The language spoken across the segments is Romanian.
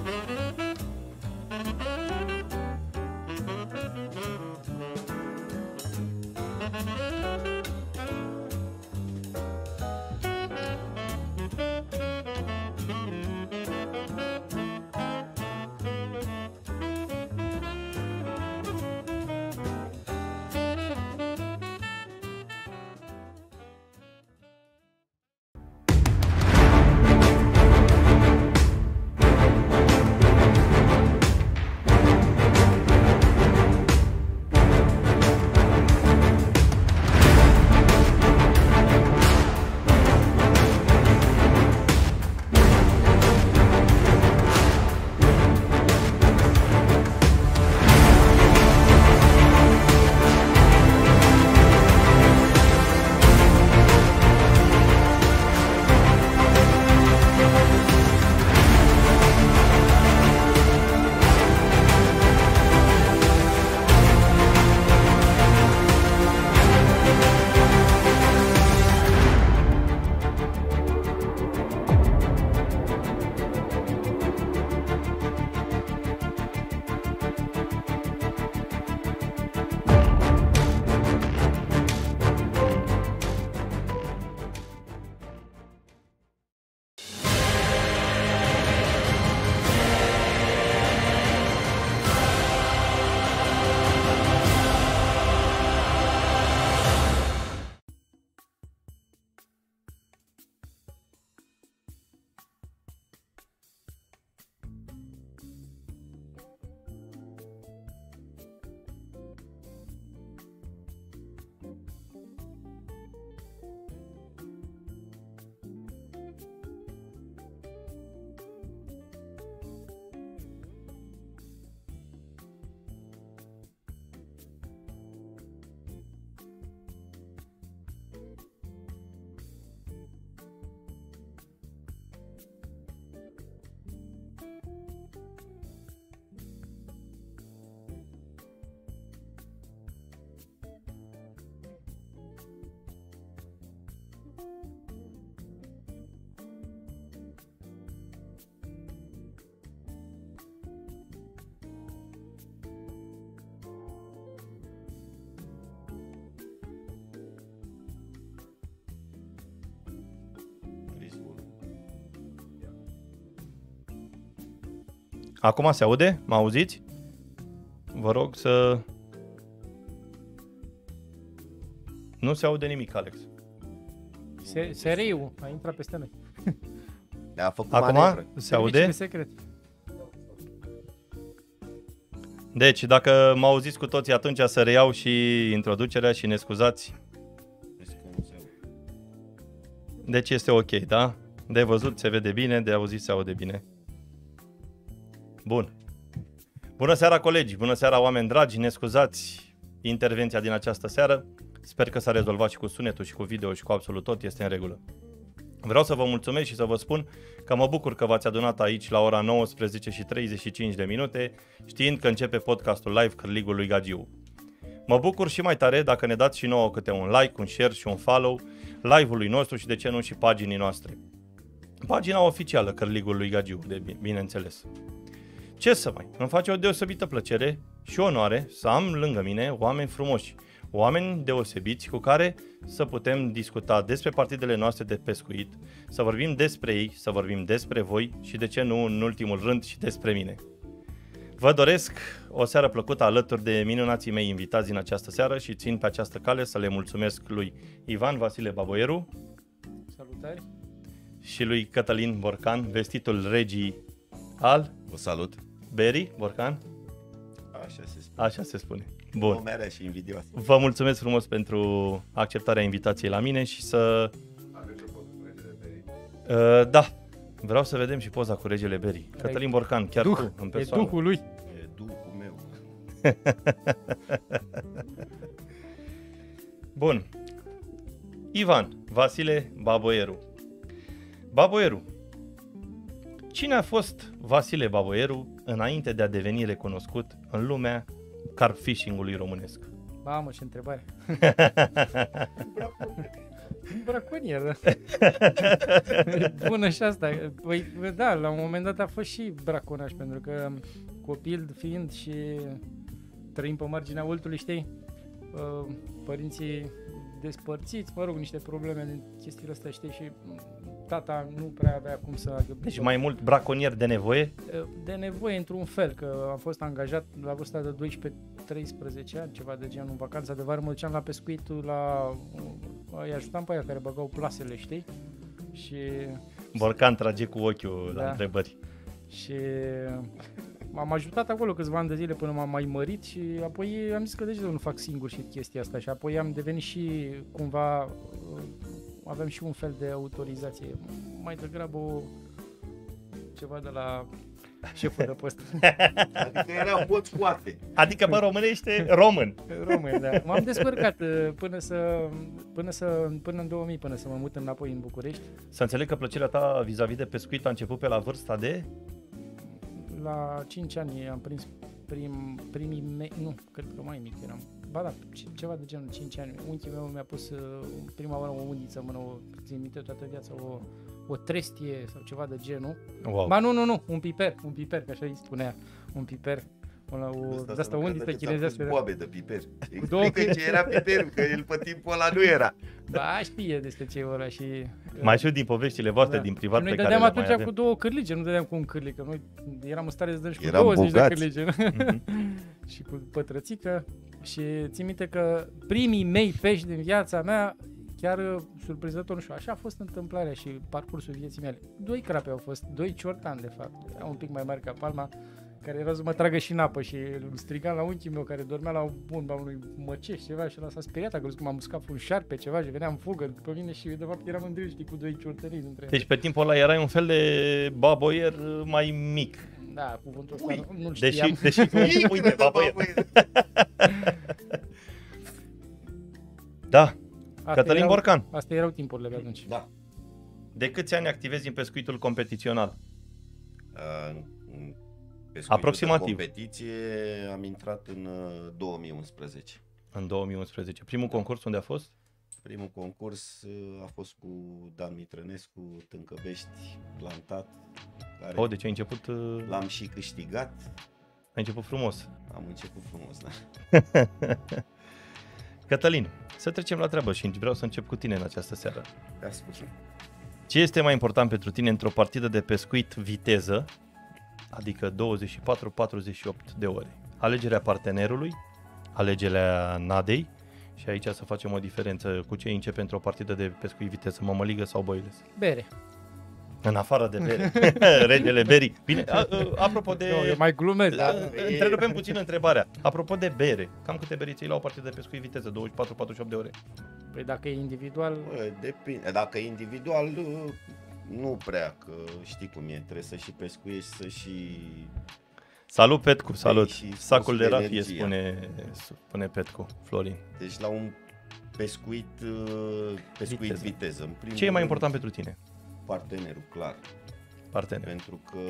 Acum se aude? Mă auziți? Vă rog să... Nu se aude nimic, Alex. Seriu, a intrat peste noi. A făcut acum manevră. se aude? Secret. Deci, dacă mă auziți cu toții, atunci să reiau și introducerea și ne scuzați. Deci este ok, da? De văzut se vede bine, de auzit se aude bine. Bun. Bună seara, colegi, bună seara, oameni dragi, ne scuzați intervenția din această seară. Sper că s-a rezolvat și cu sunetul și cu video și cu absolut tot, este în regulă. Vreau să vă mulțumesc și să vă spun că mă bucur că v-ați adunat aici la ora 19:35, știind că începe podcastul live Cârligul lui Gagiu. Mă bucur și mai tare dacă ne dați și nouă câte un like, un share și un follow live-ului nostru și de ce nu și paginii noastre. Pagina oficială Cârligul lui Gagiu, bineînțeles. Ce să mai, îmi face o deosebită plăcere și onoare să am lângă mine oameni frumoși, oameni deosebiți cu care să putem discuta despre partidele noastre de pescuit, să vorbim despre ei, să vorbim despre voi și de ce nu în ultimul rând și despre mine. Vă doresc o seară plăcută alături de minunații mei invitați din această seară și țin pe această cale să le mulțumesc lui Ivan Vasile Baboieru. Salutări. Și lui Cătălin Borcan, vestitul regii al... Vă salut. Beri, Borcan? Așa se spune. Așa se spune. Bun. O mere și invidioasă. Vă mulțumesc frumos pentru acceptarea invitației la mine și să... Aveți o poză cu regele Beri? Da, vreau să vedem și poza cu regele Beri. Cătălin Borcan, chiar tu, în persoană. E duhul lui. E duhul meu. Bun. Ivan Vasile Baboieru. Baboieru. Cine a fost Vasile Baboieru înainte de a deveni recunoscut în lumea carp fishing-ului românesc? Mamă, ce întrebare. Braconier. Bună și asta. Păi, da, la un moment dat a fost și braconaj, pentru că copil fiind și trăim pe marginea Oltului, știi, părinții despărțiți, mă rog, niște probleme din chestiile astea, știi, și tata nu prea avea cum să... Deci mai mult braconier de nevoie? De nevoie, într-un fel, că am fost angajat la vârsta de 12-13 ani, ceva de genul, în vacanța de vară, mă duceam la pescuitul, îi ajutam pe aia care băgau plasele, știi? Și... Borcan trage cu ochiul la Da. întrebări. Și m-am ajutat acolo câțiva ani de zile până m-am mai mărit și apoi am zis că de ce nu fac singur și chestia asta și apoi am devenit și cumva, aveam și un fel de autorizație, mai degrabă ceva de la șeful de post. Adică era pot scoate. Adică pe românește, român. Român, da. M-am descurcat până în 2000, până să mă mut înapoi în București. Să înțeleg că plăcerea ta vis-a-vis de pescuit a început pe la vârsta de... La 5 ani am prins primii mei, nu, cred că mai mic eram. Ba da, ceva de genul 5 ani. Unchiul meu mi-a pus prima oară o undiță în mână, țin minte toată viața, o trestie sau ceva de genul. Wow. Ba nu, un piper, că așa îi spunea, un piper. De asta undiță chinezească. Boabe de piper. două Explică ce era piperul, că el pe timpul ăla nu era. Ba, știe despre ce ăla și... Mai știu din poveștile voastre, Da. din privat, Și pe noi care dădeam le mai atunci avem. cu 2 cârlige, nu dădeam cu un cârlig, că noi eram în stare să dăm și cu Eram 20 bogați. de cârlige. Și cu pătrățică. Și țin minte că primii mei pești din viața mea, chiar surprinzător, nu știu, așa a fost întâmplarea și parcursul vieții mele. 2 crape au fost, 2 ciortani de fapt, era un pic mai mari ca palma, care era să mă tragă și în apă și îl strigam la unchiul meu care dormea la bun, unui măceș ceva și ăla s-a speriat, a crezut că m-am muscat un șarpe ceva și venea în fugă după mine și de fapt eram mândrit, știi, cu 2 ciortării dintre Deci pe timpul ăla erai un fel de baboier mai mic. Da, cuvântul ăsta Ui, nu-l știam. Deși uite, baboier. Da, Cătălin Borcan. Astea erau timpurile pe atunci. Da. De câți ani activezi în pescuitul competițional? În pescuitul Aproximativ. de competiție am intrat în 2011. În 2011. Primul concurs unde a fost? Primul concurs a fost cu Dan Mitrănescu, Tâncăvești, plantat, care Deci ai început, l-am și câștigat. ai început frumos. Am început frumos, da. Cătălin, să trecem la treabă și vreau să încep cu tine în această seară. Te ascult. Ce este mai important pentru tine într-o partidă de pescuit viteză, adică 24-48 de ore? Alegerea partenerului, alegerea nadei și aici să facem o diferență cu ce începe într-o partidă de pescuit viteză, mămăligă sau boiles. Bere. În afară de bere. Regele berii. Bine, apropo de... Eu mai glumesc, Da, dar întrerupem puțin întrebarea. Apropo de bere, cam câte beri ții la o partidă de pescuit viteză? 24-48 de ore? păi dacă e individual, Bă, depinde. Dacă e individual, nu prea, că știi cum e, trebuie să și pescuiești, să și... Salut, Petcu, salut. și Sacul de fostul rafie, energia. spune Petcu, Florin. Deci la un pescuit Viteză. viteză. În primul Ce e mai rând, important pentru tine? Partenerul, clar. Partener. Pentru că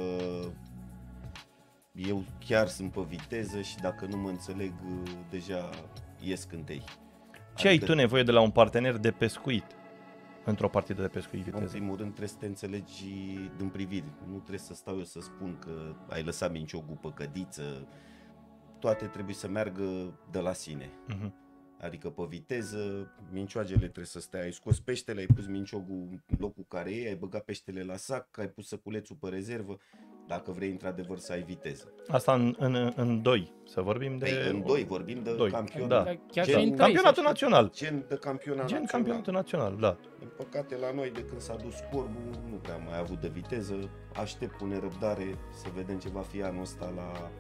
eu chiar sunt pe viteză și dacă nu mă înțeleg, deja ies cântei. Ce ai tu nevoie de la un partener de pescuit într-o partidă de pescuit În viteză? primul rând trebuie să te înțelegi din priviri. Nu trebuie să stau eu să spun că ai lăsat minciogul pe cădiță. Toate trebuie să meargă de la sine. Mhm. Adică pe viteză, mincioagele trebuie să stea, ai scos peștele, ai pus minciogul în locul care e, ai băgat peștele la sac, ai pus săculețul pe rezervă, dacă vrei într-adevăr să ai viteză. Asta în doi, să vorbim de... Păi, în doi vorbim de doi, campionat. da. chiar Gen și în trei, Campionatul să știi. național. Gen de campionat Gen național. campionatul național, da. Din păcate la noi de când s-a dus corbul nu prea am mai avut de viteză. Aștept cu nerăbdare să vedem ce va fi anul ăsta la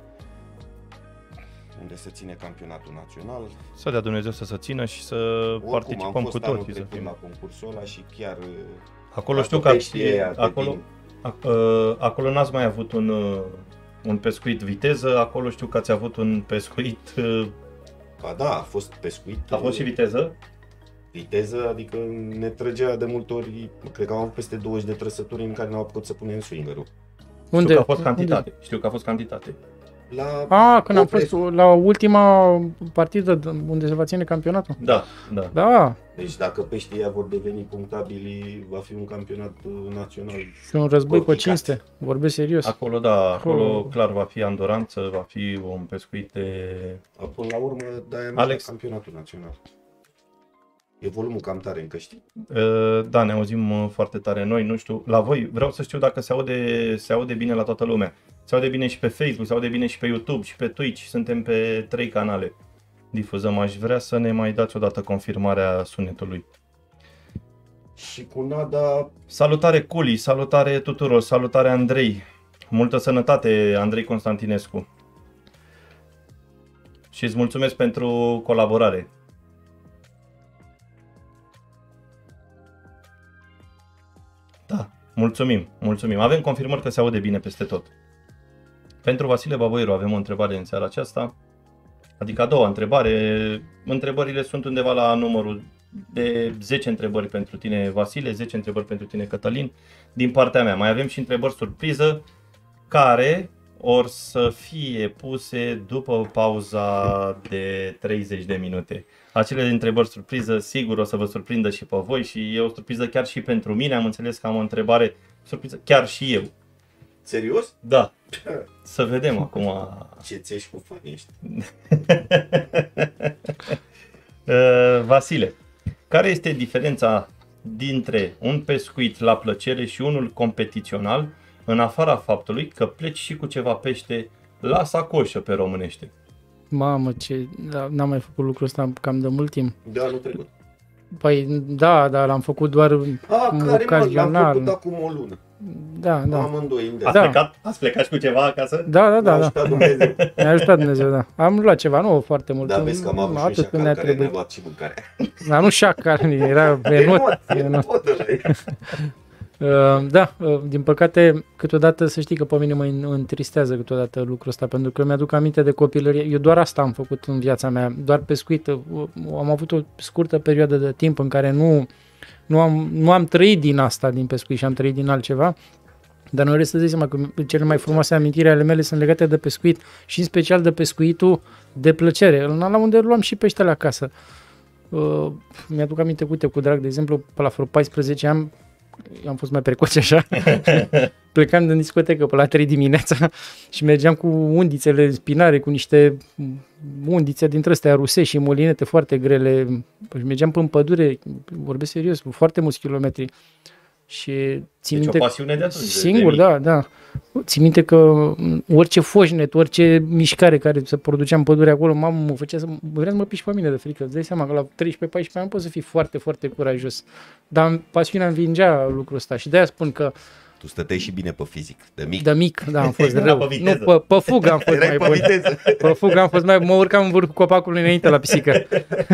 unde se ține campionatul național. Să dea Dumnezeu să se țină și să Oricum, participăm am cu fost anul toții. Să trecut fim. la concursul ăla și chiar Acolo știu că acolo n-ați mai avut un pescuit viteză, acolo știu că ați avut un pescuit... Ba da, a fost pescuit. A fost și viteză? Viteză, adică ne trăgea de multe ori, cred că am avut peste 20 de trăsături în care n-au putut să punem swingerul. Știu că a fost cantitate. Știu că a fost cantitate. Când am fost la ultima partidă unde se va ține campionatul. Da. Deci dacă peștii ăia vor deveni punctabili, va fi un campionat național. Și un război pe cinste, vorbesc serios. Acolo clar va fi andoranță, va fi un pescuit de... Până la urmă, de-aia Alex, campionatul național. E volumul cam tare încă, știi? Da, ne auzim foarte tare noi, nu știu, la voi, vreau să știu dacă se aude bine la toată lumea. Se aude bine și pe Facebook, se aude bine și pe YouTube și pe Twitch, suntem pe 3 canale. Difuzăm, aș vrea să ne mai dați odată confirmarea sunetului. Și cu nada... Salutare Culi, salutare tuturor, salutare Andrei. Multă sănătate, Andrei Constantinescu. Și îți mulțumesc pentru colaborare. Da, mulțumim. Avem confirmări că se aude bine peste tot. Pentru Vasile Baboiru avem o întrebare în seara aceasta. Adică a doua întrebare. Întrebările sunt undeva la numărul de 10 întrebări pentru tine, Vasile, 10 întrebări pentru tine, Cătălin, din partea mea. Mai avem și întrebări surpriză care or să fie puse după pauza de 30 de minute. Acele întrebări surpriză sigur o să vă surprindă și pe voi și e o surpriză chiar și pentru mine. Am înțeles că am o întrebare surpriză chiar și eu. Serios? Da. Să vedem acum. Ce ți-ești cu fanii ești? Vasile, care este diferența dintre un pescuit la plăcere și unul competițional, în afara faptului că pleci și cu ceva pește la sacoșă pe românește? Mamă, n-am mai făcut lucrul ăsta cam de mult timp. De anul trecut. Păi da, dar l-am făcut doar ocazional. L-am făcut acum o lună. Da. Amândoi. Ați plecat și cu ceva acasă? Da. Ne-a ajutat Dumnezeu. Ne-a ajutat Dumnezeu, da. Am luat ceva, nu foarte mult. Da, vezi că am avut și un care ne-a luat și mâncarea. Dar nu șacar, era venut. Da, din păcate, câteodată să știi că pe mine mă întristează câteodată lucrul ăsta, pentru că mi-aduc aminte de copilărie. Eu doar asta am făcut în viața mea, doar pescuit. Am avut o scurtă perioadă de timp în care nu am trăit din asta, din pescuit, și am trăit din altceva. Dar nu să zic seama că cele mai frumoase amintiri ale mele sunt legate de pescuit și în special de pescuitul de plăcere, la unde luam și peștele acasă. Mi-aduc aminte, uite, cu drag, de exemplu, pe la vreo 14 ani, am fost mai precoce așa, plecam din discotecă pe la 3 dimineața și mergeam cu undițele spinare, cu niște undițe dintre astea ruse și molinete foarte grele, și mergeam pe în pădure, vorbesc serios, cu foarte mulți kilometri. Și țin minte, o pasiune de atunci. Singur, da. Țin minte că orice foșnet, orice mișcare care se producea în pădure acolo, mă făcea vrea să mă piși pe mine de frică. Îți dai seama că la 13-14 ani poți să fii foarte, foarte curajos. Dar pasiunea învingea lucrul ăsta și de-aia spun că tu stăteai și bine pe fizic, de mic. De mic, da, am fost rău. Pe fugă am fost mai bun. Pe fugă am fost mă urcam în vârful copacului înainte la pisică.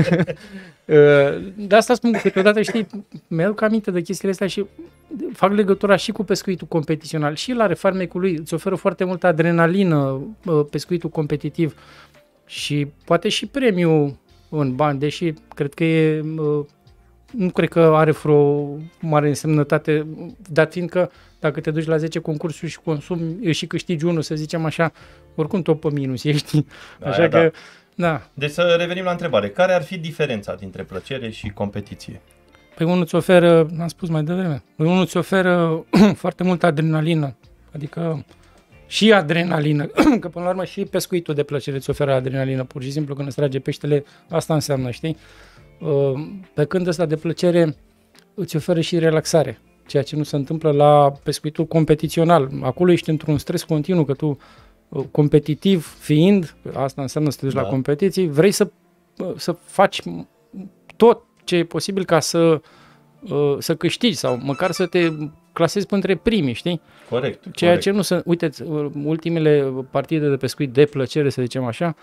De asta spun că câteodată, știi, mi-aduc aminte de chestiile astea și fac legătura și cu pescuitul competițional. Și la refarmecul lui îți oferă foarte multă adrenalină pescuitul competitiv și poate și premiul în bani, deși cred că nu cred că are vreo mare însemnătate, dat fiind că dacă te duci la 10 concursuri și consumi și câștigi unul, să zicem așa, oricum tot pe minus ești. Așa că, da. Deci să revenim la întrebare. Care ar fi diferența dintre plăcere și competiție? Păi unul îți oferă, am spus mai devreme, unul îți oferă foarte multă adrenalină, adică și adrenalină, că până la urmă și pescuitul de plăcere îți oferă adrenalină, pur și simplu când îți trage peștele, asta înseamnă, știi? Pe când ăsta de plăcere îți oferă și relaxare, ceea ce nu se întâmplă la pescuitul competițional. Acolo ești într-un stres continuu, că tu, competitiv fiind, asta înseamnă să te duci la competiții, vrei să faci tot ce e posibil ca să câștigi sau măcar să te clasezi între primii, știi? Corect. Ceea ce nu se... Uite, ultimele partide de pescuit de plăcere, să zicem așa,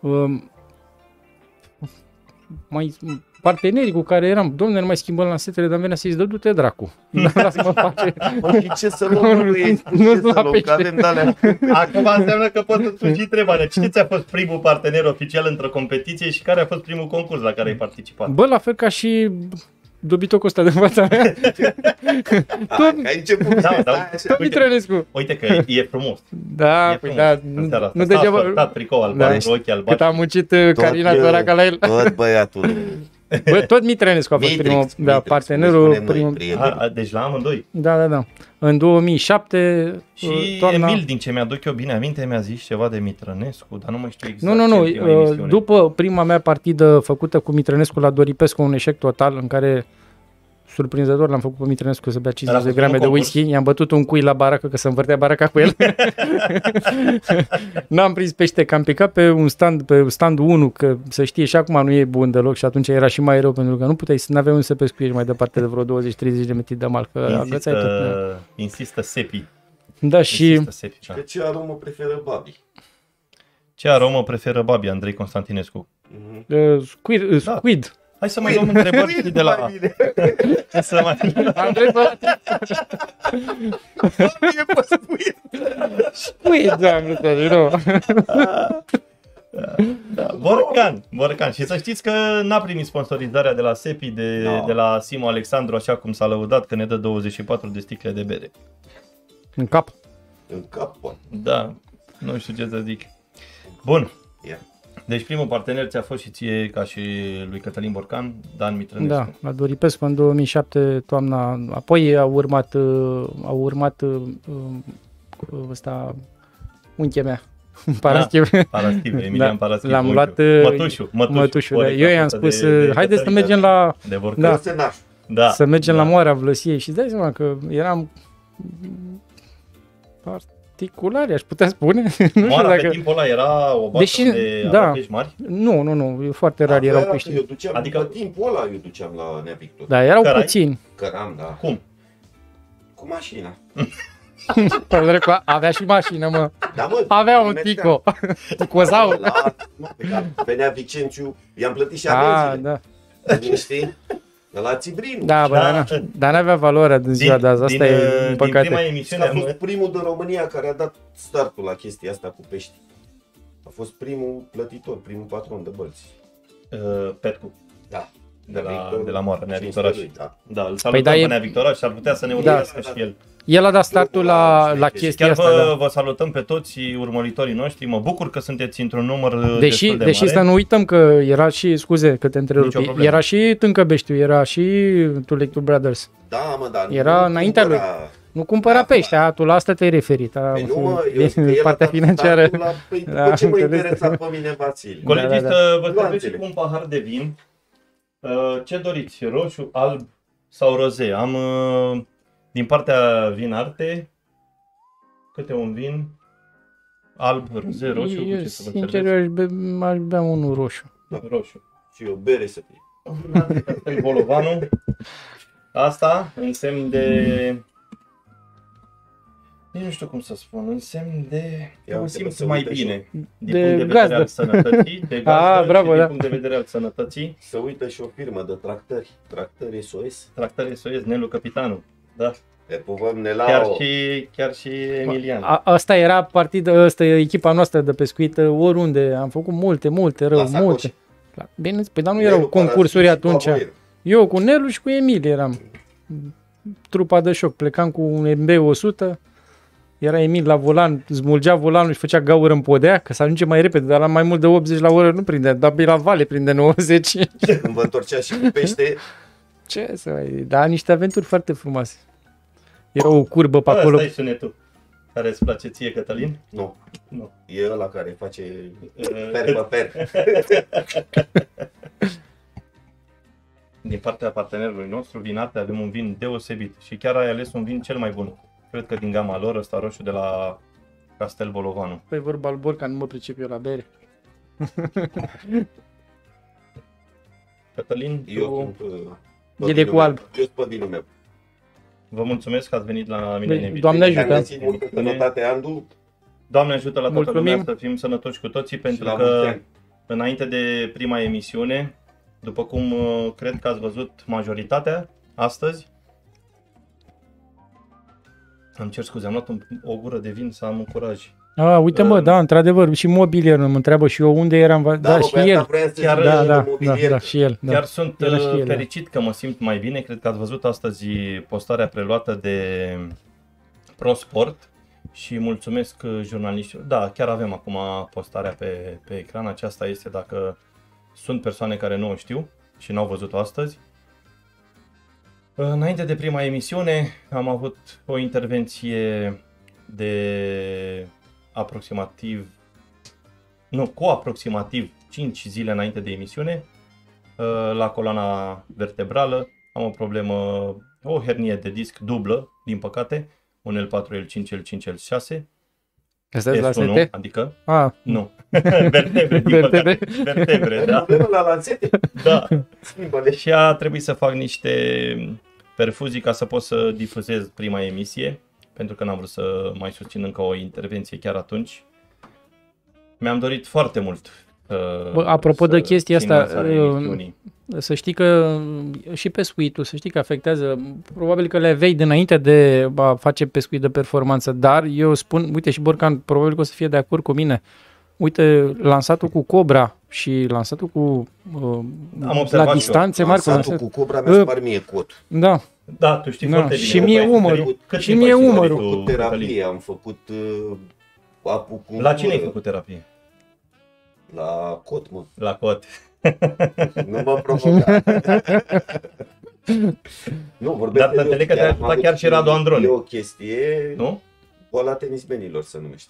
partenerii cu care eram, dom'le, nu mai schimbăm lansetele, dar venea să-i zic, du-te dracu. Lasă-mă face. Și ce să luăm, Acum înseamnă că poți să-ți și întrebarea. Cine ți-a fost primul partener oficial într-o competiție și care a fost primul concurs la care ai participat? Bă, la fel ca și dobitocul ăsta de fața mea. Ai început. Da, da, Tot Mitrănescu. Uite că e frumos. Da, E păi frumos. da, În seara asta. nu S-a degeaba. asfaltat tricou albastru, ochi Cât albaștri. a muncit Carina Toraca la el. Tot băiatul. Bă, tot Mitrănescu a fost primul, da, partenerul primul. Deci la amândoi. Da. În 2007, Și toamna... Emil, din ce mi-aduc eu bine aminte, mi-a zis ceva de Mitrănescu, dar nu mai știu exact. Nu, ce ultima emisiune. după prima mea partidă făcută cu Mitrănescu la Doripescu, un eșec total în care surprinzător l-am făcut pe Mitrănescu să bea 50 de grame de whisky, i-am bătut un cui la baracă că se învârtea baraca cu el. N-am prins pește, că am picat pe un stand, pe standul 1, că să știe și acum nu e bun deloc și atunci era și mai rău pentru că nu puteai să n-aveai un să pescuiești mai departe de vreo 20-30 de metri de mal, că agățai tot. Insistă Sepi. Da, și Insistă Sepi, da. Că ce aromă preferă Babi? Ce aromă preferă Babi, Andrei Constantinescu? squid. Hai să mai luăm întrebări de la... Hai să mai... Andrei Squid, da, nu. Borcan. Și să știți că n-a primit sponsorizarea de la Sepi, de la Simo Alexandru, așa cum s-a lăudat că ne dă 24 de sticle de bere. În cap. În cap, poate. Da, nu știu ce să zic. Bun. Ia. Deci primul partener ți-a fost și ție, ca și lui Cătălin Borcan, Dan Mitrănescu. Da, la Doripescu în 2007 toamna, apoi au urmat ăsta, unchea mea, Paraschiv. Paraschiv, Emilian Paraschiv. L-am luat mătușul. Da. Eu i-am spus, haideți să mergem la... Da. Să mergem la Moara Vlăsiei și dai seama că eram particulari, aș putea spune. Moara pe timpul ăla era o bază de pești mari? Nu, foarte rar erau pești. Adică pe timpul ăla eu duceam la Nea Victor. Da, erau puțini. Căram, da. Cum? Cu mașina. Avea și mașină, mă. Da, mă. Avea un tico. Ticozau. Venea Vicențiu, i-am plătit și amenziile. Da. Știi? La Țibrinu. Da, bă, dar n-avea valoare din ziua de azi, asta e păcate. Din prima emisiune a fost primul din România care a dat startul la chestia asta cu pești. A fost primul plătitor, primul patron de bălți. Petcu. Da. De la Moara, Nea Victoraș. Da, îl salutăm pe Nea Victoraș și ar putea să ne urmărească și el. El a dat startul la chestia asta. Vă salutăm pe toți urmăritorii noștri. Mă bucur că sunteți într-un număr destul de mare. Deși să nu uităm că era și, scuze că te întrerup, era și Tâncăbeștiu, era și Tulectu Brothers. Da, mă, da. Era înaintea lui. Nu cumpăra pește, tu la asta te-ai referit. Partea financiară. După ce mă interesa pe mine, Vasile. Colegistă, vă serveți cu un pahar de vin. Ce doriți? Roșu, alb sau roze? Am... Din partea Vin Arte, câte un vin, alb, roze, roșu, cu ce să vă sincer, eu aș bea unul roșu. Roșu. Și o bere să fie. Castel Bolovanu. Asta, în semn de... Nu știu cum să spun, în semn de... Mă simt mai bine. Din punct de vedere al sănătății. De gazdă, bravo, din punct de vedere al sănătății. Să uită și o firmă de tractări. Tractări SOS. Tractări SOS, Nelu Capitanu. Da. Chiar și Emilian. Asta era partida, asta e echipa noastră de pescuit oriunde. Am făcut multe rău, multe. Bine, păi dar nu erau concursuri atunci. Eu cu Nelu și cu Emil eram. Trupa de șoc. Plecam cu un MB-100. Era Emil la volan, smulgea volanul și făcea gaură în podea, că să ajunge mai repede, dar la mai mult de 80 la oră nu prinde, dar la vale prinde 90. Când vă întorcea și cu pește. Ce să mai... Da, niște aventuri foarte frumoase. Era o curbă pe acolo. Ăsta e sunetul care îți place ție, Cătălin? Nu. E ăla care face per pe per. Din partea partenerului nostru, Vin Arte, avem un vin deosebit și chiar ai ales un vin cel mai bun. Cred că din gama lor, ăsta roșu de la Castel Bolovanu. Păi vorba lui Borcan, nu mă pricep eu la bere. Cătălin, eu e de cu alb. Eu sunt pe vinul meu. Vă mulțumesc că ați venit la mine. Doamne ajută! Sănătate, Andu. Doamne ajută la toată lumea să fim sănătoși cu toții, pentru că înainte de prima emisiune, după cum cred că ați văzut majoritatea astăzi, îmi cer scuze, am luat o gură de vin să am un curaj. Uite mă, da, într-adevăr, și mobilier mă întreabă și eu unde eram, da, și el. Da, și el. Chiar sunt fericit că mă simt mai bine, cred că ați văzut astăzi postarea preluată de ProSport și mulțumesc jurnaliștilor. Da, chiar avem acum postarea pe ecran, aceasta este dacă sunt persoane care nu o știu și n-au văzut-o astăzi. Înainte de prima emisiune am avut o intervenție cu aproximativ 5 zile înainte de emisiune la coloana vertebrală. Am o problemă, o hernie de disc dublă, din păcate, un L4, L5, L5, L6. S1, adică? Nu. Vertebre, da. La lancete? Da. Și a trebuit să fac niște perfuzii ca să pot să difuzez prima emisie, pentru că n-am vrut să mai susțin încă o intervenție chiar atunci. Mi-am dorit foarte mult. Apropo de chestia asta, să știi că și pescuitul, să știi că afectează, probabil că le vei dinainte de a face pescuit de performanță, dar eu spun, uite și Borcan probabil că o să fie de acord cu mine, uite, lansatul cu cobra și lansatul cu la distanțe mari. Lansatul cu cobra mi-a spart mie cot. Da. Da, tu știi foarte bine. Și mie umărul. Și mie umărul. Am făcut terapie, am făcut apucum. La cine ai făcut terapie? La cot, mă. La cot. Nu mă provoca. Nu, vorbesc. Dar te înțeleg că te-a ajutat chiar și Radu Androni. E o chestie, nu? Boala tenismenilor se numește.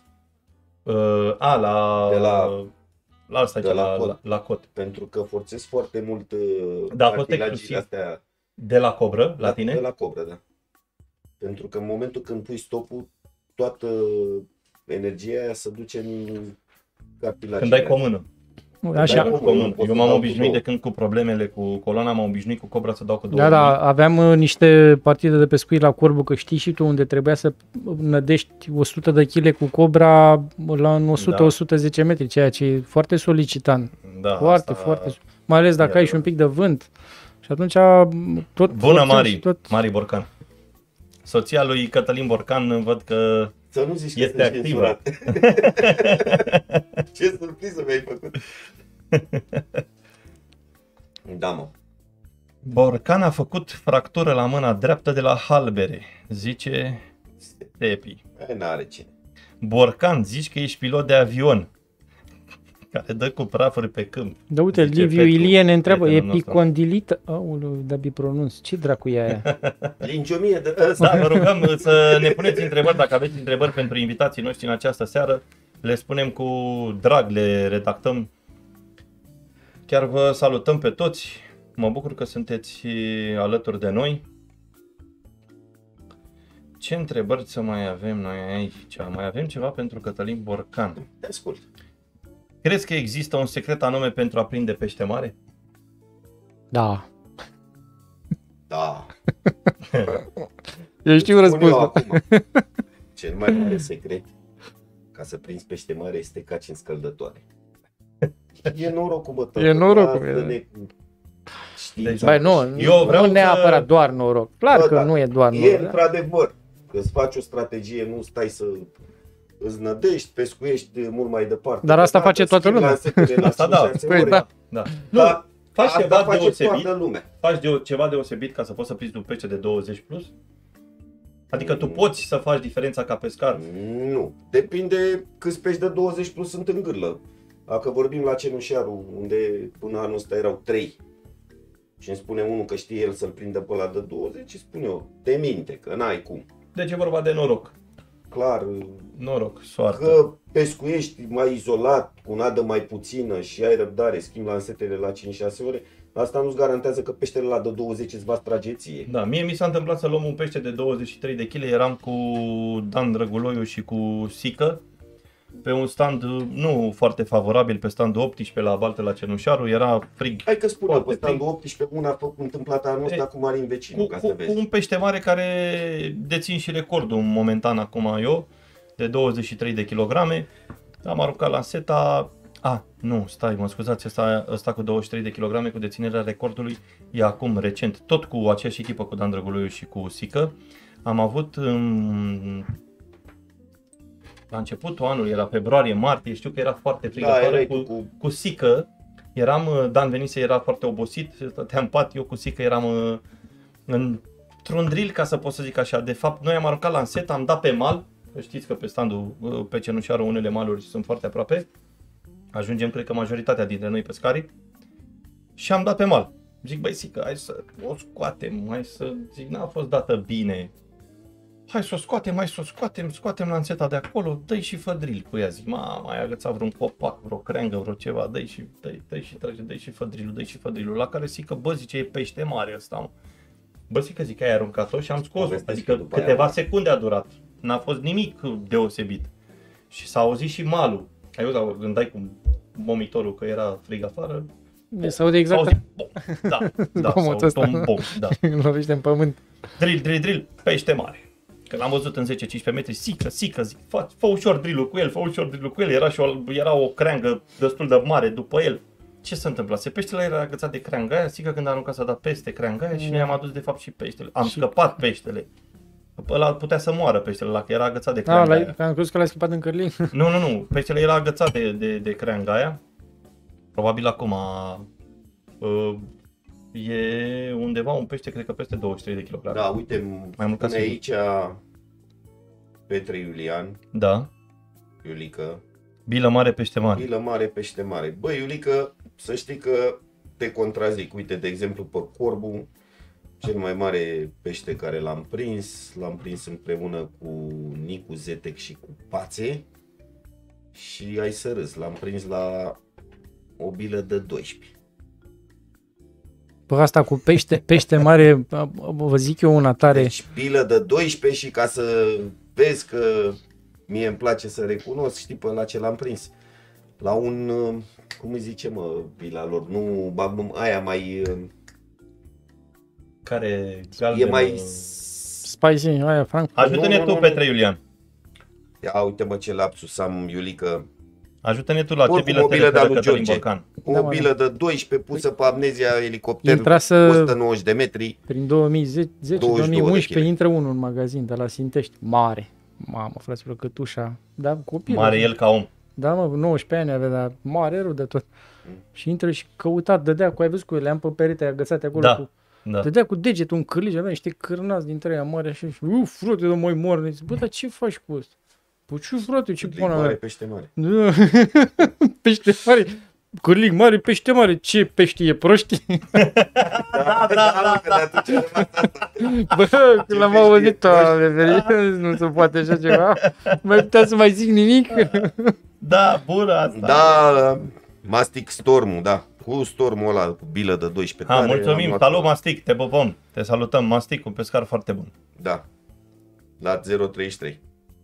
La cot. Pentru că forțez foarte mult cartilagile astea. De la cobră, la tine? De la cobră, da. Pentru că în momentul când pui stopul, toată energia aia se duce în cartilagile. Când dai cu o mână. Așa. Eu m-am obișnuit de când cu problemele cu coloana, m-am obișnuit cu cobra să dau cu două. Da, aveam niște partide de pescuit la Corbu, că știi și tu, unde trebuia să nădești 100 de kg cu cobra la 100-110 metri, ceea ce e foarte solicitant. Da, foarte. Mai ales dacă ai și un pic de vânt. Și atunci tot... Bună, Mari Borcan. Soția lui Cătălin Borcan, văd că să nu zici este activă. Ce surpriză mi-ai făcut. Da, mă. Borcan a făcut fractură la mâna dreaptă de la halbere, zice Stepi. N-are cine. Borcan, zici că ești pilot de avion care dă cu prafuri pe câmp. Da, uite, Liviu Ilie ne întreabă, epicondilită? Aoleu, da-bi pronunț, ce dracu e aia? Lingiomie de... Da, vă rugăm să ne puneți întrebări, dacă aveți întrebări pentru invitații noștri în această seară, le spunem cu drag, le redactăm. Chiar vă salutăm pe toți, mă bucur că sunteți alături de noi. Ce întrebări să mai avem noi aici? Mai avem ceva pentru Cătălin Borcan. Te ascult. Crezi că există un secret anume pentru a prinde pește mare? Da. Da. Eu știu răspunsul. Cel mai mare secret ca să prinzi pește mare este caci în scăldătoare. E norocul, bă, tău. E norocul. Știi? Băi, nu neapărat doar noroc. Clar că nu e doar noroc. E într-adevăr că îți faci o strategie, nu stai să îți nădești, pescuiești mult mai departe. Dar asta face toată lumea. Asta da. Da. Faci ceva deosebit. Faci ceva deosebit ca să poți să prinzi un pește de 20 plus? Adică tu poți să faci diferența ca pescar? Nu. Depinde câți pești de 20 plus sunt în gârlă. Dacă vorbim la Cenușaru, unde până anul ăsta erau 3 și îmi spune unul că știe el să-l prindă pe ăla de 20, îi spun eu, te minte, că n-ai cum. Deci e vorba de noroc. Clar. Noroc, soartă. Că pescuiești mai izolat, cu nadă mai puțină și ai răbdare, schimbi lansetele la 5-6 ore, asta nu-ți garantează că peștele la de 20 îți va trage ție. Da, mie mi s-a întâmplat să luăm un pește de 23 de kg, eram cu Dan Drăguloiu și cu Sică, pe un stand nu foarte favorabil, pe standul 18 la Balte la Cenușaru, era frig. Hai că spune, pe standul 18 una a întâmplat anul ăsta cu Marin vecinul, ca să vezi. Cu un pește mare care dețin și recordul momentan acum eu, de 23 de kilograme. Am aruncat lanseta. Nu, stai, mă scuzați, ăsta cu 23 de kilograme cu deținerea recordului e acum recent, tot cu aceeași echipă, cu Dan Drăguloiu și cu Sică. Am avut la începutul anului, era februarie, martie, știu că era foarte frig Da, cu sică. Dan venise, era foarte obosit, stăteam în pat, eu cu sică eram într-un drill, ca să pot să zic așa. De fapt, noi am aruncat lanseta, am dat pe mal, știți că pe standul pe Cenușaru unele maluri sunt foarte aproape. Ajungem, cred că majoritatea dintre noi pescarii. Și am dat pe mal. Zic, băi, sică, hai să o scoatem, zic, n-a fost dată bine. Hai să o scoatem lanseta de acolo, dă-i și fă drill cu ea. Zic, mai agățat vreun copac, vreo creangă, vreo ceva, dă-i și trage, dă-i și fă drill-ul. La care zic că, bă, zice, e pește mare ăsta, mă. Bă, zic că ai aruncat-o și am scos-o, adică câteva secunde a durat. N-a fost nimic deosebit. Și s-a auzit și malul. Ai auzit, când dai cu momitorul că era frig afară. Se aude exact. S-a auzit, da, bomotul ăsta. Da. Lovește în pământ. Drill, pește mare. Că l-am văzut în 10-15 metri, sică, zic, fă ușor drill-ul cu el, era o creangă destul de mare după el. Ce se întâmplă? Peștele era agățat de creanga aia, sică când a aruncat s-a dat peste creanga aia și noi am adus de fapt și peștele. Am scăpat peștele. Ăla putea să moară peștele ăla, că era agățat de creanga aia. Am crezut că l-ai scăpat în cărlin. Nu, peștele era agățat de creanga aia. Probabil acum e undeva un pește, cred că peste 23 de kg. Da, uite, mai mult ca aici Petre Iulian. Da. Iulică. Bilă mare, pește mare. Bilă mare, pește mare. Băi, Iulică, să știi că te contrazic. Uite, de exemplu, pe Corbu, cel mai mare pește care l-am prins împreună cu Nicu Zetec și cu Pațe. Și ai să râzi, l-am prins la o bilă de 12. Bă, asta cu pește mare, vă zic eu una tare. Deci bilă de 12 și ca să vezi că mie îmi place să recunosc, știi pe la ce l-am prins. La un, cum îi zice mă, bila lor, nu, aia mai... Care e mai... Spicy, aia, Frank. Ajută-ne tu, Petre Iulian. Ia uite mă ce lapsus am, Iulică. Ajută-ne tu la ce bilă te referă Cătălin Borcan. O bilă de 12 pusă pe amnezia elicopter, 190 de metri. Prin 2010-2011 intră unul în magazin de la Sintești, mare. Mamă, fraților, cătușa. Da, copil. Mare el ca om. Da, mă, 19 ani avea, dar mare rău de tot. Și intră și căutat, dădea cu, ai văzut cu ele, am pe perete agățate acolo. Da. Da. Dădea cu degetul un cârlige, avea niște cârnați dintre ea mare așa și frate, de mai mor. Bă, dar ce faci cu ăsta? Păi ce frate, ce până mare, pește mare. Da. Pește mare. Cârlig mare, pește mare. Ce pește e, proști? Da. Bă, când l-am auzit, nu se poate așa ceva. Mai putea să mai zic nimic? Da, bună asta. Da, Mastic Stormul, da. Cu Stormul ăla, cu bilă de 12. Mulțumim, salut Mastic, te pupăm. Te salutăm, Mastic, un pescar foarte bun. Da, la 033.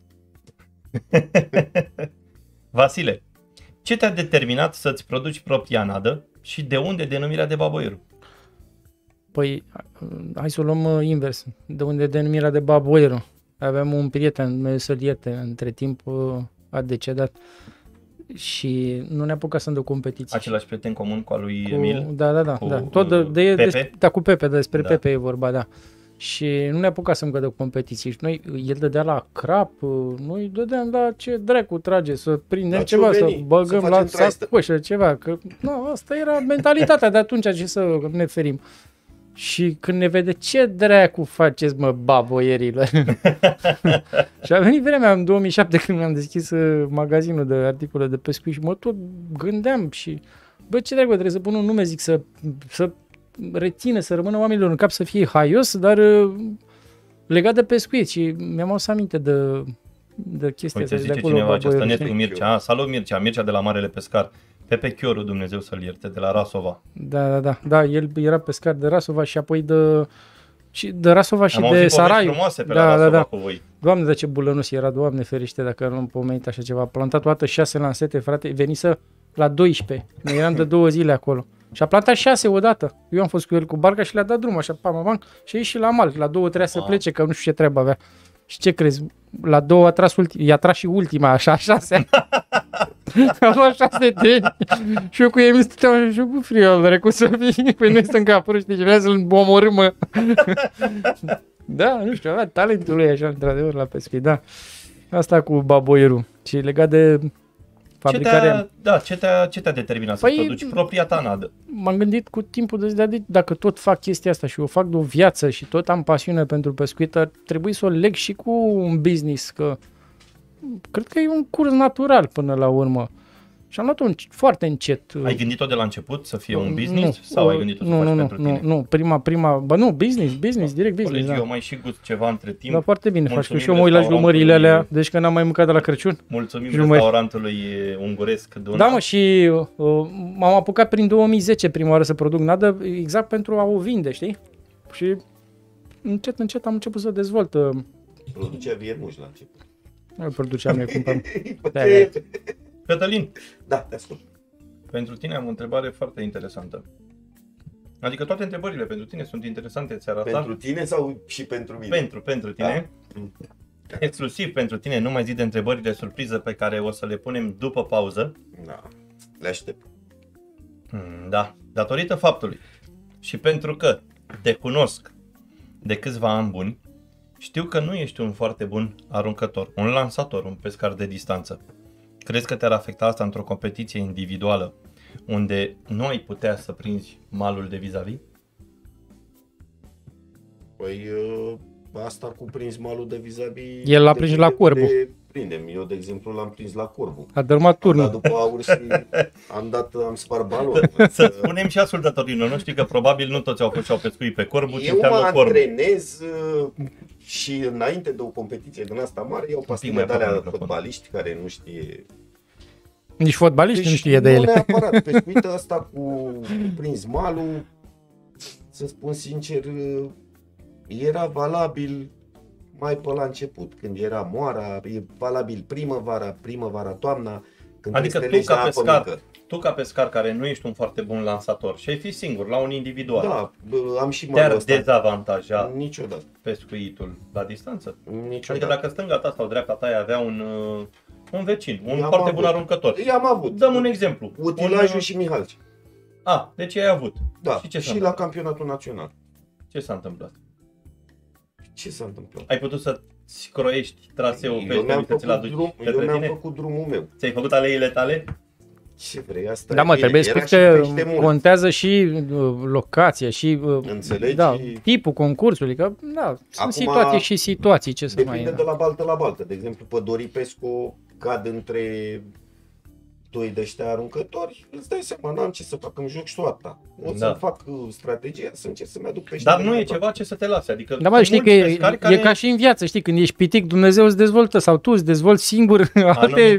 Vasile, ce te-a determinat să-ți produci propria nadă și de unde denumirea de baboierul? Păi, hai să o luăm invers. De unde denumirea de baboierul? Aveam un prieten, Săliete, între timp a decedat și nu ne apucasem de competiții. Același prieten comun cu al lui Emil? Da. Tot Pepe? Cu Pepe, despre Pepe e vorba, da. Și nu ne apucasem încă de competiții și noi, el dădea la crap, noi dădeam la ce dracu trage, să prindem la ceva, să băgăm la sacoșă, ceva, că nu, asta era mentalitatea de atunci, ce să ne ferim. Și când ne vede, ce dracu faceți, mă, baboierilor? Și a venit vremea în 2007 când mi-am deschis magazinul de articole de pescuit și mă tot gândeam și, bă, ce dracu, trebuie să pun un nume, zic, să reține, să rămână oamenilor în cap, să fie haios, dar legat de pescuit și mi-am adus aminte de chestia asta. Uite, zice cineva această net cu Mircea. Salut Mircea de la Marele Pescar. Pepe Chioru, Dumnezeu să-l ierte, de la Rasova. Da, el era pescar de Rasova și apoi de Rasova și de Saraiu. Frumoase pe la Rasova cu voi. Doamne, de ce bulănus era, Doamne ferește, dacă nu am pomenit așa ceva. A plantat toată 6 lansete, frate, venise la 12. Noi eram de 2 zile acolo. Și a plantat 6 odată. Eu am fost cu el cu barca și le-a dat drum așa, pam, și a ieșit la mal. La 2 trebuia să plece, că nu știu ce treabă avea. Și ce crezi? La 2 i-a tras și ultima, așa, 6. Am luat 6 de și eu cu ei mi stăteam și cu friolere, cum să fie? Păi noi stăm ca proști, și vrea să-l omorâm, mă. Da, nu știu, avea talentul lui așa, într-adevăr, la pescuit, da. Asta cu baboierul. Și legat de fabricarea... Ce te-a determinat să Păi, te duci? Propria ta nadă. M-am gândit cu timpul dacă tot fac chestia asta și o fac de o viață și tot am pasiune pentru pescuit, ar trebui să o leg și cu un business, că cred că e un curs natural până la urmă. Și am luat-o foarte încet. Ai gândit-o de la început să fie un business? Sau ai gândit-o să faci pentru tine? Nu, business, direct business. Colegi, Da. eu mai și gust ceva între timp. Da, foarte bine, faci că Mulțumim și eu mă uit la restaurantului- jumările alea, deci că n-am mai mâncat de la Crăciun. Mulțumim Jumări. restaurantului unguresc Duna. Da, mă, și m-am apucat prin 2010 prima oară să produc nadă, exact pentru a o vinde, știi? Și încet am început să dezvolt. Producea viermuși la început. Nu produceam noi cumpăram. Cătălin, Da, te ascult. pentru tine am o întrebare foarte interesantă. Adică toate întrebările pentru tine sunt interesante seara asta. Pentru tine sau și pentru mine? Pentru tine. Da. Exclusiv pentru tine, nu mai zi de întrebările surpriză pe care o să le punem după pauză. Da, le aștept. Da, datorită faptului și pentru că te cunosc de câțiva ani buni, știu că nu ești un foarte bun aruncător, un lansator, un pescar de distanță. Crezi că te-ar afecta asta într-o competiție individuală unde nu ai putea să prinzi malul de vis-a-vis? Păi asta cu prins malul de vis-a-vis... El l-a prins depinde la corbu. unde Prindem. Eu, de exemplu, l-am prins la corbu. A dărmat Am dat turnul. după aur și am spart balonul. Să spunem și ascultătorilor noștri că probabil nu toți au fost și au pescuit pe corbu, ci Eu mă înseamnă corbu. antrenez și înainte de o competiție din asta mare iau pastile mai de alea aproape microfon. fotbaliști care nu știe. Nici fotbaliști nu știe de nu ele. neapărat pescuită asta cu prins malul, să spun sincer, era valabil mai pe la început, când era moara, e valabil primăvara, toamna, când Adică te tu legi ca la apă pescar, mică. tu ca pescar care nu ești un foarte bun lansator și ai fi singur la un individual, Da, am și te-ar malul ăsta. dezavantaja Niciodată. pescuitul la distanță? Adică Niciodată. dacă stânga ta sau dreapta ta ai avea un vecin, un I-am foarte avut. bun aruncător. I-am avut. Dăm un exemplu. Utilajul și Mihalci. Deci ai avut. Da, Și ce s-a și la campionatul național. Ce s-a întâmplat? Ce s-a întâmplat? Ai putut să-ți croiești traseul pe Eu mi-am să ți-l făcut, aduci către tine? făcut drumul meu. Ți-ai făcut aleile tale? Ce vrei, asta Da, e mă, bine. trebuie Era spus și că pește mult. contează și locația și Înțelegi? da, tipul concursului, că da, sunt Acum, situații și situații, ce să mai... Depinde de la baltă la baltă. De exemplu, pe Doripescu cad între doi de ăștia aruncători, îți dai seama, n-am ce să fac, îmi joc soarta. O să Da. fac strategia să încerc să-mi aduc pește. Dar de nu e mare. ceva ce să te lase. Adică Da, mă, sunt știi că mulți e, pescari e care ca și în viață, știi, când ești pitic, Dumnezeu îți dezvoltă, sau tu îți dezvolți singur alte...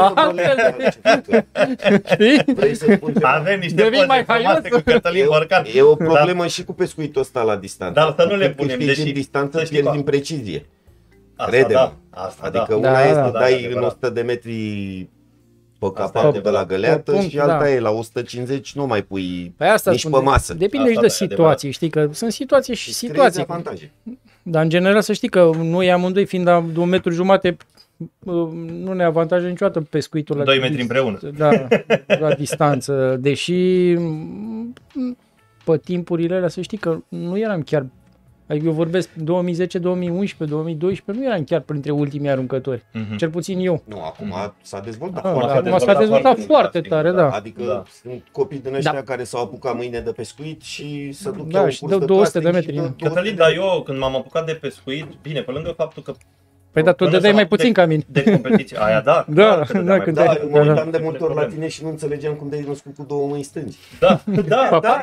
Știi? Vrei să spun ceva? avem niște Devii poze mai frumoase haios. cu Cătălin Borcan. E o problemă și cu pescuitul ăsta la distanță. Dar să nu le Când punem, câștigi deși- în distanță, să știi pierzi că- în precizie. Asta Crede-mă. da, asta Adică da. una Da, e da, să da, dai adevărat. în 100 de metri pe Asta capacul e de la găleată punct, și alta da. e la 150 nu mai pui Păi asta nici spun, pe masă. Depinde Asta și de da, e situații, știi, că sunt situații și Îți creezi situații. avantaje. Dar în general să știi că noi amândoi fiind la 2 metri jumate, nu ne avantajă niciodată pescuitul la 2 metri împreună. Da, la distanță, deși pe timpurile alea să știi că nu eram chiar, adică eu vorbesc 2010, 2011, 2012, nu eram chiar printre ultimii aruncători, Mhm. cel puțin eu. Nu, acum s-a dezvoltat Ah, foarte s-a acum mult. s-a dezvoltat mult, foarte sigur, tare, da. Adică Da. sunt copii din ăștia Da. care s-au apucat mâine de pescuit și să duc Da, iau și un dă curs 200 de casting metri. și dă 200 Cătălin, de dar eu când m-am apucat de pescuit, bine, pe lângă faptul că Păi da, tu până dădeai să mai mă apuc puțin ca mine. de competiție, aia da. Da, clar că da, dădeam mai când puțin. Da, te- mă da. uitam de multe ori la Probleme. tine și nu înțelegeam cum de-ai născut cu două mâini stângi. Da, da, da.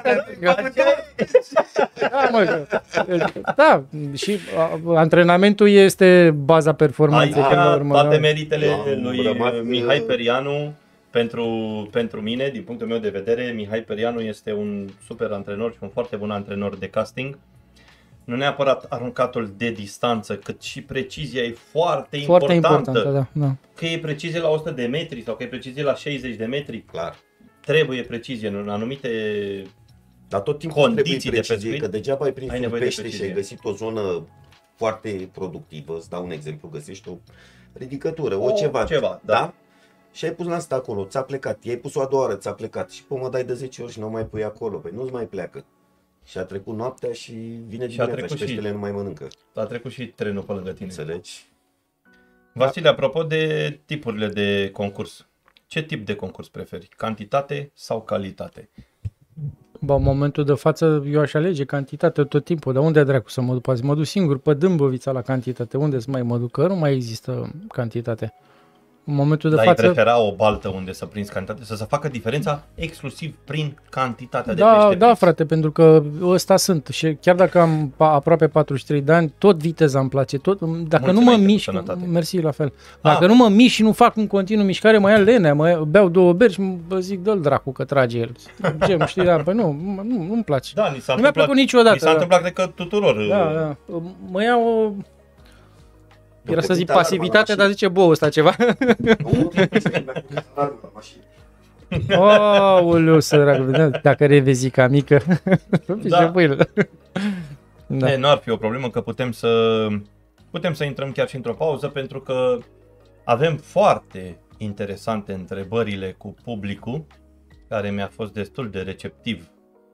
Da, mă, da, și antrenamentul este baza performanței până la Aici urmă. toate da. meritele Eu am lui rămas, Mihai Perianu pentru mine, din punctul meu de vedere. Mihai Perianu este un super antrenor și un foarte bun antrenor de casting. Nu neapărat aruncatul de distanță, cât și precizia e foarte Foarte importantă. importantă, da, da. Că e precizie la 100 de metri sau că e precizie la 60 de metri, Clar. trebuie precizie în anumite... Dar tot timpul Condiții trebuie de precizie, pescuit, că degeaba ai prins ai un nevoie de pește și precizie. ai găsit o zonă foarte productivă. Îți dau un exemplu, găsești o ridicătură, o ceva. ceva, da. Și ai pus lansta acolo, ți-a plecat, i-ai pus-o a doua oară, ți-a plecat și mă dai de 10 ori și nu o mai pui acolo, păi nu-ți mai pleacă. Și a trecut noaptea și vine Și a dimineața și trecut și- peștele nu mai mănâncă. A trecut și trenul pe lângă tine. Înțelegi? Vasile, apropo de tipurile de concurs, ce tip de concurs preferi? Cantitate sau calitate? Bă, în momentul de față eu aș alege cantitate tot timpul, dar unde dracu să mă duc azi? Mă duc singur pe Dâmbovița la cantitate, unde să mai mă duc? Că nu mai există cantitate. În momentul de Dar față... ai prefera o baltă unde să prinzi cantitate, să se facă diferența exclusiv prin cantitatea de Da, pește da, prins? frate, pentru că ăsta sunt și chiar dacă am aproape 43 de ani, tot viteza îmi place, tot, dacă Mulțumesc nu mă pentru mișc, sănătate. mersi la fel, dacă nu mă mișc și nu fac în continuu mișcare, mă ia lenea, beau 2 beri și mă zic, dă-l dracu că trage el. Gem, știi, da, păi nu-mi place. Da, ni s-a Nu mi-a întâmplat, plăcut niciodată. mi s-a întâmplat, cred că tuturor. Da, da. Mă iau o... Era să zic Putea alarma la pasivitate, mașină. dar zice bou ăsta ceva. Nu, mi-a pus alarma la mașină. Aoleu, sărac, dacă revezi ca mică. Da. Da. Nu ar fi o problemă că putem să intrăm chiar și într-o pauză, pentru că avem foarte interesante întrebările cu publicul, care mi-a fost destul de receptiv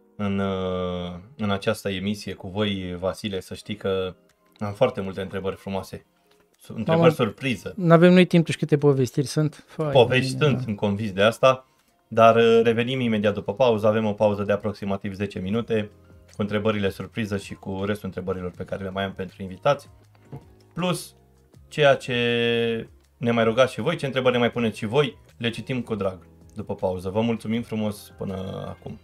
în această emisie cu voi, Vasile. Să știi că am foarte multe întrebări frumoase, întrebări surpriză. N-avem noi timp, tu știi câte povestiri sunt. Povești sunt convins de asta, dar revenim imediat după pauză. Avem o pauză de aproximativ 10 minute cu întrebările surpriză și cu restul întrebărilor pe care le mai am pentru invitați, plus ceea ce ne mai rugați și voi, ce întrebări ne mai puneți și voi, le citim cu drag după pauză. Vă mulțumim frumos până acum.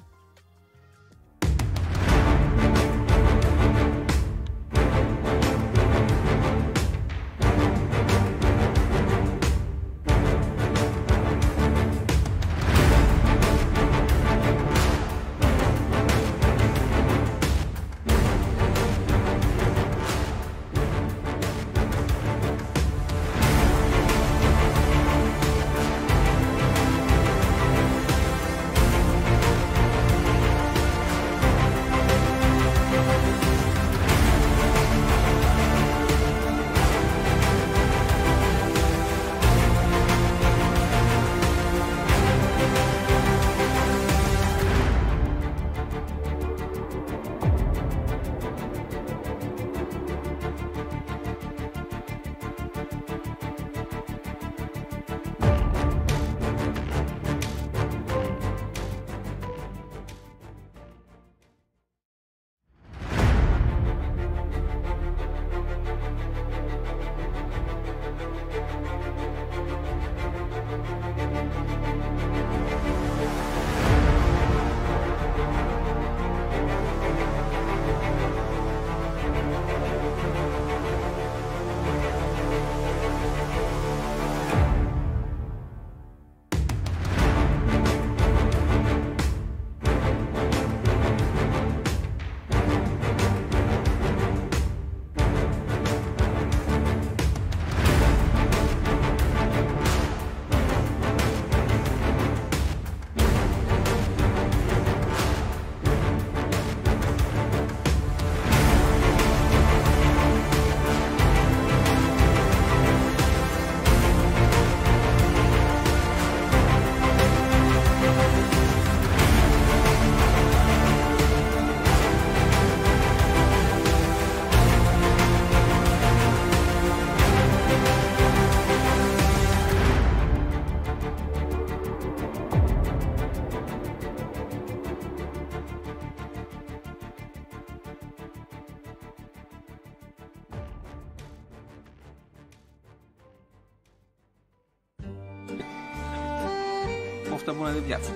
Poftă bună de viață!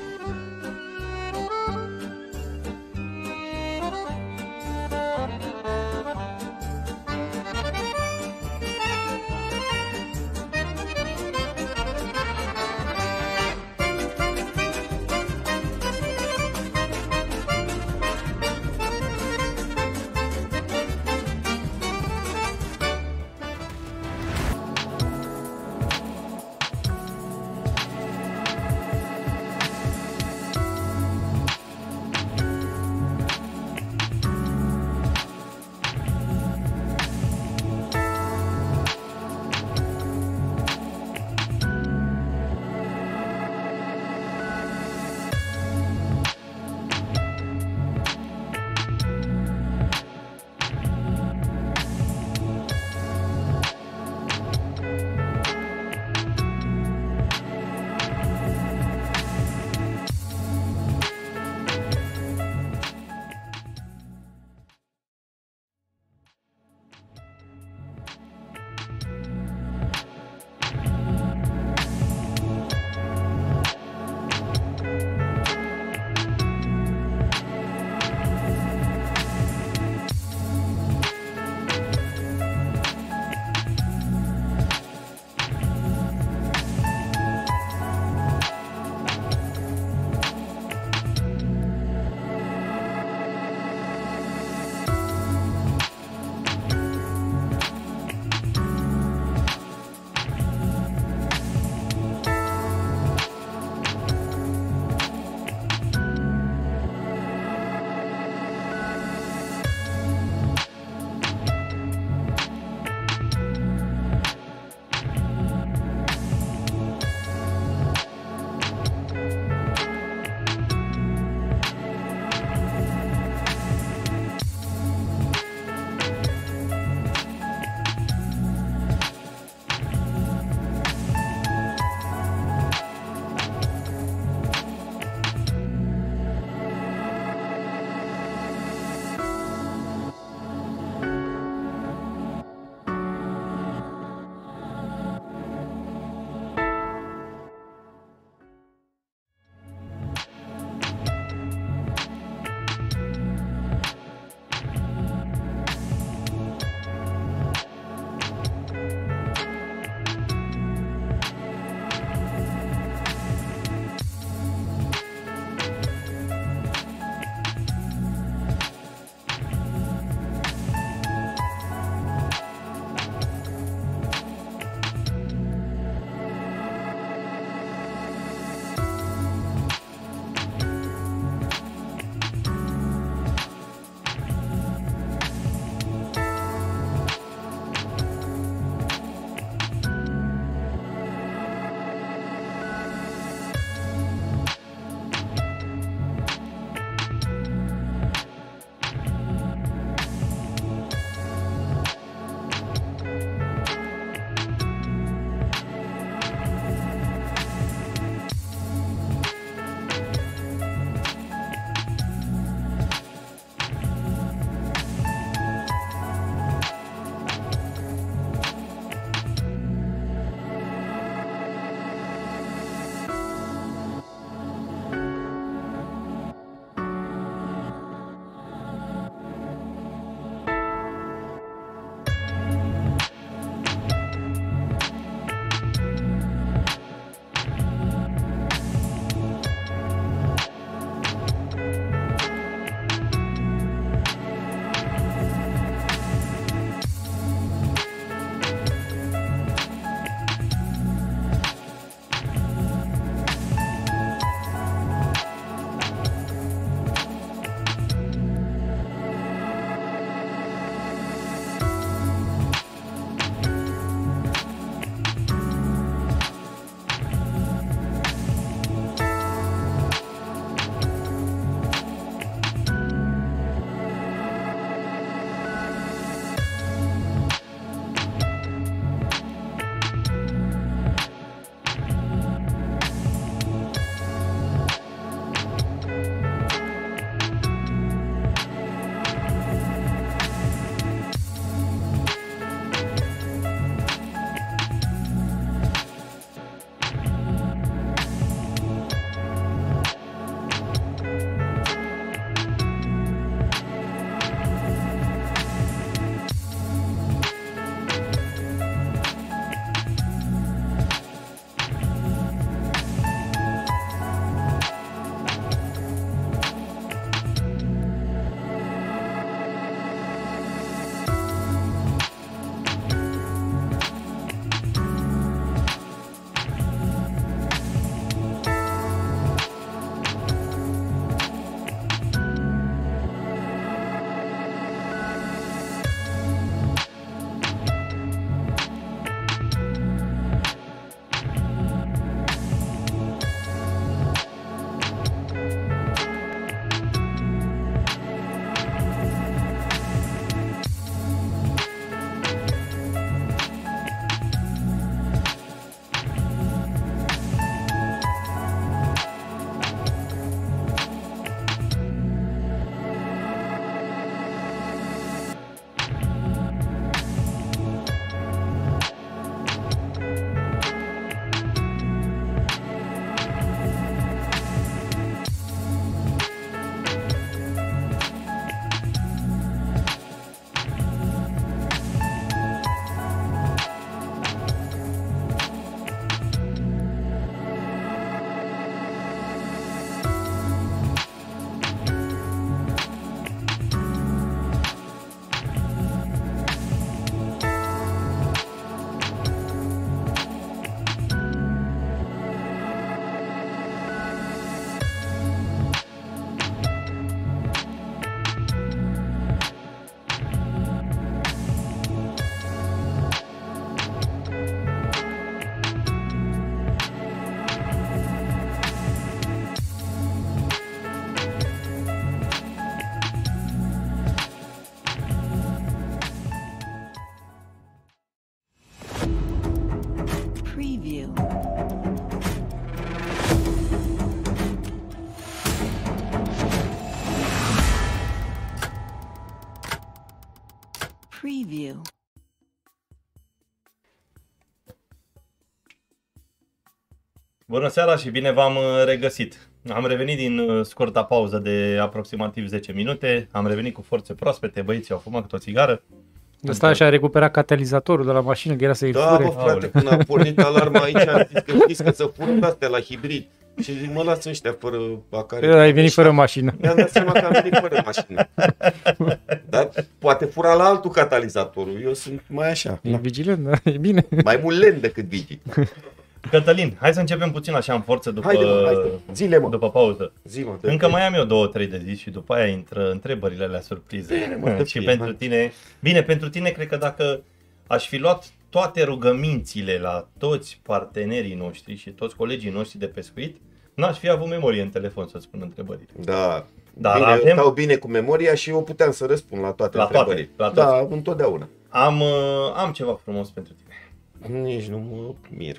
Bună seara și bine v-am regăsit. Am revenit din scurta pauză de aproximativ 10 minute. Am revenit cu forțe proaspete, băieții au fumat câte o țigară. Ăsta și-a recuperat catalizatorul de la mașină, că era să-i Da, fure. bă, frate, când a pornit alarma aici, am zis că știți că să fură astea la hibrid. Și zic, mă lasă ăștia fără bacare. Ai venit fără mașină. Mi-am dat seama că am venit fără mașină. Dar poate fura la altul catalizatorul. Eu sunt mai așa. E vigilent, da? E bine. Mai mult lent decât Vigi. Cătălin, hai să începem puțin așa în forță după, Haide, zile, mă. după pauză. Zi, mă, Încă mai am eu 2-3 de zi și după aia intră întrebările alea surprize. Bine, mă, Și fie, pentru hai. tine, bine, pentru tine cred că dacă aș fi luat toate rugămințile la toți partenerii noștri și toți colegii noștri de pescuit, n-aș fi avut memorie în telefon să-ți spun întrebările. Da. Dar Bine, avem- eu stau bine cu memoria și eu puteam să răspund la toate La toate, întrebările. la Da, întotdeauna. Am ceva frumos pentru tine. Nici nu mă mir.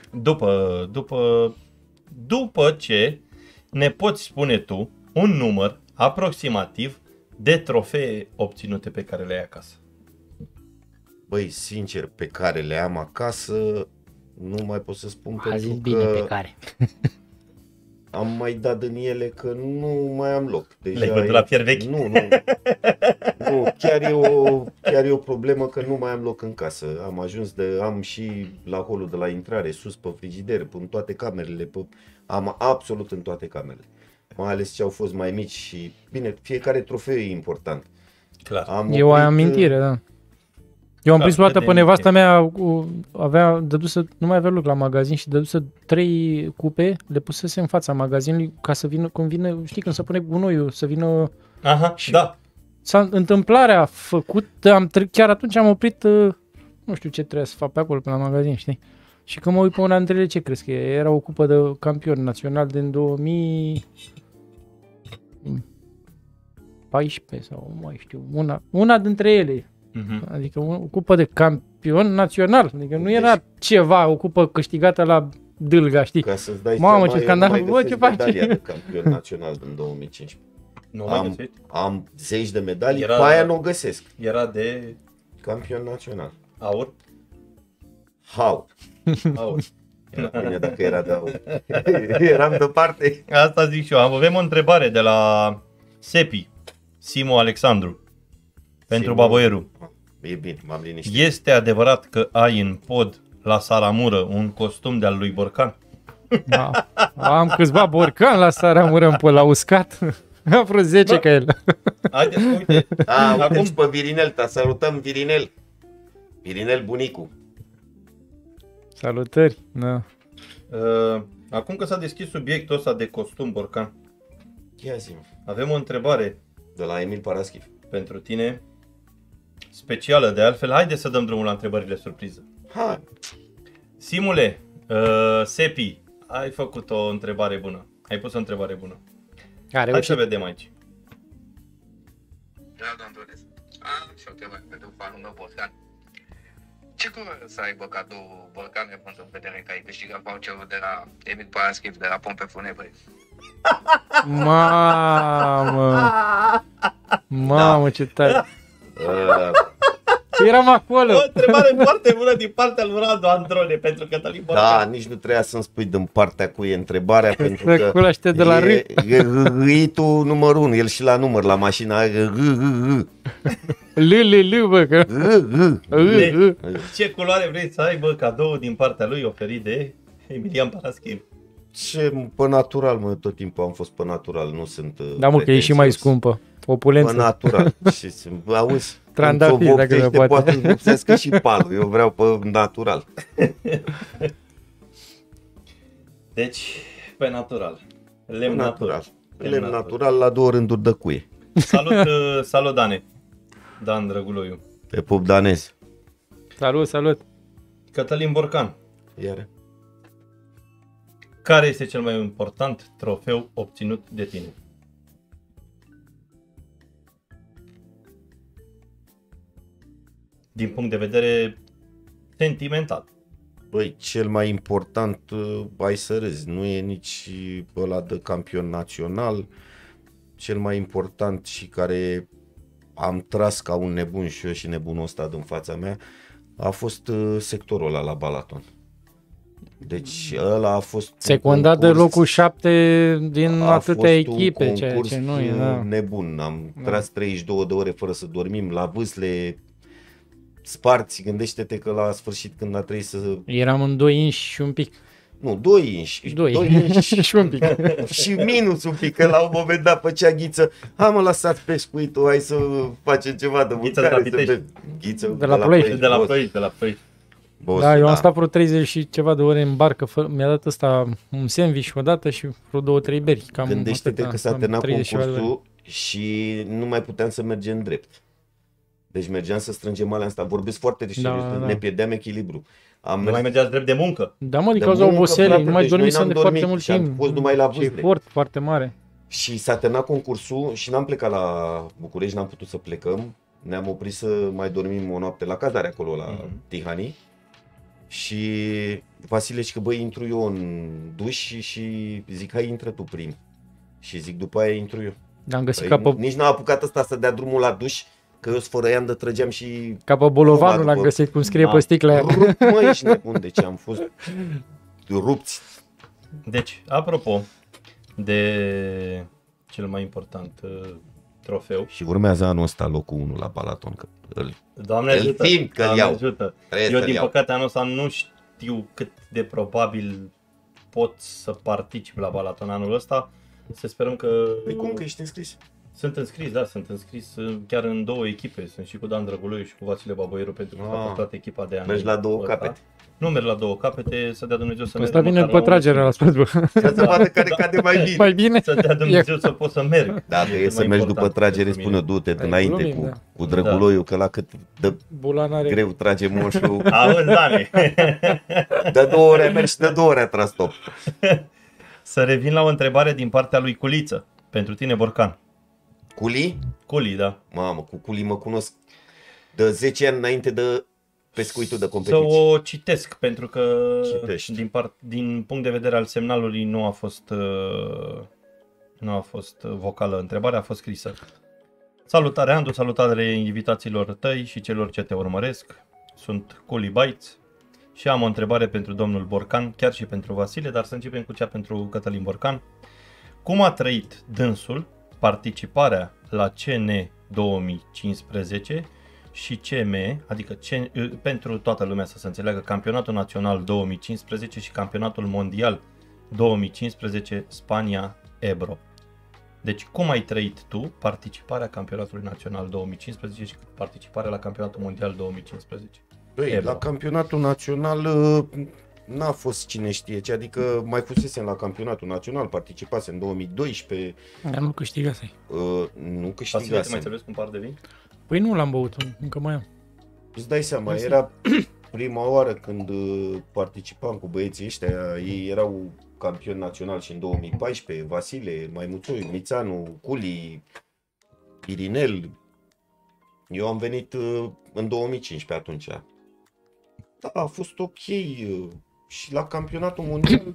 După ce ne poți spune tu un număr aproximativ de trofee obținute pe care le ai acasă. Băi, sincer, pe care le am acasă, nu mai pot să spun A zis pentru bine că pe care. am mai dat din ele că nu mai am loc. Deja Le-ai văzut la fier vechi? Nu. Nu, chiar e o problemă că nu mai am loc în casă. Am și la holul de la intrare, sus pe frigider, în toate camerele, am absolut în toate camerele. Mai ales ce au fost mai mici și, bine, fiecare trofeu e important. Clar. E o amintire, da. Eu am prins Clar, luată cât pe de nevasta mea, nu mai avea loc la magazin și dăduse 3 cupe, le pusese în fața magazinului ca să vină, când vine, știi, când se pune gunoiul, să vină. Aha, Și- da. Întâmplarea făcută, chiar atunci am oprit, nu știu ce trebuia să fac pe acolo, pe la magazin, știi? Și când mă uit pe una dintre ele, ce crezi că era o cupă de campion național din 2014 sau nu mai știu, una dintre ele. Mhm. Adică o cupă de campion național. Adică nu era ceva, o cupă câștigată la Dâlga, știi? Ca să-ți dai Mamă, seama, ce eu scandal. nu mai Bă, găsesc ce faci? medalia de campion național din 2015. Nu mai găsești? Am 10 de medalii, Era- pe aia nu o găsesc. Era de Campion național. aur? How? Aur. Era bine dacă era de aur. Eram departe. Asta zic și eu. Avem o întrebare de la Sepi, Simo Alexandru, pentru Simo. Baboieru. E bine, m-am liniștit. Este adevărat că ai în pod la Saramură un costum de-al lui Borcan? Da. Am câțiva borcan la Saramură la uscat. Am vreo 10 ca el. Haideți, uite, Acum acum pe Virinel, te salutăm Virinel. Virinel bunicu. Salutări. Da. acum că s-a deschis subiectul ăsta de costum Borcan, Ia zi avem o întrebare de la Emil Paraschiv. pentru tine, specială de altfel. Haide să dăm drumul la întrebările surpriză. Hai. Simule, Sepi, ai făcut o întrebare bună. Ai pus o întrebare bună. Care Hai să vedem aici. Da, domnul Doresc. Am și o temă pentru fanul meu Borcan. Ce culoare să aibă cadou Borcan, având în vedere că ai câștigat voucherul de la Emil Paraschiv de la Pompe Funebre? Mamă, ce tare. Uh, Eram acolo. O întrebare foarte bună din partea lui Radu Androne pentru Cătălin Borcan. da, nici nu trebuia să-mi spui din partea cu e întrebarea, pentru Să că cunoaște de la râ. e râitul numărul 1, el și la număr la mașină are L, bă, că... Ce culoare vrei să aibă cadou din partea lui oferit de Emilian Paraschiv? Ce, pe natural, mă, tot timpul am fost pe natural, nu sunt Da, mă, că e și mai pretențios. scumpă. Pe Opulență. natural. Și auzi, Trandafiri, când dacă ți-o se poate. poate să vopsească și palul. Eu vreau pe natural. Deci, pe natural. Pe Lemn natural. Lemn Lemn natural. natural la 2 rânduri de cuie. Salut, Dane. Dan Drăguloiu. Pe pup danez. Salut, salut. Cătălin Borcan. Iar Care este cel mai important trofeu obținut de tine? Din punct de vedere sentimental. băi, cel mai important, ai să râzi, nu e nici ăla de campion național. Cel mai important și care am tras ca un nebun și eu și nebunul ăsta din fața mea, a fost sectorul ăla la Balaton. Deci ăla a fost Secundat de concurs, locul 7 din a atâtea fost echipe, un ceea concurs ce nu e. Da. nebun. Am Da. tras 32 de ore fără să dormim, la vâsle sparți. Gândește-te că la sfârșit când a trebuit să... Eram în 2 inși și un pic. Nu, 2 inși. 2 inși și un pic. și minus un pic, că la un moment dat făcea Ghiță. Mă lăsați pescuitul, hai să facem ceva de Ghiță mâncare. de la Pitești. Ghiță De la Ploiești. De la boss. Ploiești, de la Ploiești. Boss, Da, eu am stat vreo 30 și ceva de ore în barcă, mi-a dat ăsta un sandwich odată și vreo 2-3 beri. Cam Gândește-te atât, că s-a am terminat 30 și ceva de ore. concursul și nu mai puteam să mergem drept. Deci mergeam să strângem alea asta. Vorbesc foarte de serios, Da, da. ne pierdeam echilibru. Am Nu mers mai mergeați drept de muncă. Da, mă, din de cauza muncă, oboselei, frate, nu mai deci noi dormisem n-am de foarte dormit mult și am timp. fost numai la Și vâsle. efort foarte mare. Și s-a terminat concursul și n-am plecat la București, n-am putut să plecăm. Ne-am oprit să mai dormim o noapte la cazare acolo, la Tihani. Și Vasile zice că băi, intru eu în duș și zic, hai intră tu prim. Și zic, după aia intru eu. Am găsit Păi, nici n-a apucat ăsta să dea drumul la duș, că eu sfărăiam de trăgeam și... ca pe bolovanul Acum, l-am după- găsit cum scrie Da. pe sticla aia. Rupt, mă, ești nebun, deci am fost rupți. Deci, apropo de cel mai important trofeu, Și urmează anul ăsta locul 1 la Balaton, că Doamne Îl ajută, simt că-l Doamne iau. ajută. trebuie Eu, să-l din iau. păcate, anul ăsta nu știu cât de probabil pot să particip la Balaton anul ăsta. Să sperăm că... Păi cum că ești înscris? Sunt înscris, da, sunt înscris chiar în 2 echipe. Sunt și cu Dan Drăguloiu și cu Vasile Baboieru pentru că fac toată echipa de ani. Mergi la 2 capete. Nu merg la 2 capete, să dea Dumnezeu să merg. Ăsta vine măcar după la unul tragerea la singur. Strasbourg. Ca să vadă care cade mai bine. Mai bine? Să dea Dumnezeu să pot să merg. Dacă e Este să mai mergi după important tragere, pentru spune mine. du-te Ai înainte glumit, da. cu Drăguloiu, că la cât de Bula n-are. greu trage moșul. Auzi, Dani, De 2 ore a mers și de 2 ore a tras top. să revin la o întrebare din partea lui Culiță. Pentru tine, Borcan. Culi? Culi, da. Mamă, cu Culi mă cunosc de 10 ani înainte de pescuitul de Să competiție. o citesc, pentru că Citești. din punct de vedere al semnalului nu a fost vocală întrebarea, a fost scrisă. Salutare Andu, salutare invitațiilor tăi și celor ce te urmăresc. Sunt Culi Bites și am o întrebare pentru domnul Borcan, chiar și pentru Vasile, dar să începem cu cea pentru Cătălin Borcan. Cum a trăit dânsul participarea la CN 2015 și CM, adică pentru toată lumea să se înțeleagă, Campionatul Național 2015 și Campionatul Mondial 2015 Spania Ebro. Deci cum ai trăit tu participarea Campionatului Național 2015 și participarea la Campionatul Mondial 2015? Băi, Ebro. la campionatul național n-a fost cine știe ce, adică mai fusesem la campionatul național, participasem în 2012, Dar nu câștigasei. nu Vasile, te mai câștigasem. servesc un par de vin? Păi nu l-am băut, încă mai am. Îți dai seama, era prima oară când participam cu băieții ăștia, ei erau campioni național și în 2014, Vasile, Maimuțoi, Mițanu, Culi, Irinel. Eu am venit în 2015 atunci. Da, a fost ok. Și la campionatul mondial,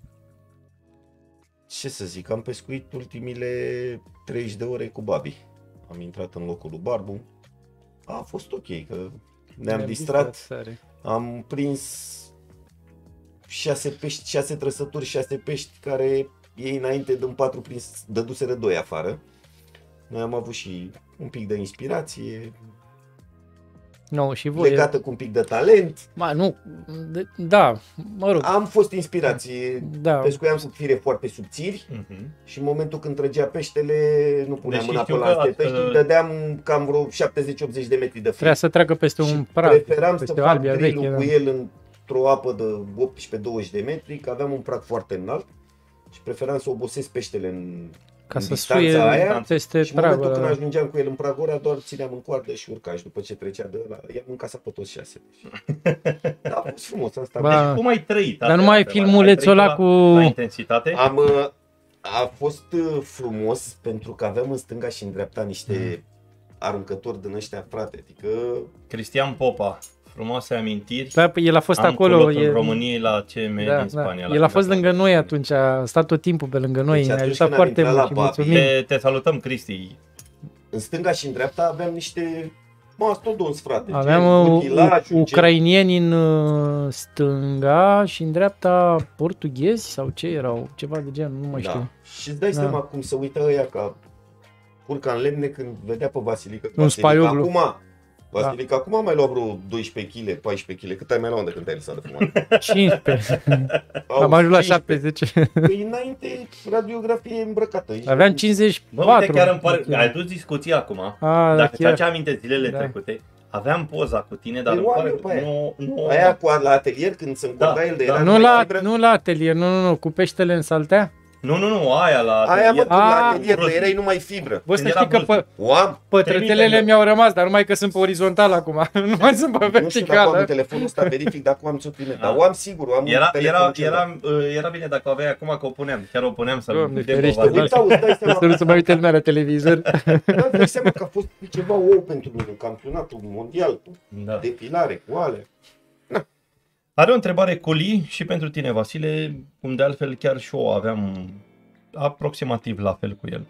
ce să zic, am pescuit ultimile 30 de ore cu Babi. Am intrat în locul lui Barbu. A fost ok, că ne-am distrat. Am prins 6 pești, 6 trăsături, 6 pești care ei înainte din 4 prins, dăduseră 2 afară. Noi am avut și un pic de inspirație, Nu, și voi. legată cu un pic de talent. Ma, nu, da, mă rog. Am fost inspirație. Da. Pescuiam sub fire foarte subțiri și în momentul când trăgea peștele, nu puneam Deși mâna pe știu la că stepe și dădeam cam vreo 70-80 de metri de fir. Trebuia să treacă peste Și un prag, preferam să peste o fac albia drill-ul veche. cu Da. el într-o apă de 18-20 de metri, că aveam un prag foarte înalt și preferam să obosesc peștele în Ca să distanța suie aia. peste Și în momentul pragul când ăla. ajungeam cu el în pragul ăla, doar țineam în coardă și urca și după ce trecea de ăla, i-am încasat pe toți 6. Da, a fost frumos asta. Ba, Deci cum ai trăit? Dar nu mai ai filmulețul ăla cu... La intensitate? A fost frumos pentru că aveam în stânga și în dreapta niște aruncători din ăștia, frate, adică Cristian Popa, frumoase amintiri. Da, el a fost Am acolo. culot României la CM Da, din Spania. da. El a fost lângă noi atunci, a stat tot timpul pe lângă noi, Deci ne-a atunci ajutat când am foarte intrat mult la și Babi, mulțumim. Te salutăm, Cristi. în stânga și în dreapta aveam niște Mastodonți, frate. Aveam utilajul, ucrainieni în stânga și în dreapta portughezi sau ce erau, ceva de genul, nu mai știu. Și îți dai seama cum se uită ăia ca curca în lemne când vedea pe Vasilică. Un spaioglu. Vasilică, acum mai luat vreo 12 kg, 14 kg. Cât ai mai luat de când te-ai lăsat de fumat? 15. Am ajuns la 70. Păi înainte radiografie îmbrăcată. Aveam 54. Bă, uite, chiar îmi pare, ai dus discuția acum. Dacă ți-aduce aminte zilele trecute, aveam poza cu tine, dar îmi pare nu. Aia la atelier când se încordea el de era. Nu la atelier, nu, cu peștele în saltea. Nu, aia la atelier. Aia, mă, la atelier, de erai numai fibră. Bă, să știi că pătrățelele mi-au rămas, dar numai că sunt pe orizontal acum, nu mai sunt pe vertical. Nu știu dacă am telefonul ăsta, verific dacă am ți-o trimit, dar o am sigur, o am un telefon. Era bine dacă o aveai acum, că o puneam, chiar o puneam să-l Să să mai uite lumea la televizor. Dai seama că a fost ceva ou pentru mine, campionatul mondial, cu depilare, cu alea. Are o întrebare Coli și pentru tine, Vasile, cum de altfel chiar și eu aveam aproximativ la fel cu el.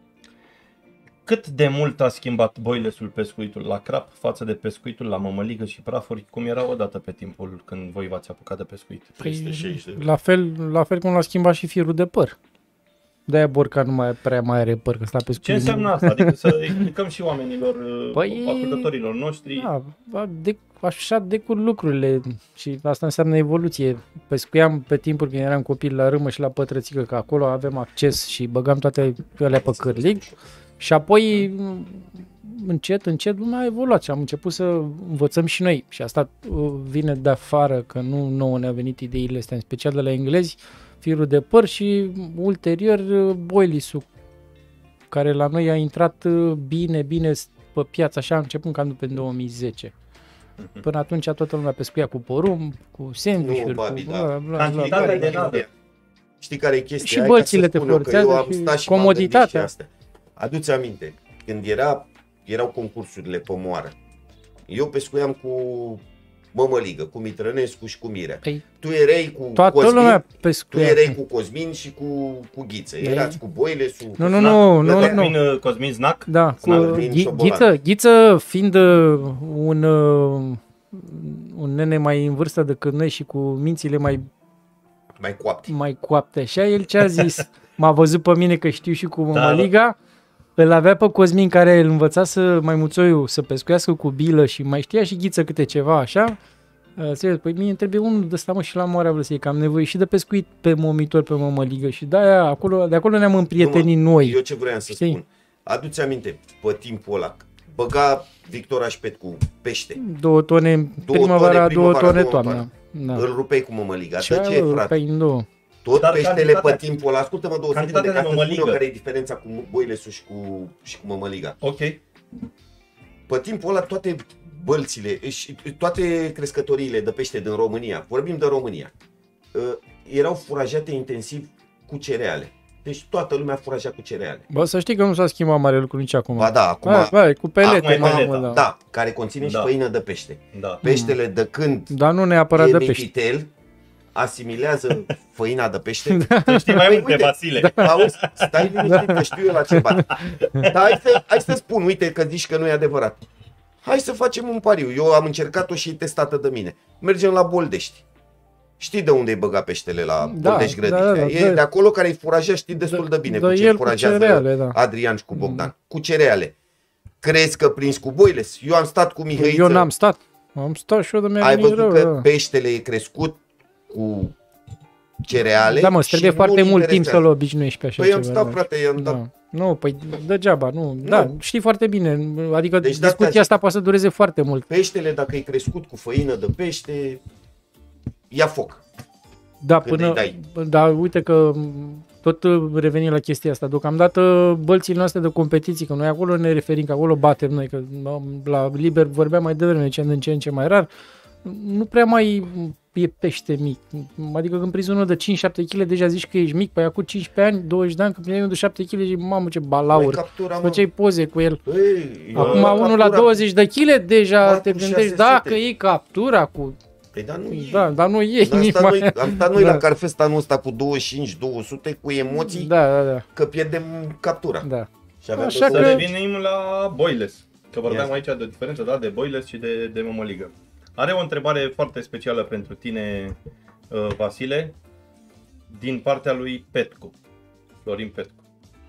Cât de mult a schimbat boilesul pescuitul la crap față de pescuitul la mămăligă și prafuri, cum era odată pe timpul când voi v-ați apucat de pescuit? La fel cum l-a schimbat și firul de păr. De-aia borca nu mai prea mai are păr, că sta pescuit. Ce înseamnă asta? Adică să explicăm și oamenilor, ascultătorilor noștri. Așa decur lucrurile și asta înseamnă evoluție. Pescuiam pe timpuri când eram copil la râmă și la pătrățică, că acolo avem acces și băgam toate alea pe cârlig. Și apoi, încet, lumea a evoluat și am început să învățăm și noi. Și asta vine de afară, că nu nouă ne-a venit ideile astea, în special de la englezi, firul de păr și ulterior boilisul, care la noi a intrat bine pe piață, așa începând cam după 2010. Până atunci toată lumea pescuia cu porumb, cu sandwich-uri, cantitatea de nave. Știi care e chestia? Și bălțile te forțează și comoditatea. Adu-ți aminte, când erau concursurile pe moară, eu pescuiam cu mămăligă, cu Mitrănescu și cu Mirea. Tu erai cu Cosmin, Cosmin și cu Ghiță. Erați cu Boilesul. Nu. Cosmin Znac? Da, cu Ghiță fiind un nene mai în vârstă decât noi și cu mințile mai coapte. Așa el ce a zis? M-a văzut pe mine că știu și cu mămăliga. Îl avea pe Cosmin care îl învăța maimuțoiul să pescuiască cu bilă și mai știa și Ghiță câte ceva, așa. Păi mie îmi trebuie unul de ăsta, mă, și la Moarea Vlăsei, că am nevoie și de pescuit pe momitor, pe mămăligă și de acolo ne-am împrietenit noi. Eu ce vreau să spun, adu-ți aminte, pe timpul ăla, băga Victor Așpet cu pește. 2 tone primăvara, 2 tone toamna. Îl rupeai cu mămăliga, asta ce e, frate? Tot Dar peștele pe timpul ăla, ascultă-mă 2 secunde ca să spun eu care e diferența cu boilesul și cu mămăliga. Ok. Pe timpul ăla toate bălțile și toate crescătoriile de pește din România, vorbim de România, erau furajate intensiv cu cereale. Deci toată lumea furaja cu cereale. Bă, să știi că nu s-a schimbat mare lucru nici acum. Ba da, acum... cu pelete. Da, care conține și făină de pește. Da. Peștele de când nu neapărat de pește. Asimilează făina de pește. Să știi mai multe, Vasile. Auzi, stai liniștit că știu eu la ce bat. Dar hai să spun, uite că zici că nu e adevărat. Hai să facem un pariu. Eu am încercat-o și e testată de mine. Mergem la Boldești. Știi de unde îi băga peștele la Boldești Grădini? E de acolo care îi furaja, știi destul de bine cu ce furajează Adrian și cu Bogdan. Cu cereale. Crezi că prins cu boiles? Eu am stat cu Mihăiță. Eu n-am stat. Am stat și eu de mi-a venit rău. Ai văzut că peștele e crescut cu cereale. Da, mă, trebuie foarte mult timp să-l obișnuiești pe așa ceva. Păi am stat, frate, i-am dat. Nu, păi degeaba, nu. Da, știi foarte bine. Adică deci discuția asta poate să dureze foarte mult. Peștele, dacă e crescut cu făină de pește, ia foc. Da, da, uite că tot revenim la chestia asta. Deocamdată bălțile noastre de competiții, că noi acolo ne referim, că acolo batem noi, că la liber vorbeam mai devreme, din ce în ce mai rar, nu prea mai e pește mic. Adică când prinzi unul de 5-7 kg, deja zici că ești mic. Păi acum 15 ani, 20 de ani, când prindeai unul de 7 kg, zici, mamă, ce balaur. Făceai poze cu el. Acum unul la 20 de kg, deja te gândești, dacă e captura cu... Păi dar nu e. Da, dar nu e. Am stat noi la Carfest anul ăsta cu 25-200 cu emoții că pierdem captura. Da. Și așa că... Să revenim la boiles. Că vorbeam aici de diferență, da, de Boiles și de mămăligă. Are o întrebare foarte specială pentru tine, Vasile, din partea lui Petcu, Florin Petcu.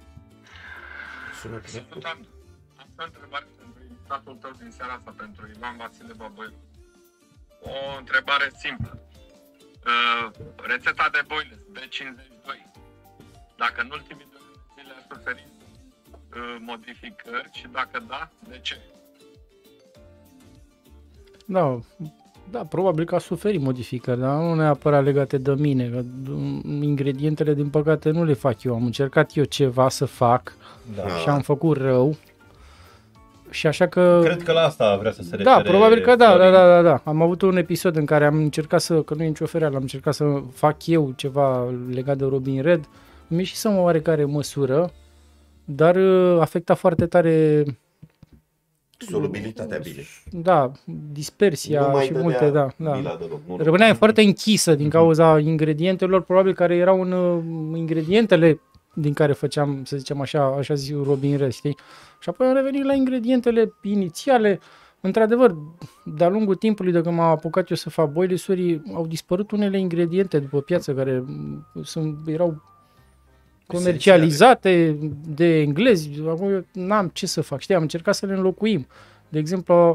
Salutăm. Am o întrebare pentru invitatul tău din seara asta, pentru Ivan Vasile Baboiu. O întrebare simplă. Rețeta de Boiles, B52, dacă în ultimii 2 zile a suferit modificări și dacă da, de ce? Da, probabil că a suferit modificări, dar nu neapărat legate de mine. Că ingredientele, din păcate, nu le fac eu. Am încercat eu ceva să fac și am făcut rău. Și așa că... Cred că la asta vrea să se refere. Da, probabil că da. Am avut un episod în care am încercat că nu e nicio fereală, am încercat să fac eu ceva legat de Robin Red. Mi-a ieșit în oarecare măsură, dar afecta foarte tare... Solubilitatea bilei. Da, dispersia și multe, da. Deloc, Rămânea foarte închisă din cauza ingredientelor, probabil care erau în ingredientele din care făceam, să zicem așa zis Robin Red, știi? Și apoi am revenit la ingredientele inițiale. Într-adevăr, de-a lungul timpului, de când m-am apucat eu să fac boilesuri, au dispărut unele ingrediente după piață care erau comercializate de englezi. Acum eu n-am ce să fac, știi? Am încercat să le înlocuim. De exemplu,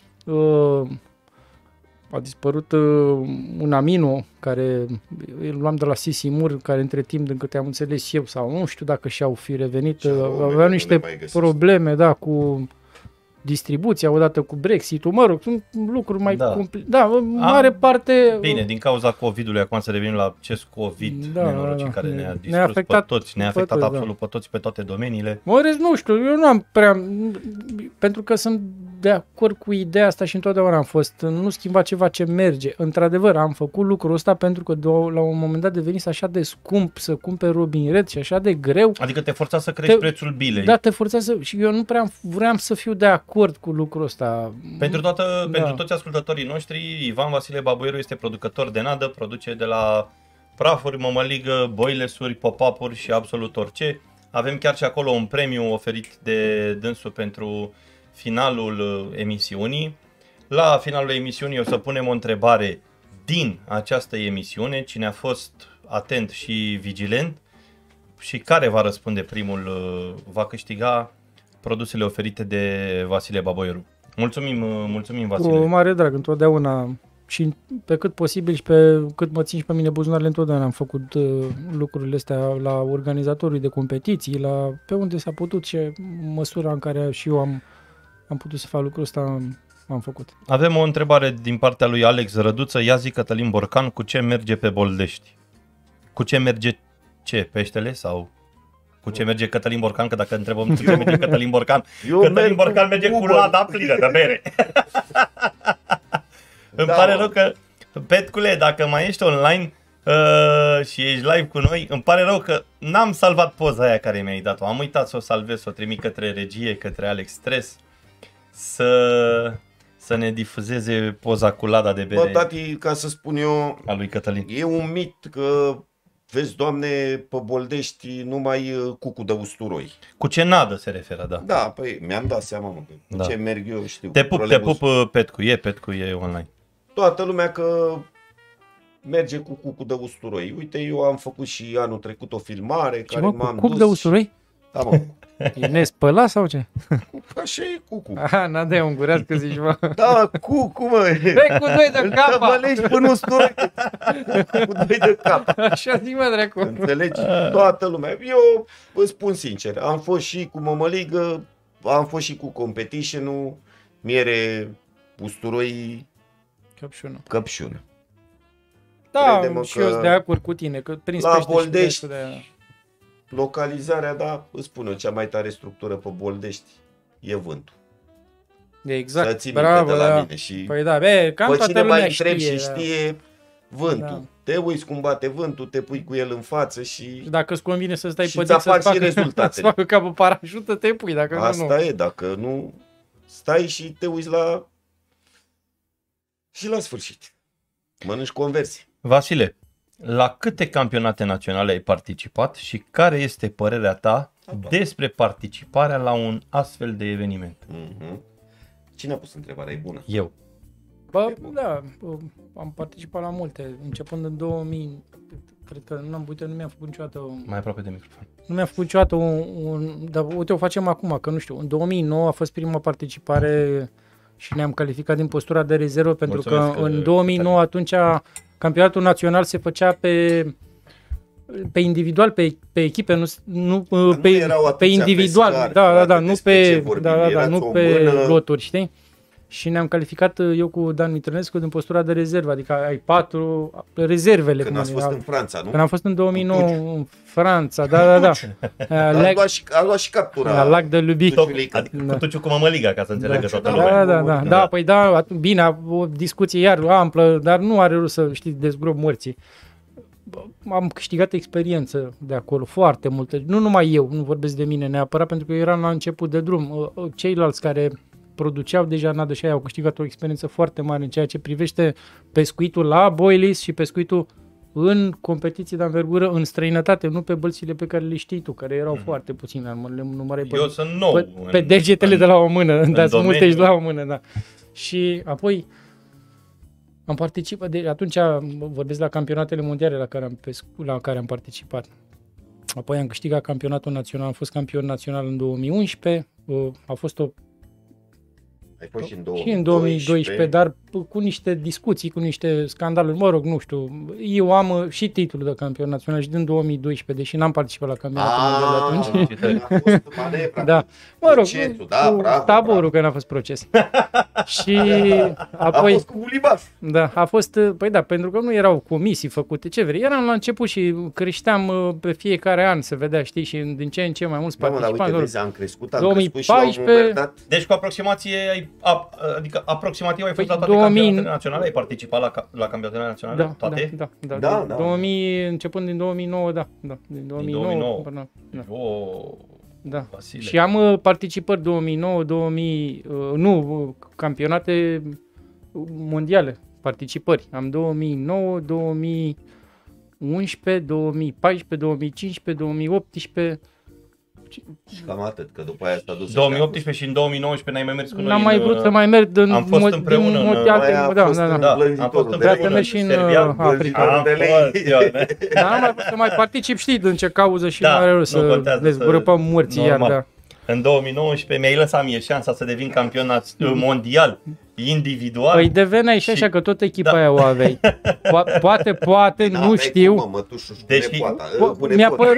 a dispărut un amino care îl luam de la Sisi Mur, care între timp, din câte am înțeles eu, sau nu știu dacă și-au fi revenit, aveau niște probleme, da, cu distribuția, odată cu Brexit-ul, mă rog, sunt lucruri mai complicate. Da, mare parte... Bine, din cauza COVID-ului, acum să revenim la acest COVID nenorocit care ne-a distrus pe toți, ne-a afectat absolut pe toți, pe toate domeniile. Mă rez, nu știu, eu nu am prea... Pentru că sunt de acord cu ideea asta și întotdeauna am fost, nu schimba ceva ce merge. Într-adevăr, am făcut lucrul ăsta pentru că la un moment dat devenise așa de scump să cumperi Robin Red și așa de greu. Adică te forța să crești prețul bilei. Da, te forța să... Și eu nu prea vreau să fiu de acord cu lucrul ăsta. Pentru toți ascultătorii noștri, Ivan Vasile Baboieru este producător de nadă, produce de la prafuri, mămăligă, boilesuri, pop-up-uri și absolut orice. Avem chiar și acolo un premiu oferit de dânsul pentru finalul emisiunii. La finalul emisiunii o să punem o întrebare din această emisiune, cine a fost atent și vigilent și care va răspunde primul va câștiga produsele oferite de Vasile Baboieru. Mulțumim Vasile. Cu mare drag, întotdeauna și pe cât posibil și pe cât mă țin și pe mine buzunarele, întotdeauna am făcut lucrurile astea la organizatorii de competiții, pe unde s-a putut și măsura în care și eu am putut să fac lucrul ăsta, am făcut. Avem o întrebare din partea lui Alex Răduță. Ia zi, Cătălin Borcan, cu ce merge pe Boldești? Cu ce merge peștele sau... Cu ce merge Cătălin Borcan, că dacă întrebăm cu ce merge Cătălin Borcan, Cătălin Borcan merge cu lada plină de bere. Îmi pare rău că, Petcule, dacă mai ești online și ești live cu noi, îmi pare rău că n-am salvat poza aia care mi-ai dat-o. Am uitat să o salvez, să o trimit către regie, către Alex Stres, să ne difuzeze poza cu lada de bere. Bă, tati, ca să spun eu, a lui Cătălin. E un mit că... Vezi, Doamne, pe Boldești numai cucu de usturoi. Cu ce nadă se referă, da. Da, păi mi-am dat seama, mă, cu ce merg eu, știu. Te pup, Petcu, e online. Toată lumea că merge cu cucu de usturoi. Uite, eu am făcut și anul trecut o filmare care m-am dus. Cuc de usturoi? Da, mă. E nespălat sau ce? Așa e cucu. Aha, n-a ungurească zici, mă. Da, cucu, mă. Dă cu doi de cap. Îl tăvălești până usturoi. Cu doi de cap. Așa zic, mă, dracu. Înțelegi? Toată lumea. Eu vă spun sincer, am fost și cu mămăligă, am fost și cu competition-ul, miere, usturoi, căpșună. Da, și eu sunt de acord cu tine, că prin la Boldești, localizarea, da, îți spun eu, cea mai tare structură pe Boldești e vântul. Exact, să ții bravo, de la mine și păi da, cam pe cine mai întrebi știe, și știe vântul. Da. Te uiți cum bate vântul, te pui cu el în față și dacă îți convine să stai pe tic să facă ca pe parașută, te pui, dacă asta nu. Asta e, dacă nu stai și te uiți și la sfârșit. Mănânci conversie. Vasile, la câte campionate naționale ai participat și care este părerea ta despre participarea la un astfel de eveniment. Cine a pus întrebarea? E bună. Eu. Bă, da, am participat la multe, începând în 2000, cred că nu mi-am făcut niciodată Mai aproape de microfon. Nu mi-a făcut niciodată dar uite, o facem acum, că nu știu, în 2009 a fost prima participare și ne-am calificat din postura de rezervă, pentru că în 2009 atunci campionatul național se făcea pe individual, pe echipe, nu pe individual, nu pe loturi, știi? Și ne-am calificat eu cu Dan Mitrănescu din postura de rezervă, adică ai 4 rezervele. Când ați fost în Franța, nu? Când am fost în 2009 în Franța, da. A luat și captura. La Lac de Lubic. Cu Tuciu cu Mămăliga, ca să înțeleagă toată lumea. Da, păi da, bine, o discuție iar amplă, dar nu are rost să, știi, dezgrop morții. Am câștigat experiență de acolo, foarte multe. Nu numai eu, nu vorbesc de mine neapărat, pentru că eu eram la început de drum. Ceilalți care produceau deja nadă și aia au câștigat o experiență foarte mare în ceea ce privește pescuitul la boilies și pescuitul în competiții de anvergură în străinătate, nu pe bălțile pe care le știi tu, care erau foarte puține, le numărai eu sunt nou pe degetele de la o mână, dar sunt multe și de la o mână, da. Și apoi am participat, atunci vorbesc la campionatele mondiale la care am participat. Apoi am câștigat campionatul național, am fost campion național în 2011, a fost o Ai fost și în 2012, dar cu niște discuții, cu niște scandaluri, mă rog, nu știu. Eu am și titlul de campion național și din 2012, deși n-am participat la campionatul mondial atunci. Da. Mă rog, taborul, că n-a fost proces. Și apoi... A fost cu bulibaș. Da, a fost, păi da, pentru că nu erau comisii făcute, ce vrei. Eram la început și creșteam pe fiecare an, se vedea, știi, și din ce în ce mai mulți participanți. Dar uite, am crescut 2014, deci cu aproximație adică aproximativ ai fost la toate campionatele naționale? Ai participat la campionatele naționale? Toate? Da. 2000, începând din 2009, da. Din 2009. Până, da. Da. Vasile. Și am participări 2009, campionate mondiale, participări. Am 2009, 2011, 2014, 2015, 2018. Și cam atât, că după aia s-a dus. 2018 și în 2019 n-ai mai mers cu noi. N-am mai vrut să mai merg am fost împreună am fost împreună și în Africa. Dar n-am mai vrut să mai particip, știi, în ce cauză și mai rău să dezgurăpăm morții iar, da. În 2019 mi-ai lăsat mie șansa să devin campion mondial individual. Păi deveneai și așa, că tot echipa aia o aveai. Poate, nu știu. Deci mi-a părut...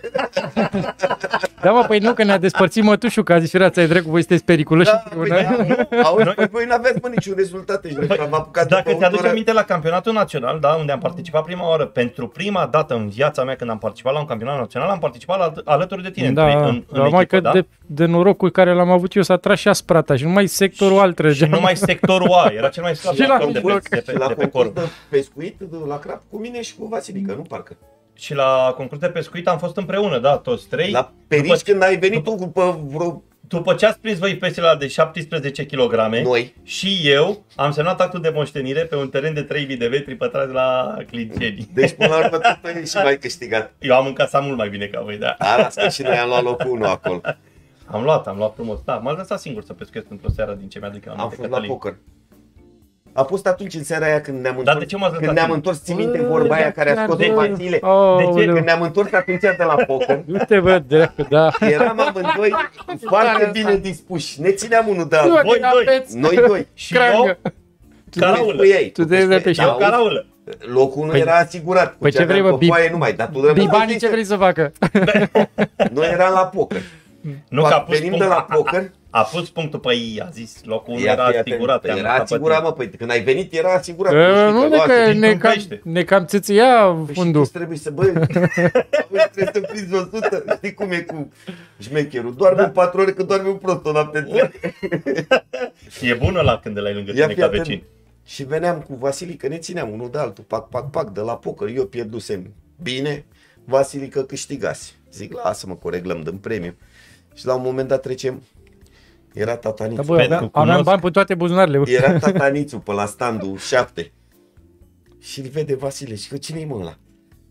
Da, mă, păi nu, că ne-a despărțit mătușul, că a zis, firața, e drept, voi sunteți periculoși. Auzi, voi n-aveți niciun rezultat. Dacă ți-aduci aminte la campionatul național, da, unde am participat prima oară, pentru prima dată în viața mea când am participat la un campionat național, am participat alături de tine. Da, mai că de norocul care l-am avut eu s-a tras și asprata și numai sectorul A trăgea. Și numai sectorul A, era cel mai slab de pe corp. De pescuit la crap cu mine și cu Vasilica, nu parcă. Și la concurs de pescuit am fost împreună, da, toți trei. La Perici când ai venit tu cu vreo... După ce ați prins voi peștele de 17 kg, noi și eu am semnat actul de moștenire pe un teren de 3000 de metri pătrați la Clinceni. Deci până la urmă tu ai și mai câștigat. Eu am încasat mult mai bine ca voi, da. Asta și noi am luat locul 1 acolo. Am luat frumos, da, m-am lăsat singur să pescuiesc într-o seară din ce mi-aduc eu aminte. Am fost la poker. A fost atunci în seara aia când ne-am întors. Dar de ce m-ați lăsat? Când ne-am întors, ții minte vorba aia care a scos Vasile? De ce? Când ne-am întors atunci de la poker. Du-te, bă, da. Eram amândoi foarte bine dispuși. Ne țineam unul de altul. Voi doi. Noi doi. Și eu caraulă. Eu caraulă. Locul 1 era asigurat. Păi ce vrei, bă, numai, dar tu banii ce vrei să facă? Noi eram la poker. Nu, că venim de la poker. A pus punctul pe ei, a zis locul 1 era asigurat. Era asigurat, mă, păi când ai venit era asigurat. Nu, că ne cam țâțâia fundul. Trebuie să, trebuie să prinzi 100, știi cum e cu șmecherul. Doarme 4 ore, că doarme un prost o noapte. E bună la când l-ai lângă tine ca vecin. Și veneam cu Vasilica, ne țineam unul de altul, pac, de la poker. Eu pierdusem bine, Vasilica câștigase. Zic, lasă-mă, că o reglăm, dăm premiu. Și la un moment dat trecem, era Tatanițu. Da, aveam bani pe toate buzunarele. Era Tatanițu pe la standul 7. Și îl vede Vasile și că cine-i mă ăla?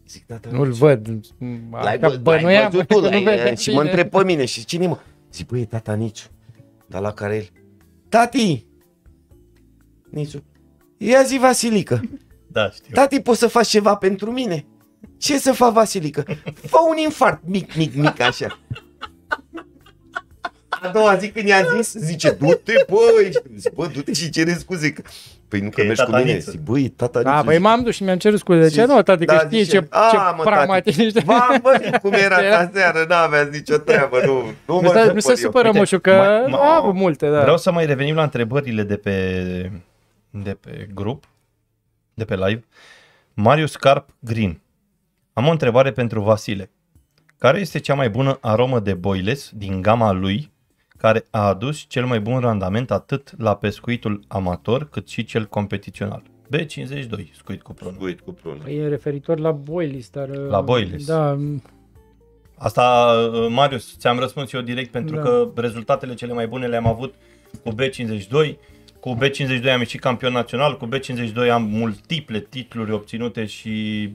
Zic, tata, Nu-l văd. L-ai Așa bănuiam văzut că tu, nu vede și mă bine. întreb pe mine și cine mă? Zic, băi, e tata Niciu. Dar la care el, tati! Niciu, ia zi Vasilică, Da, știu. tati, poți să faci ceva pentru mine? Ce să fac, Vasilică? Fă un infart mic, așa. A doua zi când i-a zis, zice, du-te, băi! Zic, bă, du-te și cere scuze. Păi nu că Că e mergi cu tata mine. Nițu. Zic, băi, tata Da, Nițu. băi, m-am dus și mi-am cerut scuze. De ce Zici, nu, tati, că da, știi zice, ce mă, pragmatic ești. V-am văzut cum era ta seară, n-aveați nicio treabă, nu mă Nu se supăr eu. supără Uite, moșu, că mai- a avut multe, da. Vreau să mai revenim la întrebările de pe grup, de pe live. Marius Carp Green. Am o întrebare pentru Vasile. Care este cea mai bună aromă de boiles din gama lui care a adus cel mai bun randament atât la pescuitul amator cât și cel competițional? B52, scuit cu prună. Scuit cu prună. Păi e referitor la boilies, dar... La boilies. Da, Asta, Marius, ți-am răspuns eu direct pentru Da. că rezultatele cele mai bune le-am avut cu B52. Cu B52 am ieșit campion național, cu B52 am multiple titluri obținute și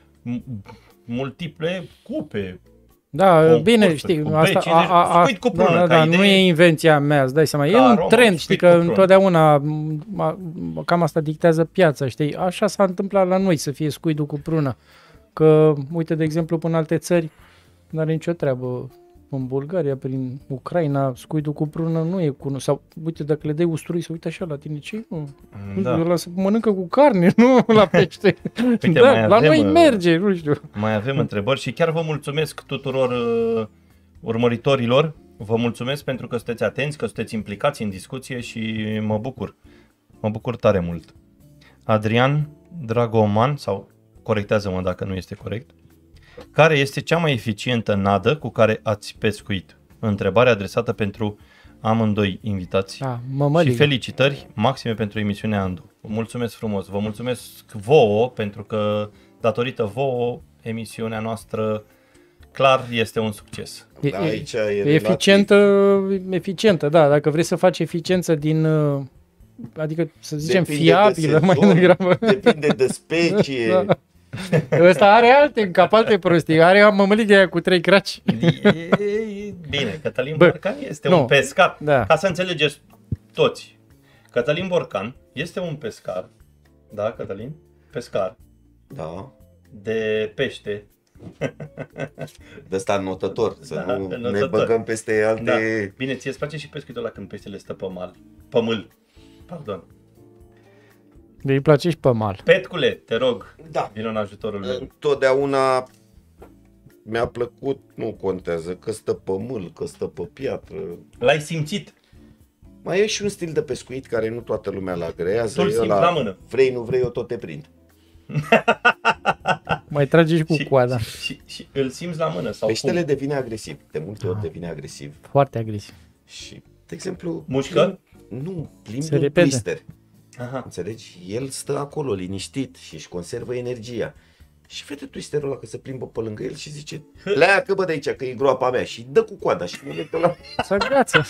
multiple cupe. da, Concursuri, bine, știi, cu asta, B50, scuit cu prună, ca da, idee. nu e invenția mea, îți dai seama, e Ca un aromă, trend, știi, scuit că cu prună. întotdeauna cam asta dictează piața, știi, așa s-a întâmplat la noi să fie scuidul cu prună, că, uite, de exemplu, până în alte țări, nu are nicio treabă. În Bulgaria, prin Ucraina, scuidul cu prună nu e cunoscut. Sau, uite, dacă le dai usturoi, se uită așa la tine, ce nu? Da. Ăla se mănâncă cu carne, nu la pește. Uite, Da, mai la avem, noi merge, nu știu. Mai avem întrebări și chiar vă mulțumesc tuturor urmăritorilor. Vă mulțumesc pentru că sunteți atenți, că sunteți implicați în discuție și mă bucur. Mă bucur tare mult. Adrian Dragoman, sau corectează-mă dacă nu este corect. Care este cea mai eficientă nadă cu care ați pescuit? Întrebare adresată pentru amândoi invitați. Da, Și mămăligă. felicitări maxime pentru emisiunea Andu. Vă mulțumesc frumos, vă mulțumesc vouă pentru că datorită vouă emisiunea noastră clar este un succes. Da, aici e Eficientă, da. Dacă vrei să faci eficiență din, adică să zicem Depinde fiabilă, de mai sezon, degrabă. depinde de specie. Da. Ăsta are alte, cap alte prostii. Are mămăligă aia cu 3 craci. Bine, Cătălin Bă, Borcan este nu. un pescar. Da. Ca să înțelegeți toți. Cătălin Borcan este un pescar. Da, Cătălin? Pescar Da, de pește. de ăsta notător, să Da, nu ne înotător. băgăm peste alte... Da. Bine, ție îți place și pescuitul ăla când peștele stă pe mal. Pe mâl. Pardon. Îi place și pe mal. Petcule, te rog, Da. vină în ajutorul meu. Întotdeauna mi-a plăcut, nu contează, că stă pe mâl, că stă pe piatră. L-ai simțit? Mai e și un stil de pescuit care nu toată lumea îl agrează. Tu-l e simți ăla, la mână. Vrei, nu vrei, eu tot te prind. Mai trage și cu coada. Și îl simți la mână sau Peștele cum? devine agresiv, de multe ori devine agresiv. Foarte agresiv. Și, de exemplu... Mușcă? Nu, plin Se de un repede. twister. Aha. Înțelegi? El stă acolo liniștit și își conservă energia. Și vede twisterul ăla că se plimbă pe lângă el și zice, pleacă bă de aici că e groapa mea, și dă cu coada și mă duc la Să agață.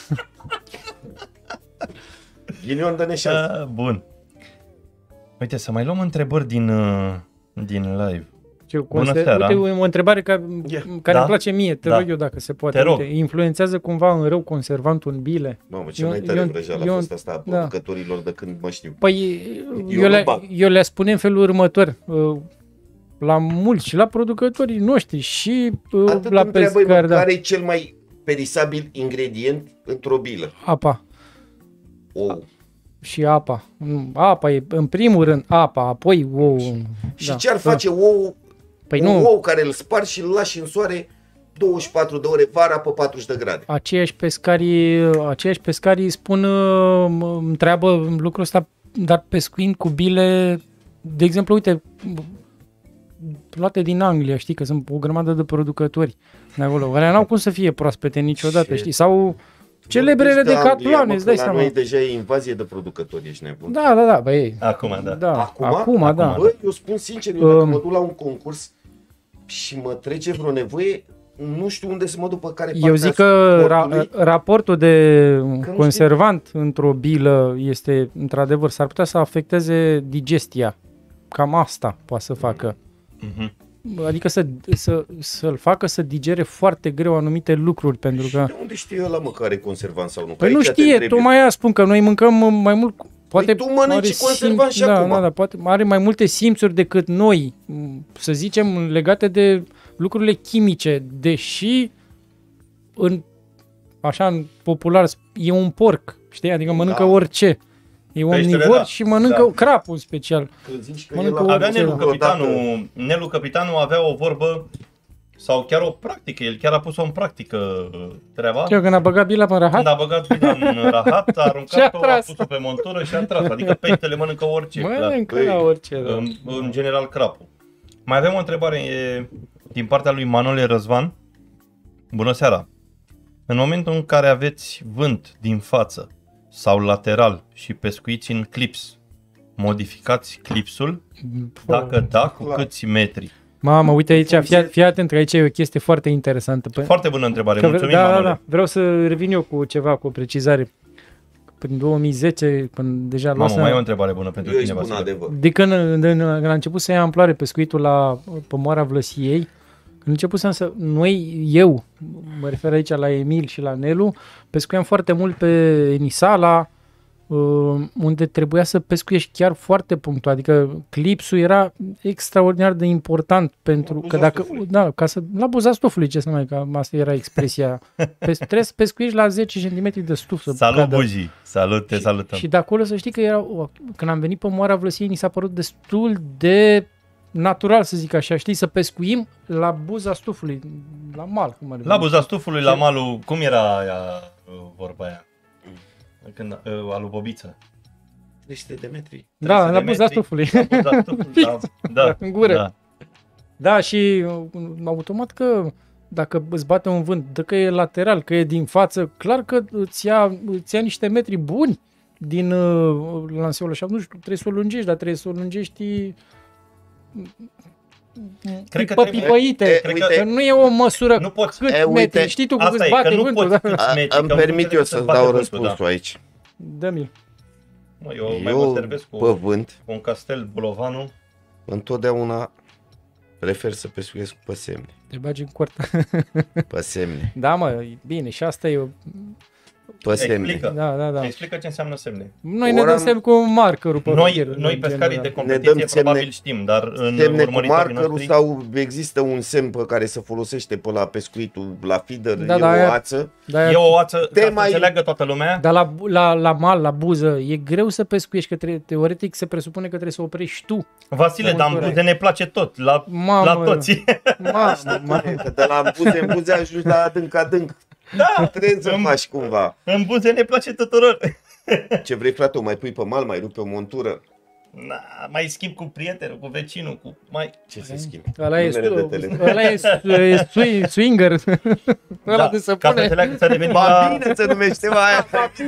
ghinion de neșans. Bun. Uite, să mai luăm întrebări din live. Bună seara. Uite, o întrebare care Da? îmi place mie, te Da. rog eu dacă se poate. Te rog. Uite, influențează cumva în rău conservantul în bile? Mamă, ce Eu- mai tare eu- vrăjeală eu- a fost asta a da. producătorilor de când mă știu. Păi, Eu nu bag. eu le spun în felul următor. La mulți și la producătorii noștri și Atât la întreabă pescari, da. care e cel mai perisabil ingredient într-o bilă. Apa. Ou. Și apa. Apa e în primul rând apa, apoi ou. Și ce ar face ou? Păi un nu, ou care îl spargi și îl lași în soare 24 de ore vara pe 40 de grade. aceiași pescarii spun, întreabă lucrul ăsta, dar pescuind cu bile, de exemplu, uite, luate din Anglia, știi, că sunt o grămadă de producători de acolo, care n-au cum să fie proaspete niciodată, Ce- știi, sau celebrele Vorbești de Anglia, Decathlon, mă, îți că dai la seama. noi deja e invazie de producători, ești nebun. Da, băi. Acum, da. Da, Acum? acum, da. Bă, eu spun sincer, eu dacă mă duc la un concurs și mă trece vreo nevoie, nu știu unde să mă duc, pe care Eu parte zic a că sportului. raportul de știi- conservant într-o bilă este, într-adevăr, s-ar putea să afecteze digestia. Cam asta poate să facă. Mhm. adică să-l facă să digere foarte greu anumite lucruri, pentru că... De unde știe ăla mă care e conservant sau nu? Păi nu știe, tocmai aia spun că noi mâncăm mai mult... Poate tu mănânci conservant și acum. Da, poate are mai multe simțuri decât noi, să zicem, legate de lucrurile chimice, deși în popular e un porc, știi? Adică mănâncă orice. E omnivor și mănâncă crapul în special. Avea Nelu Căpitanu avea o vorbă sau chiar o practică, el chiar a pus-o în practică treaba. Când a băgat bila în rahat? Când a băgat bila în rahat, a aruncat-o, a pus-o pe montură și a tras. Adică peștele mănâncă orice. Mănâncă orice, da. În general crapul. Mai avem o întrebare din partea lui Manole Răzvan. Bună seara! În momentul în care aveți vânt din față sau lateral și pescuiți în clips, modificați clipsul? Dacă da, cu câți metri? Mamă, uite aici, fii atent că aici e o chestie foarte interesantă. Foarte bună întrebare, mulțumim, Manole. Da. Vreau să revin eu cu ceva, cu o precizare. Prin 2010, când deja mai e o întrebare bună pentru tine, Vasile. De când a început să ia amploare pescuitul pe Moara Vlăsiei, când începusem eu, mă refer aici la Emil și la Nelu, pescuiam foarte mult pe Nisala, unde trebuia să pescuiești chiar foarte punctual, adică clipsul era extraordinar de important pentru că la buza stufului, ce să mai, că asta era expresia. Trebuie să pescuiești la 10 cm de stufă. Salut, Buji! Te salutăm! Și de acolo să știi că când am venit pe Moara Vlăsiei, ni s-a părut destul de natural, să zic așa, știi, să pescuim la buza stufului, la mal. La buza stufului, la malul, cum era aia, vorba aia? Alu Bobiță. 300 de metri. Da, la buza stufului. Da, în gură. Da, și automat că dacă îți bate un vânt, că e lateral, că e din față, clar că îți ia niște metri buni din lanseul așa. Nu știu, trebuie să o lungești, dar trebuie să o lungești pipăite. Că nu e o măsură nu poți. Cât metri. Știi tu cum îți bate vântul. Îmi permit eu să-ți dau răspunsul aici. Dă-mi-l. Eu mai mă servesc pe vânt, cu un castel Bulovanu. Întotdeauna prefer să pescuiesc pe semne. Te bagi în coartă. Pe semne. Da, mă, bine, și asta e pe semne. Da. Explică ce înseamnă semne. Noi ne dăm semn cu markerul pe Noi pescarii de competiție probabil știm, dar în semne cu urmăritorii markerul noștri... sau există un semn pe care se folosește pe la pescuitul la feeder, o ață. E o ață ca să înțeleagă toată lumea. Dar la mal, la buză, e greu să pescuiești, că teoretic se presupune că trebuie să oprești tu. Vasile, dar în buze ne place tot, la toți. Că de la în buze ajungi la adânc. Da, trebuie să faci cumva. În buze ne place tuturor. Ce vrei, frate, o mai pui pe mal, mai rupi o montură? Mai schimb cu prietenul, cu vecinul, cu Ce se schimb? Ăla e swinger. Ăla de să pune. Ca să revenim Babine se numește aia.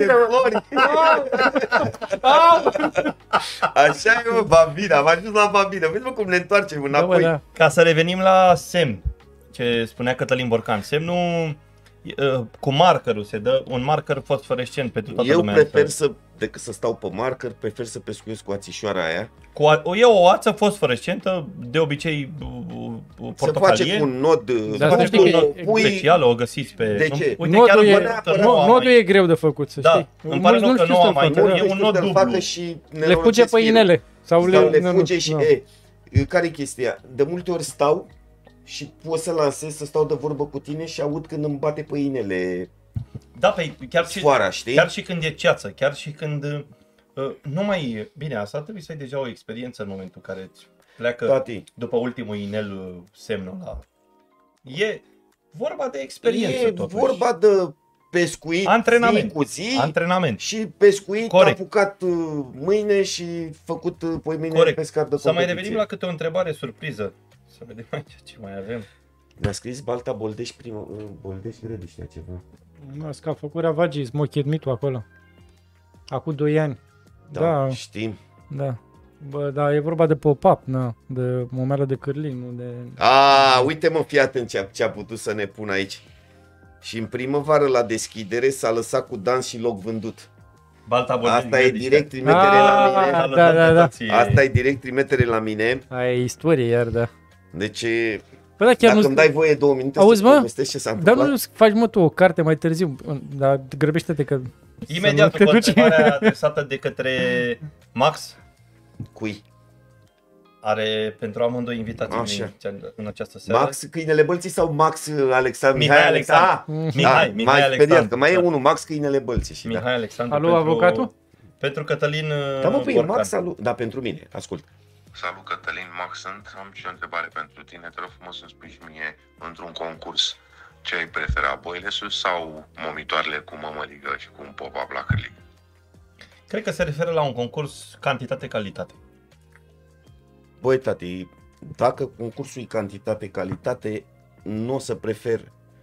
Așa e, mă, babina. Am ajuns la babina. Vezi, mă, cum ne întoarcem înapoi. Ca să revenim la semn, ce spunea Cătălin Borcan. Semnul cu markerul se dă un marker fosforescent pentru toată lumea. Eu prefer decât să stau pe marker, prefer să pescuiesc cu ațișoara aia. E o ață fosforescentă, de obicei portocalie. Se face cu un nod, special, o găsiți pe... De ce? Uite, nodul e greu de făcut, să știi. Îmi pare rău că nu am aici, e un nod dublu. Le fuge pe inele. Sau le fuge și... Care e chestia? De multe ori stau și pot să lansez, să stau de vorbă cu tine și aud când îmi bate pe inele sfoara, știi? Chiar și când e ceață, chiar și când nu mai... Bine, asta trebuie să ai deja o experiență în momentul în care îți pleacă după ultimul inel semnul ăla. E vorba de experiență totuși. E vorba de pescuit zi cu zi. Antrenament. Și pescuit apucat mâine și făcut poimâine pescat de competiție. Să mai revenim la câte o întrebare surpriză. Să vedem aici ce mai avem. Mi-a scris Balta Boldeș Grădiștea ceva. Nu, că a făcut ravagii, Smochet Mitu acolo. Acum 2 ani. Da, știm. Da. Bă, da, e vorba de pop-up, de momeală de cârlin, nu de... Uite mă, fii atent ce a putut să ne pun aici. Și în primăvară la deschidere s-a lăsat cu dans și loc vândut. Balta Boldeș. Asta e direct trimitere la mine. Da. Asta e direct trimitere la mine. Aia e istorie iar, da. Deci, Păi da, chiar dacă nu... îmi dai voie 2 minute Auzi, să mă? povestesc ce s-a Dar întâmplat. nu faci, mă, tu o carte mai târziu, dar grăbește-te că... Imediat să nu după te duci. întrebarea adresată de către Max, Cui? are pentru amândoi invitații Așa. în această seară. Max Câinele Bălții sau Max Alexandru? Mihai Alexandru. Ah, Mihai m-ai speriat, Alexandru, că mai e da. unul, Max Câinele Bălții. Și Mihai Alexandru. Alo, pentru, avocatul? Pentru Cătălin da, mă, păi, Borcan. Max, salut. Da, pentru mine, ascult. Salut, Cătălin, Max sunt. Am și o întrebare pentru tine. Te rog frumos să-mi spui și mie, într-un concurs, ce ai prefera, boilesul sau momitoarele cu mămăligă și cu un pop-up la hârlig? Cred că se referă la un concurs cantitate-calitate. Băi, tati, dacă concursul e cantitate-calitate, nu o să prefer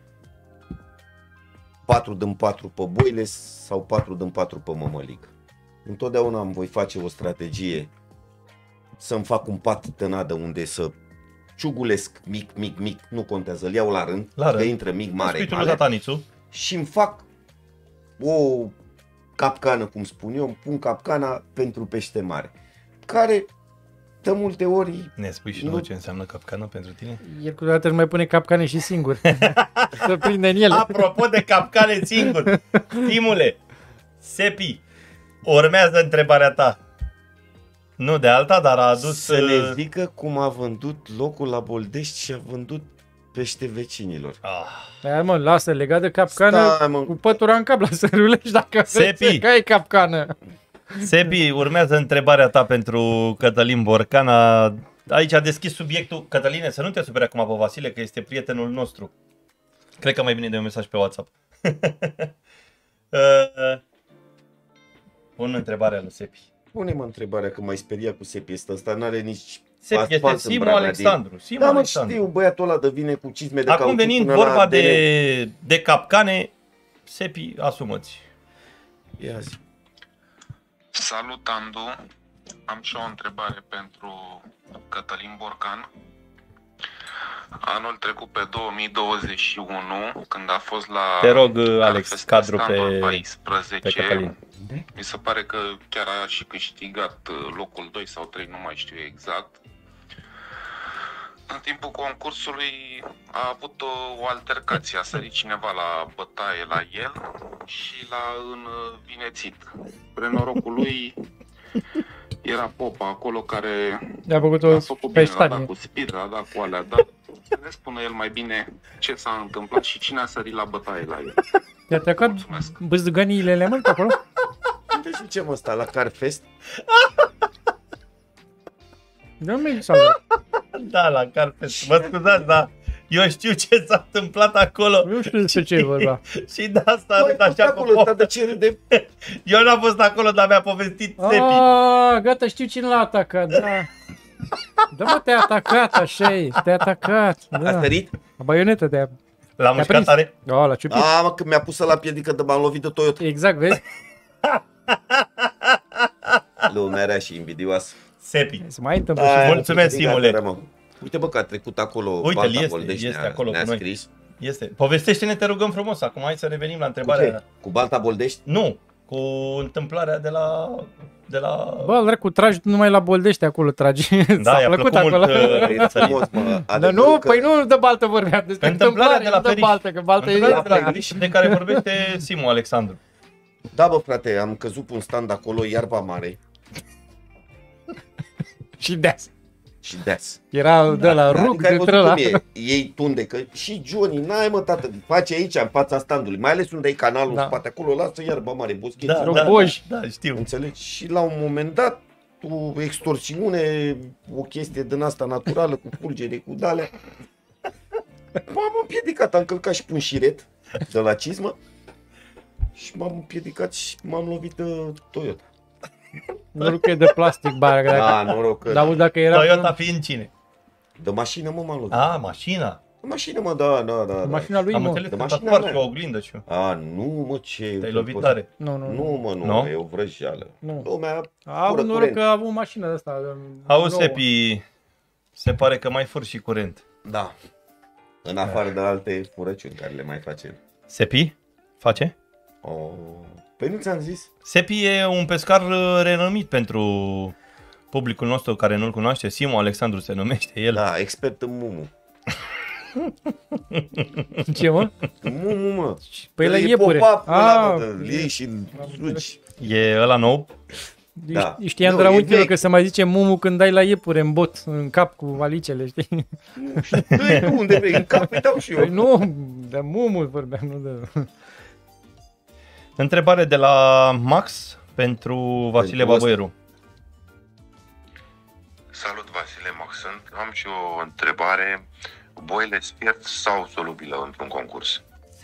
4 din 4 pe boile sau 4 din 4 pe mămălig. Întotdeauna îmi voi face o strategie să-mi fac un pat tănadă unde să ciugulesc mic, nu contează, îl iau la rând, La că rând. intră mic, mare, Spiritul lui mare, Satanițu. și îmi fac o capcană, cum spun eu, îmi pun capcana pentru pește mare, care de multe ori Ne spui și Nu. nouă ce înseamnă capcană pentru tine? El câteodată își mai pune capcane și singur. Să prinde în ele. Apropo de capcane singur, Timule, Sepi, urmează întrebarea ta. Nu de alta, dar a adus... să ne zică cum a vândut locul la Boldești și a vândut pește vecinilor. Hai, mă, lasă, legat de capcană, Stai, mă. cu pătura în cap, lasă rulești dacă Sepi. vrei, că ai capcană. Sepi, urmează întrebarea ta pentru Cătălin Borcan. Aici a deschis subiectul. Cătăline, să nu te superi acum pe Vasile, că este prietenul nostru. Cred că mai bine de un mesaj pe WhatsApp. Pun întrebarea lui Sepi. Pune-mă întrebarea, că m-ai speriat cu Sepi ăsta n-are nici Sepi este asfalt în Simu Bragadi. Alexandru. Simu Da, mă, Alexandru. știu, băiatul ăla de vine cu cizme de Acum cauciuc venind până la vorba DN. de capcane, Sepi, asumă-ți. Ia zi. Salut, Andu. Am și o întrebare pentru Cătălin Borcan. Anul trecut, pe 2021, când a fost la... Te rog, Alex, Carfest cadru Standul pe 14, Cătălin. mi se pare că chiar a și câștigat locul 2 sau 3, nu mai știu exact. În timpul concursului a avut o altercație, a sărit cineva la bătaie la el și l-a învinețit. Spre norocul lui era popa acolo care I-a făcut a o făcut bine, l-a dat peștanie. cu speed, l-a dat cu alea, dar să ne spună el mai bine ce s-a întâmplat și cine a sărit la bătaie la el. I-a trecut Mulțumesc. băzdăganiile alea, mă, pe acolo? Unde zicem ăsta? La Carfest? Nu mi s-a Da, la Carpet. Mă scuzați, dar eu știu ce s-a întâmplat acolo. Nu știu despre ce e vorba. Și de asta Băi, arăt așa acolo ăsta de ce râde? Eu n-am fost acolo, dar mi-a povestit Sepi. Ah, gata, știu cine l-a atacat, da. Da, mă, te-a atacat, așa e, te-a atacat. A Da. sărit? A baionetă te-a... L-a mușcat prins. tare. Da, l-a ciupit. A, mă, că mi-a pus la piedică de m-am lovit de Toyota. Exact, vezi? Lumea era și invidioasă. Sepi. Se mai întâmplă Ai, și mulțumesc, Simule. Mă. Uite, bă, că a trecut acolo Uite-l, Balta este, Boldești, este ne-a- acolo ne-a cu noi. scris. Este. Povestește-ne, te rugăm frumos. Acum hai să revenim la Cu întrebarea. ce? Cu Balta Boldești? Nu, cu întâmplarea de la... Bă, al dracu, tragi numai la Boldești acolo, tragi. Da, S-a i-a plăcut plăcut acolo. mult E frumos, mă. Dar Adevărul nu, că- păi nu de Baltă vorbeam, despre Întâmplarea de la nu de Feriș. Baltă, că Baltă e Întâmplarea de la dragă. Feriș, de care vorbește Simu Alexandru. Da, bă, frate, am căzut pe un stand acolo, iarba mare Și deas. și deas. Era de la ruc, Adică ai dintre văzut ăla. cum e, ei tundecă și Johnny, n-ai mă, tată, face aici, în fața standului, mai ales unde e canalul Da. în spate, acolo, lasă iarba mare, boscheți. Da, da, Roboși. da, știu. Înțelegi? Și la un moment dat, o extorsiune, o chestie din asta naturală, cu fulgere, cu dalea. M-am împiedicat, am călcat și pe un șiret de la cizmă și m-am împiedicat și m-am lovit de Toyota. Nu că e de plastic, bară. Da, noroc că... Dar auzi, dacă era... Toyota fiind cine? De mașină, mă, m-am lovit. A, mașina. De mașină, mă, da. Mașina lui, Am mă. înțeles de că mașina s-a spart mea. și o oglindă și eu. A, nu, mă, ce... Te-ai lovit tare. Nu, nu, Nu, mă, nu, Nu? e o vrăjeală. Nu. Lumea A avut fură noroc curent. că a avut o mașină de asta. Auzi, Sepi, se pare că mai fur și curent. Da. În afară de alte furăciuni care le mai face el. Sepi? Face? Oh. Păi nu ți-am zis? Sepi e un pescar renumit pentru publicul nostru care nu-l cunoaște, Simu Alexandru se numește el. Da, expert în mumu. Ce, mă? Mumu, mă. Păi la E iepure. pop-up ăla, Ah, mă, îl iei și sugi. E ăla nou? Da. Știam Nu, de la e unchiul vechi. că se mai zice mumu când dai la iepure în bot, în cap cu alicele, știi? Dă-i tu unde vrei, în cap îi dau și Păi eu. nu, de mumu vorbeam, nu de... Întrebare de la Max pentru Vasile Pentru Baboieru. Salut, Vasile Max. Am și o întrebare. Boile spirit sau solubilă într-un concurs?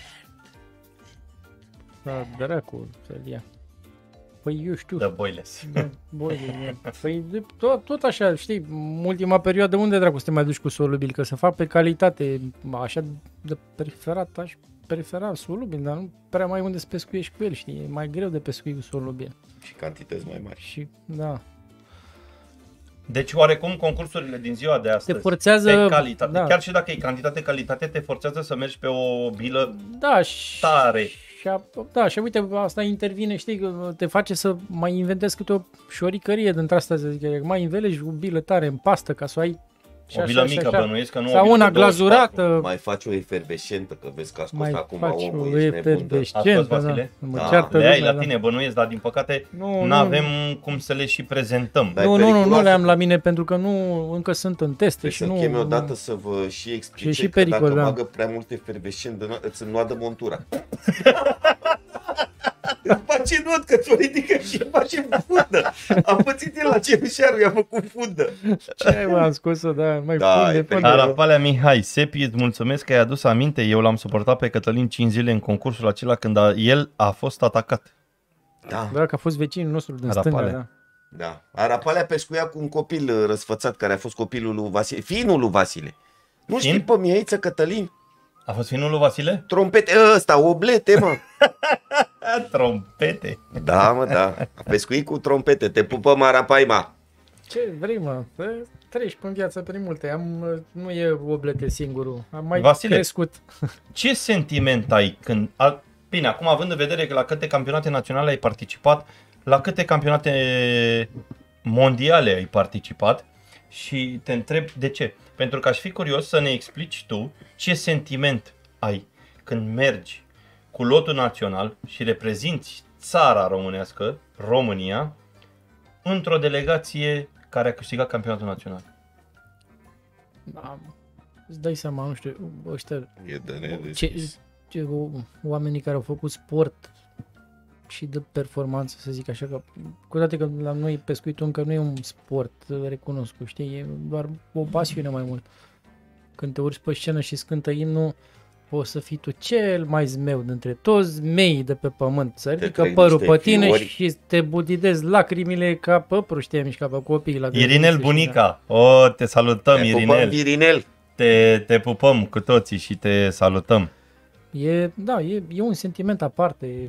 Da, dracu, să-l ia. Păi eu știu. The Boilers. Da, păi tot așa, știi, ultima perioadă unde dracu să te mai duci cu solubil, că să fac pe calitate, așa de preferat, aș prefera solubil, dar nu prea mai unde să pescuiești cu el, știi, e mai greu de pescuit cu solubil. Și cantități mai mari. Și, da, Deci oarecum concursurile din ziua de astăzi te forțează, pe calitate, da, chiar și dacă e cantitate-calitate, te forțează să mergi pe o bilă da, și, tare. da, și uite, asta intervine, știi, că te face să mai inventezi câte o șoricărie dintre astea, să zic, mai învelești o bilă tare în pastă ca să o ai și O bilă mică, bănuiesc că nu sau o bilă una de 24. glazurată, Mai faci o efervescentă, că vezi că a scos mai acum faci omul, o ești nebun. Da. A scos efervescentă, da. Vasile? Mă Da, ceartă Le ai lumea, la da. tine, bănuiesc, dar din păcate Nu, nu avem cum să le și prezentăm. Da. Nu, periculoasă. nu le am la mine pentru că nu încă sunt în teste Trebuie și să-l nu... chemi odată să vă și explice Și că pericol, dacă da. bagă prea mult efervescent, îți înnoadă montura. Îți face nod că ți-o ridică și îi face fundă. Am pățit el la cenușarul, i-a făcut fundă. Ce ai, mă, am scos-o, da, mai Da, funde, e funde. Arapalea Mihai, Sepi, îți mulțumesc că ai adus aminte, eu l-am suportat pe Cătălin 5 zile în concursul acela când el a fost atacat. Da, Da, că a fost vecinul nostru din Arapale. stânga, da. da. Arapalea pescuia cu un copil răsfățat care a fost copilul lui Vasile, fiinul lui Vasile. Nu știi Fin? pe Mieiță Cătălin? A fost finul lui Vasile? Trompete ăsta, oblete, mă. Trompete. Da, mă, da. A pescuit cu trompete. Te pupăm, Arapaima. Ce vrei, mă? Treci în viață prin multe. Nu e oblete singurul. Am mai Vasile. crescut. Ce sentiment ai când... Bine, acum având în vedere că la câte campionate naționale ai participat, la câte campionate mondiale ai participat și te întreb de ce. Pentru că aș fi curios să ne explici tu ce sentiment ai când mergi cu lotul național și reprezinți țara românească, România, într-o delegație care a câștigat campionatul național. Da, îți dai seama, nu știu, ăștia, E de ce, oamenii care au făcut sport și de performanță, să zic așa, că cu toate că la noi pescuitul încă nu e un sport recunoscut, știi, e doar o pasiune mai mult. Când te urci pe scenă și scântă imnul, poți să fii tu cel mai zmeu dintre toți mei de pe pământ. Să ridică trec părul niște pe tine fiori. și te budidezi lacrimile ca pe pruștemi ca pe copii. La Irinel grădiniță și Bunica, o, te salutăm, Te pupăm, Irinel. Irinel. Te pupăm cu toții și te salutăm. E un sentiment aparte, e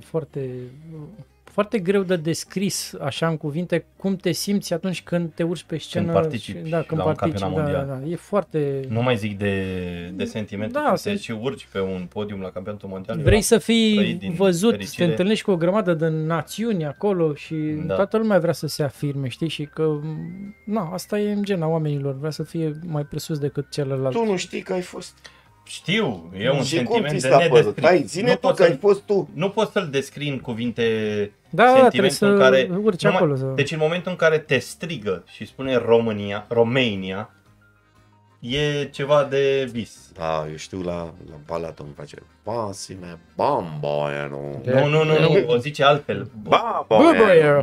foarte greu de descris așa în cuvinte cum te simți atunci când te urci pe scenă. participi când la un campionat mondial. Da, e foarte... Nu mai zic de sentimentul Da, când te sunt- și urci pe un podium la campionatul mondial. Vrei să fii trăit din văzut, fericire. să te întâlnești cu o grămadă de națiuni acolo și Da. toată lumea vrea să se afirme, știi? Și că, asta e în gena oamenilor, vrea să fie mai presus decât celălalt. Tu nu știi că ai fost. Știu, e un Și cum sentiment ți de s-a părut? nedescris. Hai, ține Nu tu poți că ai să-l- fost tu. Nu poți să-l descrii în cuvinte Da, trebuie sentimentul să în care... urci numai- acolo. Să... Deci în momentul în care te strigă și spune România, e ceva de vis. Da, eu știu la Palatul îmi face Vasile, bamba aia, nu. Nu, o zice altfel. Bubuier.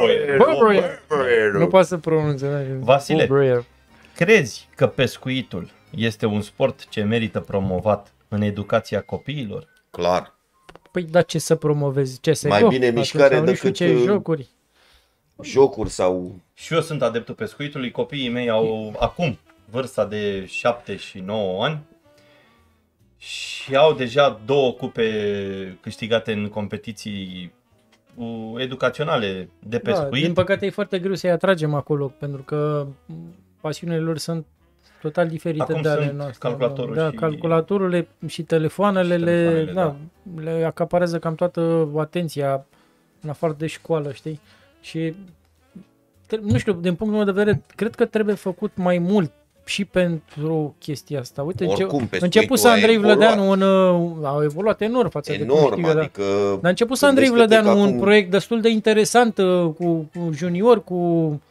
Bubuier. Nu poate să pronunțe. Vasile. Bubuier. Crezi că pescuitul este un sport ce merită promovat în educația copiilor? Clar. Păi, dar ce să promovezi? CSGO? Mai bine Atunci, mișcare sau nu știu decât, ce jocuri. Jocuri sau... Și eu sunt adeptul pescuitului, copiii mei au acum vârsta de 7 și 9 ani și au deja 2 cupe câștigate în competiții educaționale de Da, pescuit. din păcate e foarte greu să-i atragem acolo, pentru că pasiunile lor sunt total diferite Acum de ale sunt noastre. calculatorul da, și- calculatorul și telefoanele, telefoanele, da. le acaparează cam toată atenția în afară de școală, știi? Și nu știu, din punctul meu de vedere, cred că trebuie făcut mai mult și pentru chestia asta. Uite, Oricum, început Andrei Vlădeanu a evoluat enorm față de cum știu eu, adică dar a început Andrei Vlădeanu un proiect destul de interesant cu junior, cu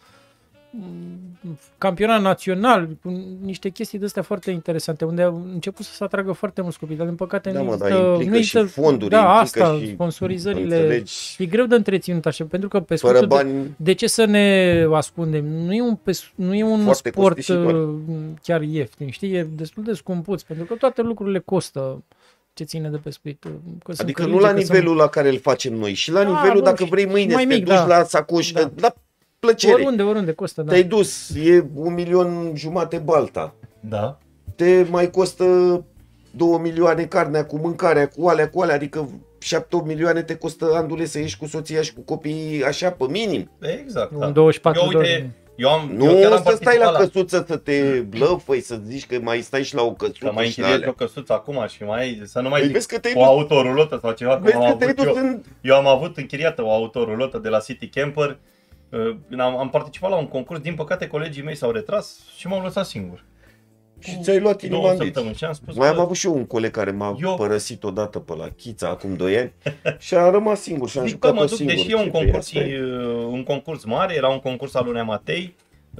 campionat național, cu niște chestii de astea foarte interesante, unde a început să se atragă foarte mulți copii, dar din păcate da, nu există și fonduri, da, asta, și sponsorizările, înțelegi, e greu de întreținut așa, pentru că fără bani, de ce să ne ascundem? Nu e un sport chiar ieftin, știi? E destul de scumpuț, pentru că toate lucrurile costă ce ține de pescuit. Adică nu la nivelul la care îl facem noi, și la nivelul, dacă vrei mâine să te duci la Sacoș, la plăcere. Oriunde costă, da. Te-ai dus, e 1.500.000 balta. Da. Te mai costă 2 milioane carnea cu mâncarea, cu alea, adică 7-8 milioane te costă, Andule, să ieși cu soția și cu copiii așa, pe minim. Exact, da. 24 de ore. Nu o să stai la căsuță să te blăfăi, să zici că mai stai și la o căsuță. Că mai închiriezi o căsuță acum și să nu mai zic o autorulotă sau ceva, cum am avut eu. Eu am avut închiriată o autorulotă de la City Camper. Am participat la un concurs, din păcate colegii mei s-au retras și m-au lăsat singur. Și ți-ai luat inima în Mai am avut și eu un coleg care m-a părăsit odată pe la Chița acum 2 ani și a rămas singur și am jucat-o singur. Deși e un concurs mare, era un concurs al unei Matei,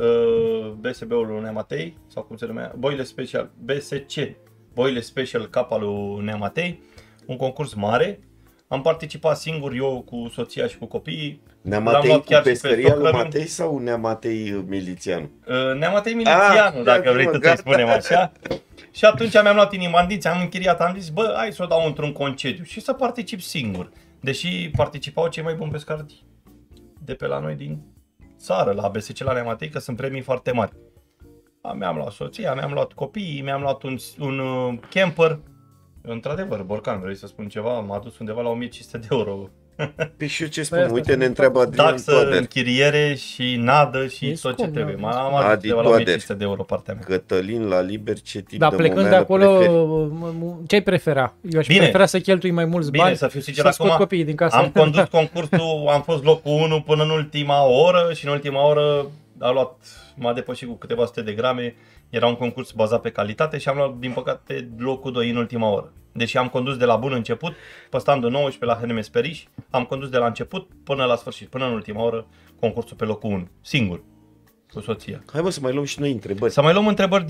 BSB-ul unei Matei, sau cum se numea, Boile Special, BSC, Boile Special Cup al unei Matei, un concurs mare. Am participat singur, eu cu soția și cu copiii. Neamatei cu pescăria lui Matei sau Neamatei Milițianu? Neamatei Milițianu, dacă vrei să spunem așa. Și atunci mi-am luat inima în dinți, am închiriat, am zis, bă, hai să o dau într-un concediu și să particip singur. Deși participau cei mai buni pescari de pe la noi din țară, la BSC la Neamatei, că sunt premii foarte mari. Mi-am luat soția, mi-am luat copiii, mi-am luat un camper. Într-adevăr, Borcan, vrei să spun ceva? M-a dus undeva la 1500 de euro. Păi și eu ce spun? Uite, ne întreabă Adrian Toader. Taxă, închiriere și nadă și tot ce trebuie. M-am adus undeva la 1500 de euro partea mea. Cătălin la liber, ce tip da, de plecând de acolo, ce-ai prefera? Eu aș prefera să cheltui mai mulți bani, să fiu sincer, să scot copiii din casă. Am condus concursul, am fost locul 1 până în ultima oră și în ultima oră m-a depășit cu câteva sute de grame. Era un concurs bazat pe calitate și am luat, din păcate, locul 2 în ultima oră. Deși am condus de la bun început, pe standul 19 la HNMS Periș, am condus de la început până la sfârșit, până în ultima oră, concursul pe locul 1, singur, cu soția. Hai bă, să mai luăm și noi întrebări. Să mai luăm întrebări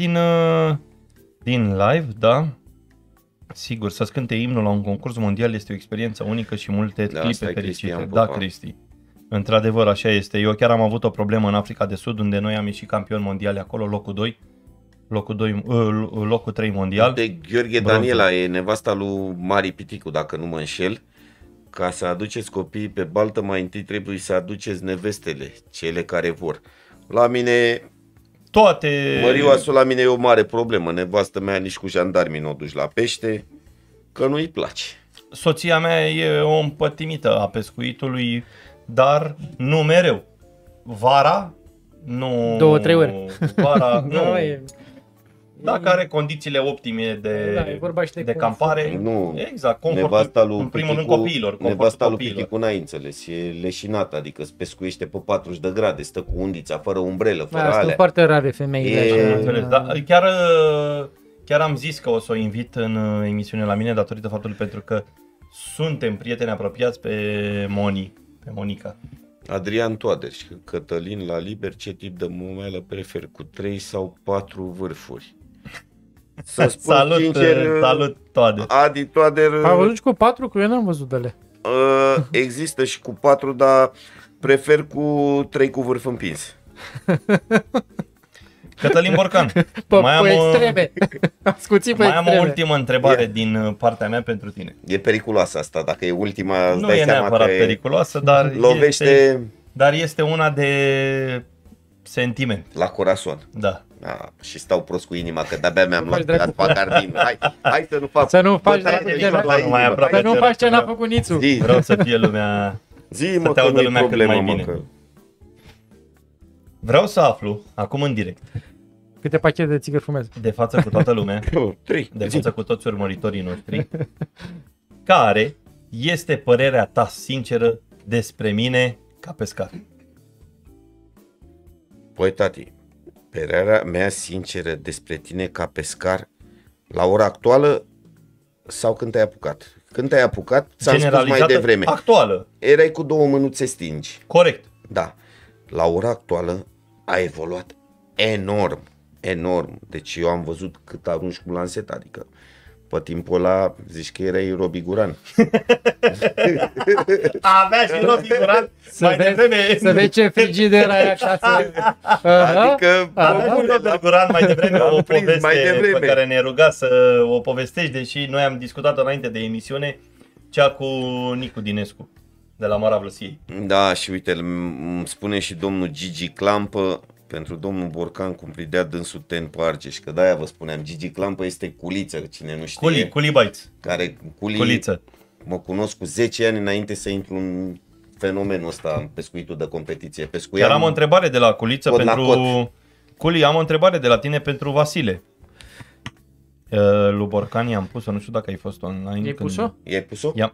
din live, da? Sigur, să cânte imnul la un concurs mondial este o experiență unică și multe clipe fericite. Da, Cristi. Într-adevăr, așa este. Eu chiar am avut o problemă în Africa de Sud, unde noi am ieșit campioni mondiali acolo, locul 2. Locul 3 mondial. De Gheorghe Daniela e nevasta lui Mari Piticu, dacă nu mă înșel. Ca să aduceți copiii pe baltă, mai întâi trebuie să aduceți nevestele, cele care vor. La mine, Mărioasul, la mine e o mare problemă. Nevastă mea nici cu jandarmii nu o duci la pește, că nu-i place. Soția mea e o împătimită a pescuitului, dar nu mereu. Vara, nu... 2-3 ori. Vara, nu. Dacă are condițiile optime de campare, nu. Exact, confort, în primul rând copiilor. Nevasta lui Piticu n-ai înțeles, e leșinată, adică se pescuiește pe 40 de grade, stă cu undița, fără umbrelă, fără alea. Sunt foarte rare femeile așa. Da, chiar am zis că o să o invit în emisiune la mine, datorită faptului pentru că suntem prieteni apropiați pe Monica. Adrian Toader și Cătălin la liber, ce tip de momelă prefer, cu 3 sau 4 vârfuri? Să spun salut Toader. Adi Toader. Am văzut și cu 4, că eu n-am văzut de ele. Există și cu 4, dar prefer cu 3 cu vârf împins. Cătălin Borcan, mai am o ultimă întrebare din partea mea pentru tine. E periculoasă asta, dacă e ultima, nu e neapărat periculoasă, dar dar este una de sentiment. La corazon. Da. Și stau prost cu inima, că de-abia mi-am luat pagardin. Hai să nu fac. Să nu faci ce n-a făcut Nițu. Vreau să fie lumea. Zi-mă că nu-i problemă, mă, că... Vreau să aflu, acum în direct, câte pachete de țigări fumezi? De față cu toată lumea, de față cu toți urmăritorii noștri, care este părerea ta sinceră despre mine ca pescar? Băi, tati, părerea mea sinceră despre tine ca pescar, la ora actuală sau când te-ai apucat? Când te-ai apucat, ți-am spus mai devreme. Actuală. Erai cu 2 mânuțe stingi. Corect. Da. La ora actuală a evoluat enorm, enorm. Deci eu am văzut cât arunci cu lanseta, adică pe timpul ăla zici că erai Robi Guran. Avea și Robi Guran mai devreme. Să vezi ce frigider ai acasă. Adică Robi Guran mai devreme o poveste mai devreme. pe care ne ruga să o povestești, deși noi am discutat înainte de emisiune, cea cu Nicu Dinescu de la Mara Vlăsiei. Da, și uite, îmi spune și domnul Gigi Clampă, pentru domnul Borcan cum pridea dânsul ten pe Argeș, că de-aia vă spuneam, Gigi Clampă este culiță, cine nu știe. Culi Bites. Care Culiță. Mă cunosc cu 10 ani înainte să intru în fenomenul ăsta, în pescuitul de competiție. Pescuiam. Chiar am o întrebare de la Culiță cod la pentru... Culi, am o întrebare de la tine pentru Vasile. Lui Borcan i-am pus-o, nu știu dacă ai fost online. I-ai pus-o? I-ai pus-o? I-am...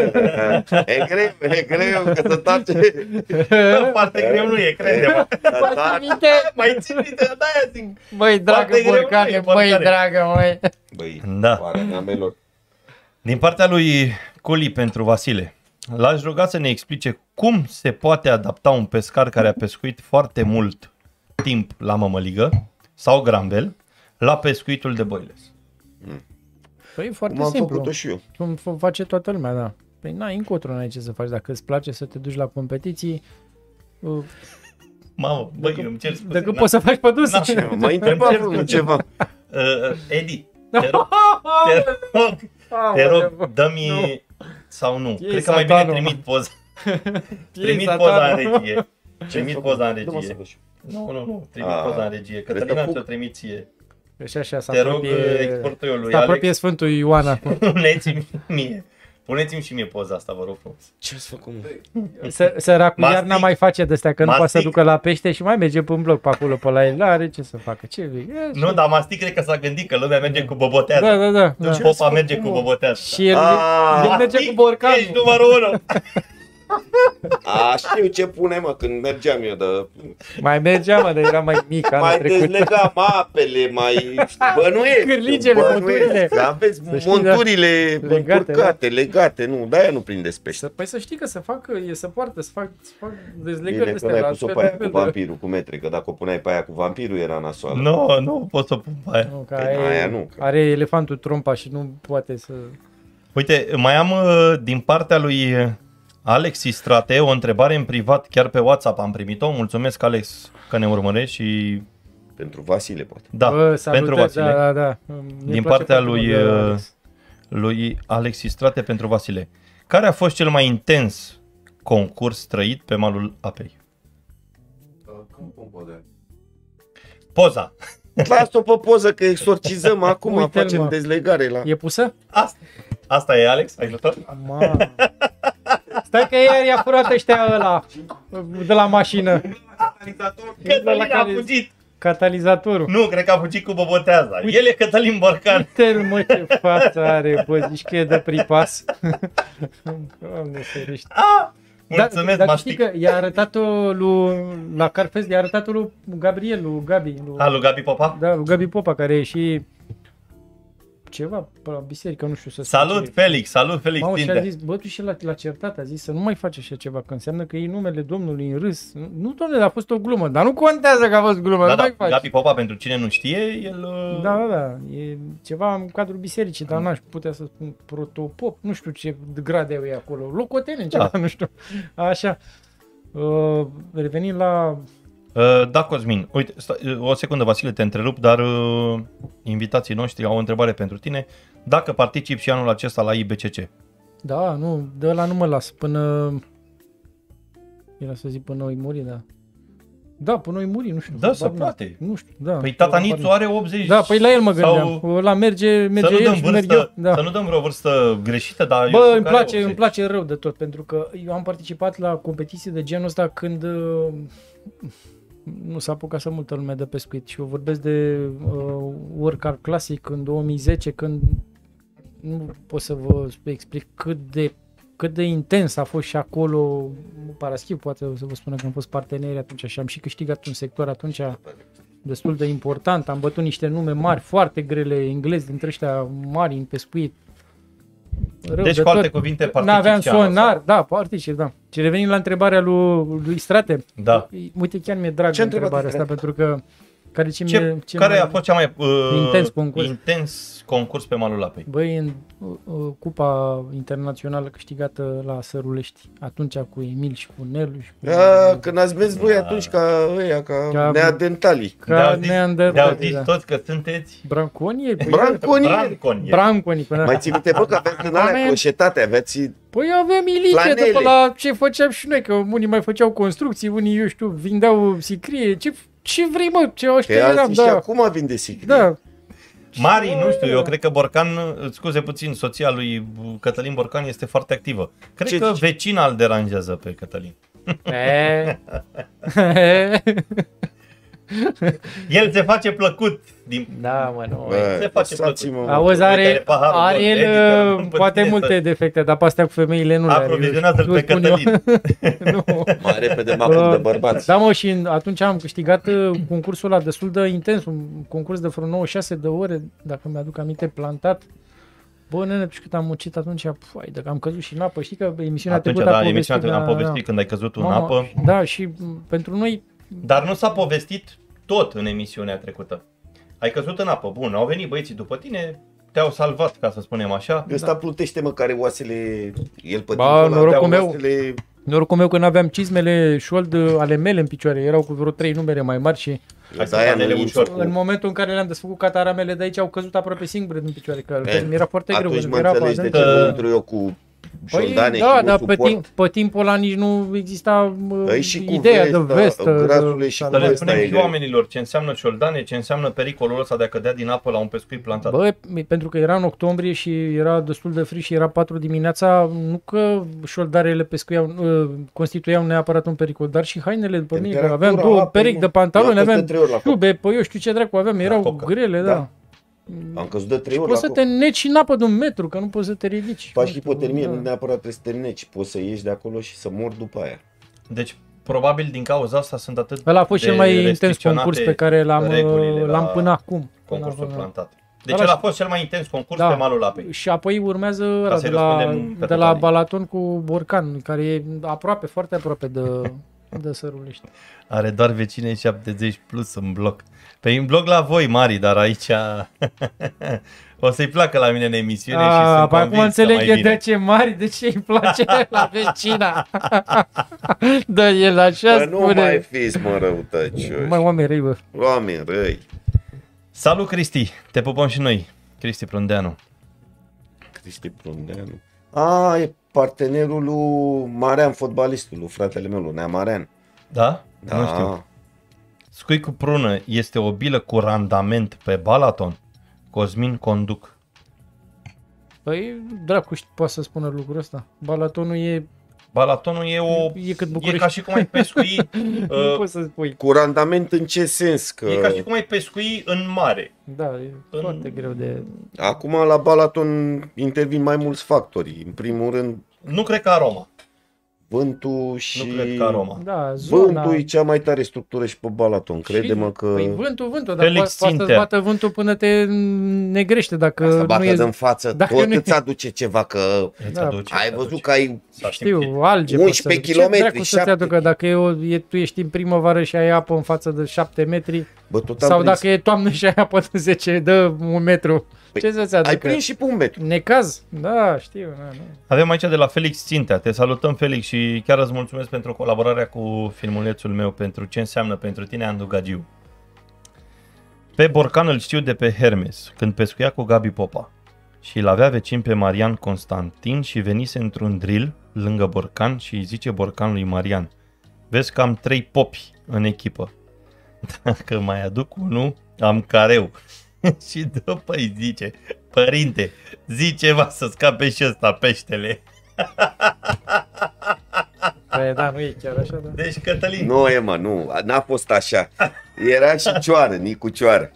E greu, că să tace. Foarte greu nu e, crede-mă. Mai țin minte, de-aia zic. Băi, dragă Borcane, băi, dragă, măi. Băi, Da. amelor. Din partea lui Culi pentru Vasile, l-aș ruga să ne explice cum se poate adapta un pescar care a pescuit foarte mult timp la mămăligă sau grambel la pescuitul de boiles. Păi e foarte Cum am simplu. făcut-o și eu. Cum face toată lumea, da. Păi n-ai încotro, n-ai ce să faci. Dacă îți place să te duci la competiții, Mamă, băi, eu îmi cer scuze. decât poți să faci pe dus. Mă întreba ceva. Edi, te rog, dă-mi sau nu. Ei, Cred că mai bine satanul. trimit poza. Ei, Trimit satanul. poza în regie. Trimit poza în Dă-mă să regie. văd și Nu, trimit Ah, poza în regie. cred că Cătălina fug. ți-o trimit ție. Și așa, să Te rog, exportul eu lui se apropie Alex. Sfântul Ioan acum. Puneți-mi mie. Puneți-mi și mie poza asta, vă rog frumos. Ce-ați făcut, mă? Săracul Mastic. iarna mai face de-astea, că nu poate să Mastic. ducă la pește și mai merge pe un bloc pe acolo, pe la el. Are ce să facă, ce vei? Nu, dar Mastic cred că s-a gândit că lumea merge cu bobotează. Da. Popa merge cu bobotează. Și el merge Mastic, cu borcanul. ești numărul 1. A, știu ce pune, mă, când mergeam eu, de... Mai mergea, mă, dar era mai mic anul Mai trecut. dezlegam apele, mai bănuiesc. Cârligele, monturile. Că aveți Să știi, monturile legate, încurcate, legate, nu, de-aia nu prindeți pește. Păi să știi că să facă, să poartă, să fac dezlegări Bine de că n-ai astea. pus-o pe aia cu vampirul, cu metre, că dacă o puneai pe aia cu vampirul era nasoală. Nu pot să pun pe aia. Nu, că Păi, aia nu. are elefantul trompa și nu poate să... Uite, mai am din partea lui Alex Istrate o întrebare în privat, chiar pe WhatsApp am primit-o. Mulțumesc, Alex, că ne urmărești și Pentru Vasile, poate. da, Salutări, pentru Vasile. Da. Din partea lui Alex Istrate pentru Vasile. Care a fost cel mai intens concurs trăit pe malul apei? Poza. Las-o pe poză că exorcizăm acum, Uite-l, facem mă. dezlegare la... E pusă? Asta e, Alex? Ai tot? Mamă. Stai că iar i-a furat ăștia ăla de la mașină. Cătălin a fugit. Catalizatorul. Nu, cred că a fugit cu boboteaza. El e Cătălin Borcan. Uite-l, mă, ce față are, bă, zici că e de pripas. Doamne ferește. Mulțumesc, Dar Mastic. știi că i-a arătat-o la Carfest, i-a arătat-o lui Gabriel, lui Gabi. Lui Gabi Popa? Da, lui Gabi Popa, care e și ceva pe la biserică, nu știu să spun Salut, ce. Felix, Mamă, și a Tinte. zis, bă, tu și l-a certat, a zis să nu mai faci așa ceva, că înseamnă că e numele Domnului în râs. Nu, domnule, a fost o glumă, dar nu contează că a fost glumă, Da, nu da, mai faci. Gabi Popa, pentru cine nu știe, el... Da, e ceva în cadrul bisericii, dar n-aș putea să spun protopop, nu știu ce grade au ei acolo, locotenent, ceva, nu știu. Așa, revenind la... Da, Cosmin, uite, o secundă, Vasile, te întrerup, dar invitații noștri au o întrebare pentru tine. Dacă participi și anul acesta la IBCC? Da, nu, de ăla nu mă las până... Era să zic până îi muri, da. Da, până îi muri, nu știu. Da, se habar n-am. poate. Nu știu, da. Păi tata Nițu are 80... Da, păi la el mă gândeam. sau... Ăla merge Să nu el dăm și merg eu. vârstă, Da. să nu dăm vreo vârstă greșită, dar eu Bă, știu îmi că are place, 80. îmi place rău de tot, pentru că eu am participat la competiții de genul ăsta când nu s-a apucat să multă lume de pescuit și eu vorbesc de World Cup Classic în 2010, când nu pot să vă explic cât de cât de intens a fost și acolo Paraschiv, poate să vă spună că am fost parteneri atunci și am și câștigat un sector atunci destul de important. Am bătut niște nume mari, foarte grele, englezi dintre ăștia mari în pescuit. Rău Deci, de cu alte tot. cuvinte, Nu particip aveam și anul sonar, ăsta. da, particip, da. Și revenind la întrebarea lui Strate, Da. uite, chiar mi-e drag Ce de întrebarea întrebat, asta, pentru că Care a fost cea mai intens concurs? concurs pe malul apei? Băi, în cupa internațională câștigată la Sărulești, atunci cu Emil și cu Nelu și cu... Când ați mers voi atunci ca ăia, ca Ca- neadentalii. Ca De-au neandertali, zis da. toți că sunteți Branconieri? Păi, Branconieri. Branconi, până Mai ții minte, bă, că aveți din alea croșetate, aveți... Păi aveam milice de Flanele. pe la ce făceam și noi, că unii mai făceau construcții, unii, eu știu, vindeau sicrie, ce vrei, mă, ce Că ăștia eram, alții și da, acum vinde sicrie. da. Mari, nu știu, eu cred că Borcan, scuze puțin, soția lui Cătălin Borcan este foarte activă. Cred Ce că zici? vecina îl deranjează pe Cătălin. El se face plăcut. Da, mă, nu. Se face lăsați-mă. Auzi, Uite-le paharul are lor, el edită-l pe poate tine multe să- defecte, dar pe astea cu femeile nu le are. Aprovizionează-l Eu pe spun eu. Cătălin. Nu. Mai repede mă apuc de bărbați. Da, mă, și atunci am câștigat concursul ăla destul de intens, un concurs de vreo 96 de ore, dacă mi-aduc aminte, plantat. Bă, nene, tu știi cât am muncit atunci, păi, dacă am căzut și în apă, știi că emisiunea Atunci, trecută a da, emisiunea trecută am povestit, povestit când ai căzut în Mamă, apă. Da, și pentru noi, Dar nu s-a povestit tot în emisiunea trecută. Ai căzut în apă, bun, au venit băieții după tine, te-au salvat, ca să spunem așa. Ăsta plutește, mă, care oasele, el pe Ba, timpul ăla norocul avea meu. oasele... norocul meu că n-aveam cizmele șold ale mele în picioare, erau cu vreo 3 numere mai mari și Hai să De-aia panele nu- ușor. în momentul în care le-am desfăcut cataramele de aici au căzut aproape singure din picioare, că E, mi era foarte greu. Atunci pentru mă că era înțelegi de adâncă. ce nu intru eu cu șoldane da, și nu dar suport. pe timpul ăla nici nu exista Păi și cu ideea vestă, de vestă. grazule și Să le Ăsta spunem e și greu. oamenilor ce înseamnă șoldane, ce înseamnă pericolul ăsta de a cădea din apă la un pescuit plantat. Bă, pentru că era în octombrie și era destul de frig și era 4 dimineața, nu că șoldarele pescuiau, constituiau neapărat un pericol, dar și hainele după mine, că Temperatura aveam două apei, perechi mă. de pantaloni, Eu am aveam căzut de 3 ori la foc. șube, păi eu știu ce dracu aveam, erau cocă. grele, da. Da. Am căzut de 3 ori Poți la să foc. te neci în apă de 1 metru, că nu poți să te ridici. Faci Nu știu, hipotermie, da. nu neapărat trebuie să te neci. Poți să ieși de acolo și să mori după aia. Deci, probabil din cauza asta sunt atât Ăla a fost de cel mai intens restricționate concurs pe care regulile la l-am până acum. concursul Până- plantat. Deci Ăla ăla a și- fost cel mai intens concurs Da. pe malul apei. Și apoi urmează ăla să-i de la, răspundem pe de la totalii. Balaton cu Borcan, care e aproape, foarte aproape de Sărulești. Are doar vecine 70 plus în bloc. Pe în bloc la voi, Mari, dar aici o să-i placă la mine în emisiune și sunt păi acum convins că mai înțeleg bine. de ce mari, de ce îi place la vecina. Da, el așa Bă, nu spune. mai fiți, mă, răutăcioși. Mai oameni răi, bă. Oameni răi. Salut, Cristi! Te pupăm și noi. Cristi Prundeanu. Cristi Prundeanu. E partenerul lui Marean, fotbalistul, lui fratele meu, lui Nea Marean. Da? Da. Nu știu. Scui cu prună este o bilă cu randament pe Balaton? Cosmin Conduc. Păi, dracu, poate să spună lucrul ăsta. Balatonul e Balatonul e cât e București. ca și cum ai pescui Nu poți să spui. Cu randament în ce sens? Că e ca și cum ai pescui în mare. Da, e foarte greu de... acum la Balaton intervin mai mulți factori. În primul rând, Nu cred că aroma. vântul și... Nu cred că aroma. Da, zona... Vântul e cea mai tare structură și pe Balaton. Crede-mă că... Păi vântul, dar Felix poate să-ți Țintea. bată vântul până te negrește dacă Să nu bată e... în față, dacă tot nu e- îți aduce ceva, că Îți Da. aduce, ai îți văzut aduce. că ai... S-a simțit. Știu, alge. 11 Ce kilometri, dracu să-ți 7. aducă dacă tu ești în primăvară și ai apă în față de 7 metri Bă, tot am sau prins. dacă e toamnă și ai apă de 10, de 1 metru. Păi, Ce să-ți aducă? Ai prins și pe un metru. Necaz? Da, știu. Da. Avem aici de la Felix Țintea. Te salutăm, Felix, și chiar îți mulțumesc pentru colaborarea cu filmulețul meu, pentru ce înseamnă pentru tine Andu Gagiu. Pe Borcan îl știu de pe Hermes, când pescuia cu Gabi Popa. Și îl avea vecin pe Marian Constantin și venise într-un drill lângă Borcan și îi zice Borcan lui Marian: vezi că am 3 popi în echipă. Dacă mai aduc unul, am careu. Și după îi zice: părinte, zi ceva să scape și ăsta peștele. Păi, da, nu e chiar așa, da. Deci, Cătălin, Nu e, mă, nu. N-a fost așa. Era și cioară, Nicu Cioară.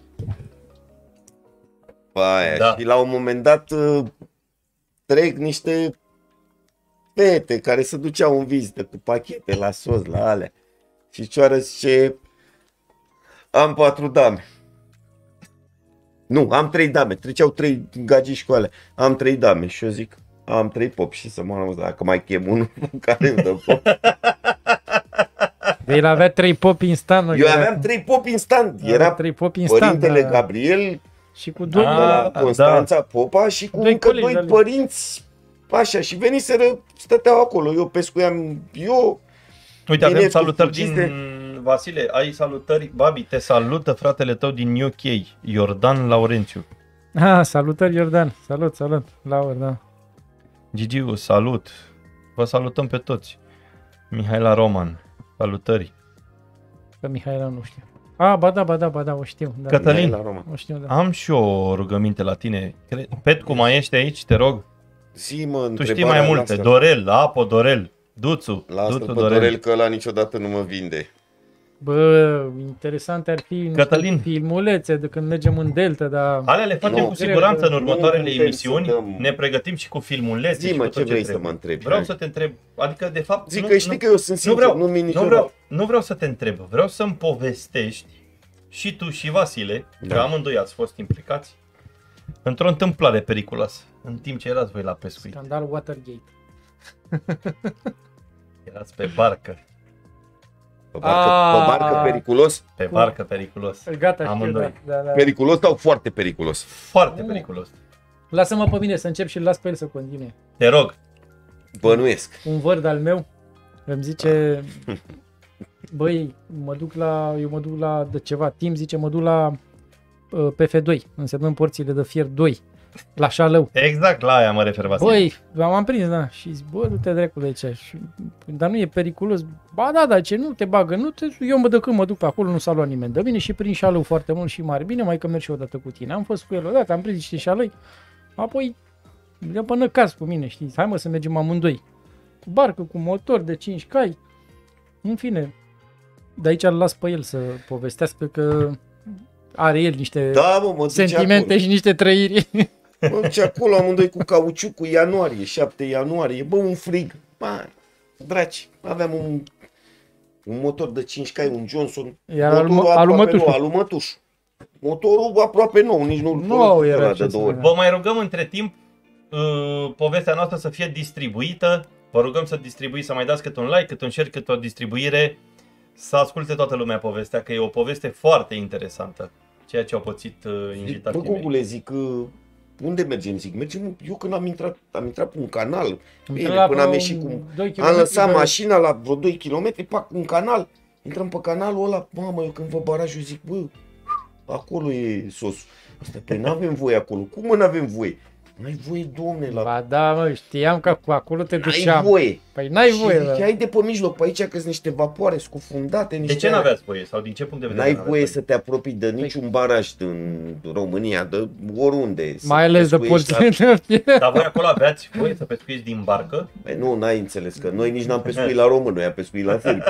Aia. Da. Și la un moment dat trec niște fete care se duceau în vizită cu pachete la soț, la alea. Și cioară zice, am 4 dame. Nu, am 3 dame. Treceau 3 gagiși cu alea. Am 3 dame. Și eu zic, am 3 popi. Și să mă rog, dacă mai chem unul care îmi dă pop. El avea 3 popi instant. Eu aveam 3 popi instant. Era 3 popi instant. părintele Gabriel, Și cu de 2 la Constanța Popa și cu Doi încă colegi 2 de-ale. părinți. Așa, și veniseră, stăteau acolo. Eu pescuiam, Uite, avem Bine, salutări cu din fugiste. Vasile, ai salutări. Babi, te salută fratele tău din UK, Iordan Laurențiu. Salutări, Iordan. Salut, Laur, da. Gigiu, salut. Vă salutăm pe toți. Mihaela Roman, salutări. Că Mihaela nu știu. Ba da, o știu. Da. Cătălin, la Roma. O știu, da. am și o rugăminte la tine. Petcu, mai ești aici, te rog? Zi-mă, Tu știi mai multe. Dorel, Apo, Dorel, Duțu, Lasă-l Duțu pe Dorel că ăla niciodată nu mă vinde. Bă, interesant ar fi niște Cătălin. filmulețe de când mergem în Delta, dar... Alea le facem Nu. cu siguranță în Nu următoarele putem emisiuni. să dăm- Ne pregătim și cu filmulețe. și Zi-mă cu ce tot vrei să trebuie. mă întrebi. Vreau hai. să te întreb. Adică, de fapt, Zic că știi că eu sunt sincer, vreau, nu mint niciodată. nu vreau să te întreb. Vreau să-mi povestești și tu și Vasile, că Da. amândoi ați fost implicați într-o întâmplare periculoasă, în timp ce erați voi la pescuit. Scandal Watergate. Erați pe barcă. Pe barcă periculos? Pe barcă periculos. Gata, știu, Amândoi. da. Periculos sau foarte periculos? Foarte periculos. Lasă-mă pe mine să încep și îl las pe el să continue. Te rog. Bănuiesc. Un vărd al meu îmi zice, băi, eu mă duc la de ceva timp, zice, mă duc la PF2, însemnând porțile de fier 2, la Șalău. Exact la aia mă refer, Vasile. Băi, m-am prins, da, și zic, bă, du-te dracu de aici, dar nu e periculos? Ba da, ce nu te bagă, eu de când mă duc pe acolo, nu s-a luat nimeni de mine și prin Șalău foarte mult și mare. Bine, mai că merg și odată cu tine, am fost cu el odată, am prins niște șalăi, apoi de până caz cu mine, știi, hai mă să mergem amândoi, cu barcă, cu motor de 5 cai, în fine, de aici îl las pe el să povestească că are el niște Da, mă duce sentimente acolo. și niște trăiri. Mă duce acolo amândoi cu cauciuc, cu ianuarie, 7 ianuarie, bă, un frig. Bă, draci, aveam un motor de 5 cai, un Johnson, Iar motorul alumătușul. alumătuș. Motorul aproape nou, nici nu-l Nu folosesc era ăla ce de să 2 ori. vedem. Vă mai rugăm între timp povestea noastră să fie distribuită. Vă rugăm să distribuiți, să mai dați câte un like, câte un share, câte o distribuire. Să asculte toată lumea povestea, că e o poveste foarte interesantă. Ceea ce au pățit Bă, invitații mei. Gugule, zic, unde mergem? Zic, mergem, eu când am intrat pe un canal, bine, La până am vreo ieșit cu... 2 Am kilometri lăsat de- mașina la vreo 2 km, pac, un canal, intrăm pe canalul ăla, mamă, eu când văd barajul zic, bă, acolo e sosul. Asta, păi n-avem voie acolo, cum mă n-avem voie? N-ai voie, domne, la... Ba da, mă, știam că cu acolo te N-ai duceam. voie. Păi n-ai Și voie, zic, da. hai de pe mijloc, pe aici că sunt niște vapoare scufundate, De niște... ce n-aveați voie? Sau din ce punct de vedere N-ai n-aveți voie să te apropii de niciun baraj din România, de oriunde. să Mai ales de pescuiești porții. Dar voi acolo aveați voie să pescuiți din barcă? Băi, nu, n-ai înțeles, că noi nici n-am pescuit la român, noi am pescuit la sârbi.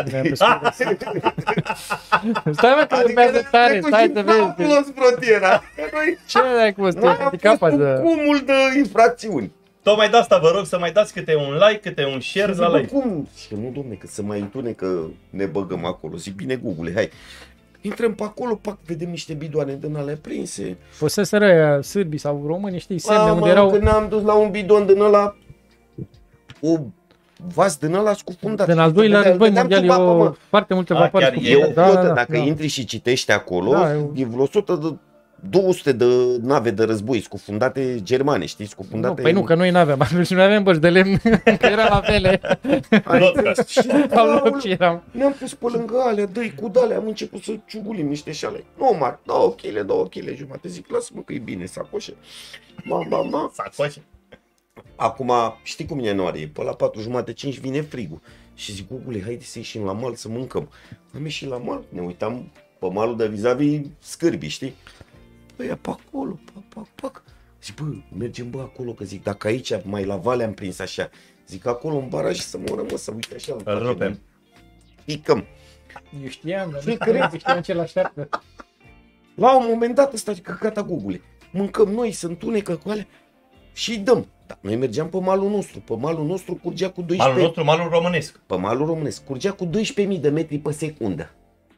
Stai mă că urmează tare, stai să vezi. Plus frontiera. Noi Ce ai cum noi stai am ridicat fost pe un cumul de infracțiuni. Tocmai de asta vă rog să mai dați câte un like, câte un share Zic, la bă, live. cum? Și nu, domne, că să mai întunecă ne băgăm acolo. Zic, bine, Google, hai. Intrăm pe acolo, pac, vedem niște bidoane din alea prinse. Fuseseră aia sârbii sau români, știi, semne Mamă, unde erau când ne-am dus la un bidon din ăla, o vas din ăla scufundat. din al doilea război Vedeam mondial, sub apă, mă. foarte multe A, vapoare chiar scufundate. e E o flotă, dacă da. intri și citești acolo, Da, e vreo 100 de 200 de nave de război scufundate germane, știi, scufundate. Nu, păi nu, că noi n-aveam, atunci nu aveam băși de lemn, că era la vele, Ai înțeles? Și au aoleu, loc și eram. ne-am pus pe lângă alea, dă-i cu dale, am început să ciugulim niște șale. Nu, mari, 2 kg jumate, zic, lasă-mă că e bine, sacoșe. Ma. Sacoșe. Acum, știi cum e ianuarie, pe la 4:30-5 vine frigul. Și zic, Gugule, haide să ieșim la mal să mâncăm. Am ieșit la mal, ne uitam pe malul de vis-a-vis scârbii, știi? Păi, pe acolo, pac. Zic, bă, mergem, bă, acolo, că zic, dacă aici, mai la vale am prins așa. Zic, acolo în baraj să morăm, mă, să uite așa. Îl rupem. Picăm. Eu știam, dar Și nu crezi? știam ce l-așteaptă. La un moment dat ăsta, că gata, Gugule, mâncăm noi, se întunecă cu alea. și dăm. Dar noi mergeam pe malul nostru. Pe malul nostru curgea cu 12... Malul nostru, malul românesc. Pe malul românesc. Curgea cu 12.000 de metri pe secundă.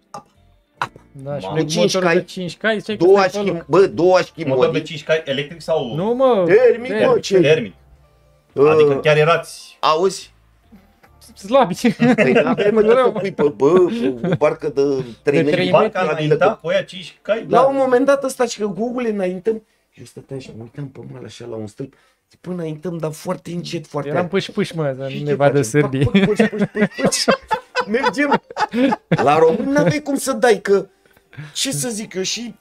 Da, și Mamă. cu 5 motorul cai, de 5 cai, ziceai că Două stai pe așchi, loc. bă, două așchi Motor de modi. 5 cai electric sau Nu, mă. Termic, mă, ce? termic? Termic. Adică chiar erați... Auzi? Slabi. Păi n-aveai mă ce să pui pe, o barcă de 3 De metri. 3 Barca metri, înainta cu aia 5 cai? La un moment dat ăsta și că Google înaintăm. Eu stăteam și mă uitam pe mal așa la un stâlp. Zic, până înaintăm, dar foarte încet, foarte Eram pâși, mă, să Și nu ce ne vadă facem? sârbii. Puși. Mergem. La român n-aveai cum să dai, că ce să zic eu și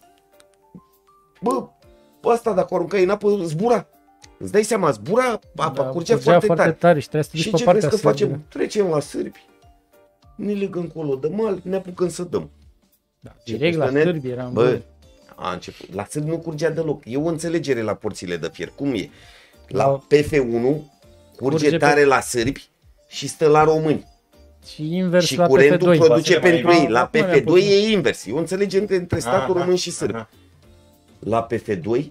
bă, ăsta dacă o aruncai în apă, zbura. Îți dai seama, zbura, apa curgea foarte tare. Și trebuie să te duci Și pe ce partea vrei să sârbilă. facem? Trecem la sârbi, ne legăm colo de mal, ne apucăm să dăm. Da, direct la sârbi eram. Bă, a început. La sârbi nu curgea deloc. E o înțelegere la porțile de fier. Cum e? La PF1 curge tare la sârbi și stă la români. Și invers Și la curentul PF2. produce Poate pentru mai- ei. La Acum ne-am PF2 putut. e invers. E o înțelegere între statul român și sârbi. aha. La PF2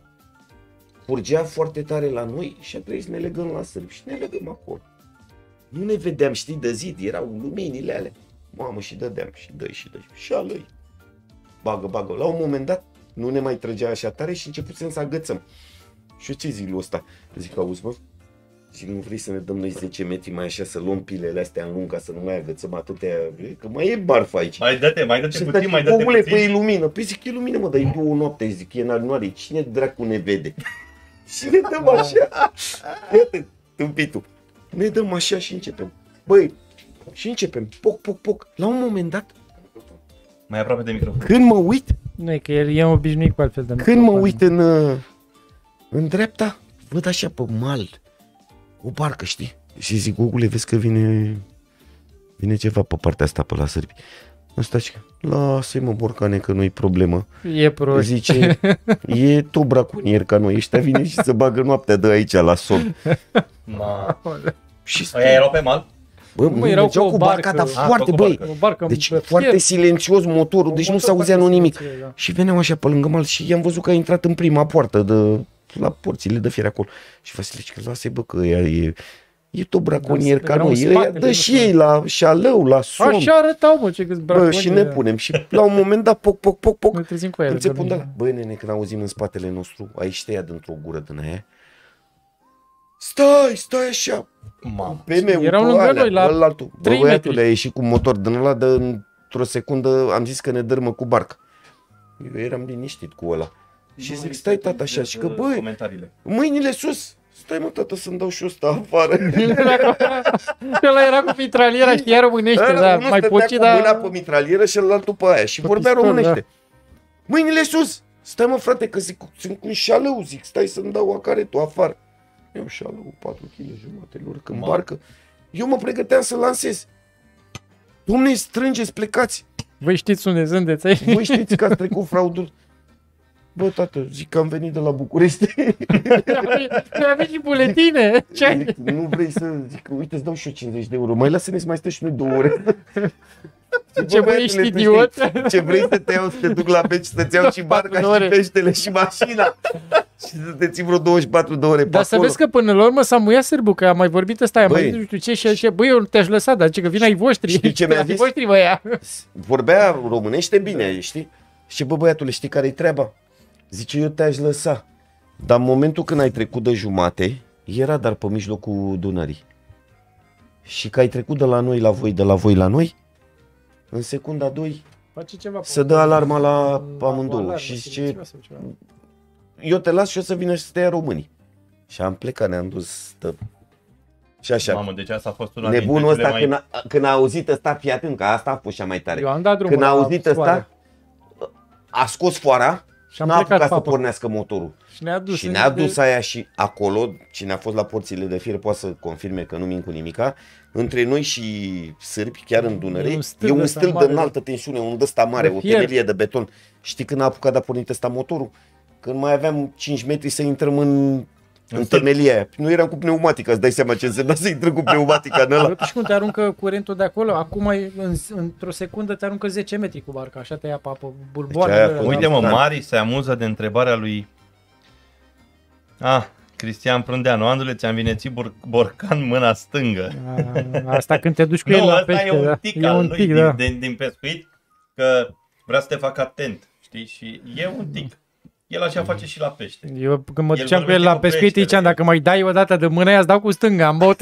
curgea foarte tare la noi și a trebuit să ne legăm la sârbi și ne legăm acolo. Nu ne vedeam, știi, de zid, erau luminile alea. Mamă, și dădeam, și dă și alăi. Bagă. La un moment dat nu ne mai trăgea așa tare și începusem să agățăm. Și eu ce zic lui ăsta? Zic, auzi, mă? Zic, nu vrei să ne dăm noi 10 metri mai așa, să luăm pilele astea în lung ca să nu mai agățăm atâtea, că mai e barfă aici. Mai dă-te Și puțin, mai dă-te omule, puțin. păi e lumină. Păi zic, e lumină, mă, dar e 2 noapte. Zic, e în anuarie. Cine dracu ne vede? Și ne dăm așa. Iată, tâmpitul. Ne dăm așa și începem. Băi, și începem. Poc. La un moment dat, Mai aproape de microfon. când mă uit, Nu e că el e obișnuit cu altfel de când mă microfon. uit în dreapta, văd așa pe mal o barcă, știi? Și zic, Gogule, vezi că vine ceva pe partea asta, pe la sârbi. Ăsta și lasă-i mă, borcane, că nu-i problemă. E prost. Zice, e tot braconier ca noi, ăștia vine și se bagă noaptea de aici la somn. Și Aia erau pe mal? bă, Mă, erau mergeau cu o cu barca, barcă. dar foarte, cu băi, barcă. O barcă deci pe foarte fier. silențios motorul, deci nu motor s-auzea foarte nimic. silențios, da. Și veneam așa pe lângă mal și i-am văzut că a intrat în prima poartă de la porțile de fier acolo. Și Vasile zice că lasă-i bă, că ăia e tot braconier Da, ca erau în noi. Ăia spatele, dă nu și știu. ei la șalău, la somn. Așa arătau, mă, ce câți Bă, braconi. și ne punem. Și la un moment dat, poc, Ne trezim cu el. începem de la. Băi, nene, când auzim în spatele nostru, aici tăia dintr-o gură din aia. Stai așa. Mamă. BMW-ul Erau cu lângă alea, noi, la ălaltul. Bă, 3 băiatule, metri. a ieșit cu motor din ăla, de într-o secundă am zis că ne dărmă cu barca. Eu eram liniștit cu ăla. Și zic, stai tata așa, și că băi, Comentariile. mâinile sus. Stai mă tată să-mi dau și ăsta afară. Ăla era cu mitraliera, știa românește, da, Unul mai stătea poci, cu mâna dar... pe mitralieră și ălaltul pe aia. Și Pe vorbea pistol, românește. da. Mâinile sus! Stai mă frate că zic, sunt cu un șalău, zic, stai să-mi dau acaretul afară. Eu șalău, 4 kg jumate, lor, când barcă. Eu mă pregăteam să lansez. Dom'le, strângeți, plecați. Voi știți unde sunteți aici? Voi știți că ați trecut fraudul. Bă, tată, zic că am venit de la București. Aveți și buletine. Ce ai? Zic, nu vrei să... Zic, uite, îți dau și eu 50 de euro. Mai lasă-ne să mai stăm și noi 2 ore. Ce bă, ești idiot? Ce vrei să te iau, să te duc la beci, să-ți iau și barca 4 ore. și peștele și mașina. Și să te ții vreo 24 de ore pe Dar să acolo. vezi că până la urmă s-a muiat sârbul, că a mai vorbit ăsta, Băi. mai nu știu ce și el zice, băi, eu te-aș lăsa, dar zice că vin ai voștri. Știi ce mi-a Ai zis? voștri, băia. Vorbea românește bine, știi? Și bă, băiatule, știi care-i treaba? Zice, eu te-aș lăsa. Dar în momentul când ai trecut de jumate, era dar pe mijlocul Dunării. Și că ai trecut de la noi la voi, de la voi la noi, în secunda 2 Face ceva. se dă alarma la amândouă. alarmă, Și zice zice, ceva sau ceva. eu te las și o să vină și să te ia românii. Și am plecat, ne-am dus și așa. Mamă, deci asta a fost una Nebunul dintre ăsta cele mai... când a auzit ăsta, fii atent, că asta a fost cea mai tare. Eu am dat drumul Când a la auzit soare. ăsta, a scos foara Și am n-a plecat apucat să papă. pornească motorul. Și ne-a dus. Și ne-a dus aia și acolo, cine a fost la porțile de fier poate să confirme că nu mint cu nimica, între noi și sârbi, chiar în Dunăre, E un stâlp e un de ăsta stâlp de mare, înaltă tensiune, un ăsta mare, de o fier. temelie de beton. Știi când a apucat de a pornit ăsta motorul? Când mai aveam 5 metri să intrăm în stâlp. temelia aia. Nu eram cu pneumatica, îți dai seama ce însemna să intrăm cu pneumatica în ăla. Și cum te aruncă curentul de acolo, acum într-o secundă te aruncă 10 metri cu barca, așa te ia pe apă, bulboane. Deci aia a de- fost- Uite mă, Da. Mari se amuză de întrebarea lui... Cristian Prundeanu, Andule, ți-am vinețit borcan mâna stângă. Asta când te duci cu el la asta pește, e un da. tic E al un lui tic, da. din pescuit, că vrea să te facă atent, știi? Și e un tic. El așa face și la pește. Eu când mă El duceam cu vorbește el la cu pescuit, îi peștele. ziceam, dacă mai dai o dată de mână, ia-ți dau cu stânga în bot.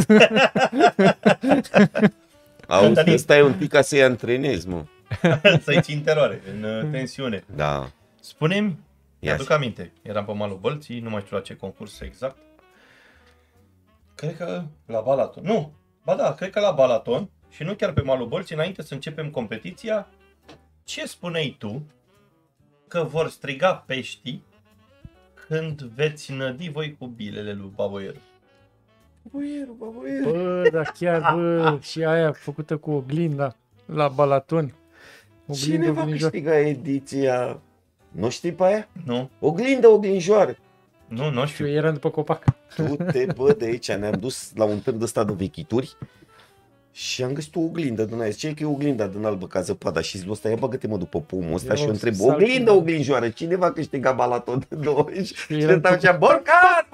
Auzi, Cătălin. ăsta e un pic ca să-i antrenezi, mă. Să-i ții în teroare, în tensiune. Da. Spune-mi, Ia aduc aminte, eram pe malul Bălții, nu mai știu la ce concurs exact. Cred că la Balaton. Nu, ba da, cred că la Balaton și nu chiar pe malul Bălții, înainte să începem competiția, ce spuneai tu că vor striga peștii când veți nădi voi cu bilele lui Baboieru? Baboieru. Bă, dar chiar, bă, și aia făcută cu oglinda la Balaton. Cine va câștiga ediția? Nu știi pe aia? Nu, Oglinjoară. nu Și știu. eu eram după copac. Tu te bă de aici, ne-am dus la un târg ăsta de vechituri și am găsit o oglindă din aia. Zice că e oglinda din albă ca zăpada și zilul ăsta, ia băgă-te mă după pomul ăsta și eu întreb, oglinjoară, cine va câștiga Balaton de 20? Și Eram stau așa, borcan!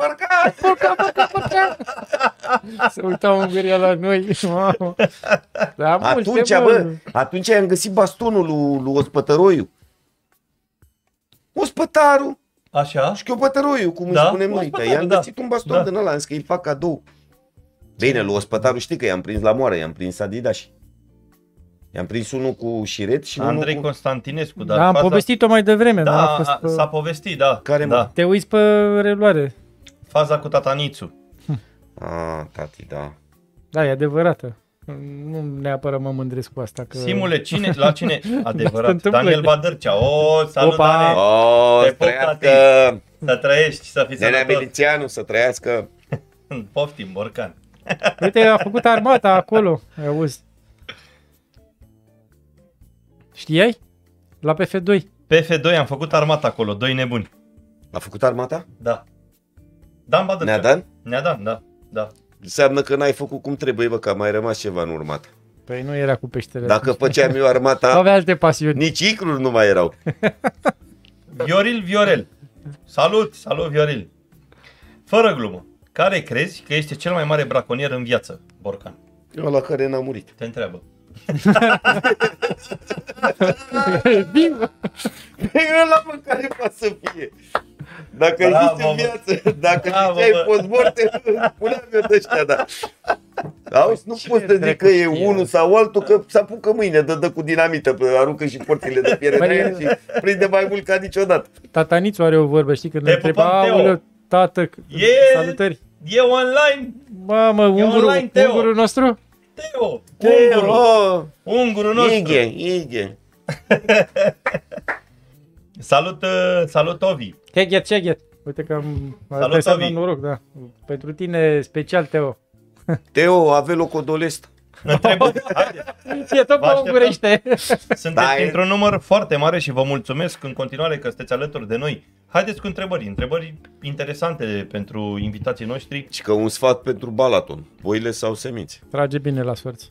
Se uitau Ungaria la noi. Mamă. Da, Atunci, atunci am găsit bastonul lui Ospătăroiu. Ospătarul! Așa? Șchiopătăroiu, cum îi Da, spunem noi. ospătarul, I-am da. găsit un baston Da. din ăla, am zis că îi fac cadou. Bine, lui Ospătarul știi că i-am prins la moară, i-am prins Adidas. I-am prins unul cu șiret și Andrei unul cu... Constantinescu, dar Da, am faza... povestit-o mai devreme. dar a Da, fost, s-a povestit, da. Care, mă? da. te uiți pe reluare. Faza cu Tatanițu. Tati, da. Da, e adevărată. Nu neapărat mă mândresc cu asta. Că... Simule, la cine? Adevărat. întâmplă. Daniel Badârcea. O, salutare! O, Te să pup, trăiască! Să trăiești, să fii Nenea sănătos. Milițianu, să trăiască! Poftim, borcan. Uite, a făcut armata acolo. Ai auzi. Știai? La PF2. Pe F2 am făcut armata acolo, doi nebuni. A făcut armata? Da. Dan Badârcea. Neadan? Neadan, da. Da. Înseamnă că n-ai făcut cum trebuie, bă, că a mai rămas ceva în urmat. Păi nu era cu peștele. Dacă făceam eu armata, Avea alte pasiuni. nici icruri nu mai erau. Viorel. Salut Viorel. Fără glumă. Care crezi că este cel mai mare braconier în viață, borcan? Ăla care n-a murit. Te întreabă. Bingo! Ăla mă care poate să fie. Dacă Bravo, există în mă. viață, dacă Bravo, ziceai mă. post-morte, puneam eu de ăștia, da. Auzi, nu Cine poți să zic dracu că e știe? unul sau altul, că se apucă mâine, dă cu dinamită, aruncă și porțile de piele de aia și prinde mai mult ca niciodată. Tatanițu are o vorbă, știi, când Te ne întreba, pupăm, Teo. aoleu, tată, E- salutări. E online, Mamă, online, Teo. ungurul nostru? Teo. Oh, Ungurul nostru. Ige. Salut Ovi. Cheget. Uite că Salut, asta înseamnă Ovi. noroc, da. Pentru tine special, Teo. Teo, ave locodolest. Întrebări. Haide. E tot Vă pe așteptăm. ungurește. Sunteți Da, e- într-un număr foarte mare și vă mulțumesc în continuare că sunteți alături de noi. Haideți cu întrebări interesante pentru invitații noștri. Și că un sfat pentru Balaton, boile sau semințe. Trage bine la sorți.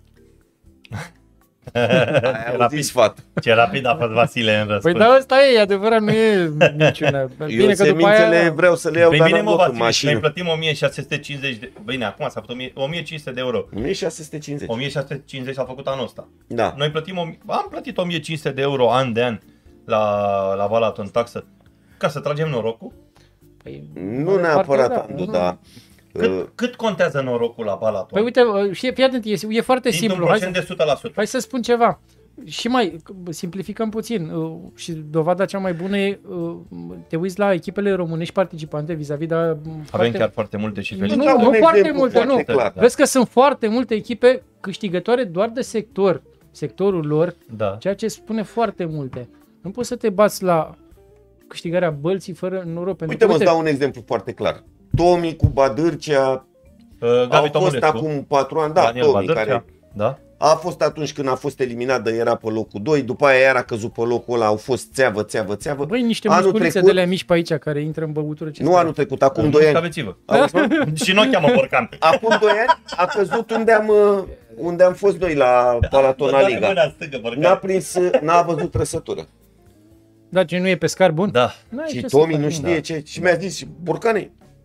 Ai auzit sfat. Ce rapid a fost Vasile în răspuns. Păi da, ăsta e adevărat, nu e niciuna. Bine Eu că după semințele aia... vreau să le iau, Păi dar bine n-am mă, luat în Vasile, noi mașină. plătim 1650 de... Bine, acum s-a făcut 1500 de euro. 1650. 1650 s-a făcut anul ăsta. Da. Noi am plătit 1500 de euro an de an la Balaton taxă ca să tragem norocul. Păi, Nu neapărat partea, anul, da. Cât contează norocul la Balaton? Păi uite, fii atent, e foarte Dintr-un simplu. Hai procent să, de 100%. hai să spun ceva. Și mai simplificăm puțin. Și dovada cea mai bună e, te uiți la echipele românești participante vis-a-vis de... Avem chiar foarte multe și Nu, felicitări. dau nu un foarte exemplu multe, foarte nu. clar. Vezi că sunt foarte multe echipe câștigătoare doar de sectorul lor, Da. ceea ce spune foarte multe. Nu poți să te bați la câștigarea Bălții fără noroc. Pentru Uite, că, mă, îți dau un exemplu foarte clar. Tomi cu Badârcea Gabi au fost Tomulescu, acum 4 ani. Da, Daniel Tomi, Badârcea, care da? a fost atunci când a fost eliminat, de era pe locul 2, după aia iar a căzut pe locul ăla, au fost țeavă. Băi, niște Anul musculițe trecut- de la mici pe aici care intră în băutură. Ce Nu stai? anul trecut, acum 2 ani. Cavețivă. Auzi, mă? Și nu o cheamă borcan. Acum 2 ani a căzut unde am fost noi la Palatona Liga. N-a văzut trăsătură. Da, ce nu e pescar bun? Da. N-ai Și ce să Tomi faci, nu nu. știe ce. Și mi-a zis, Borcane,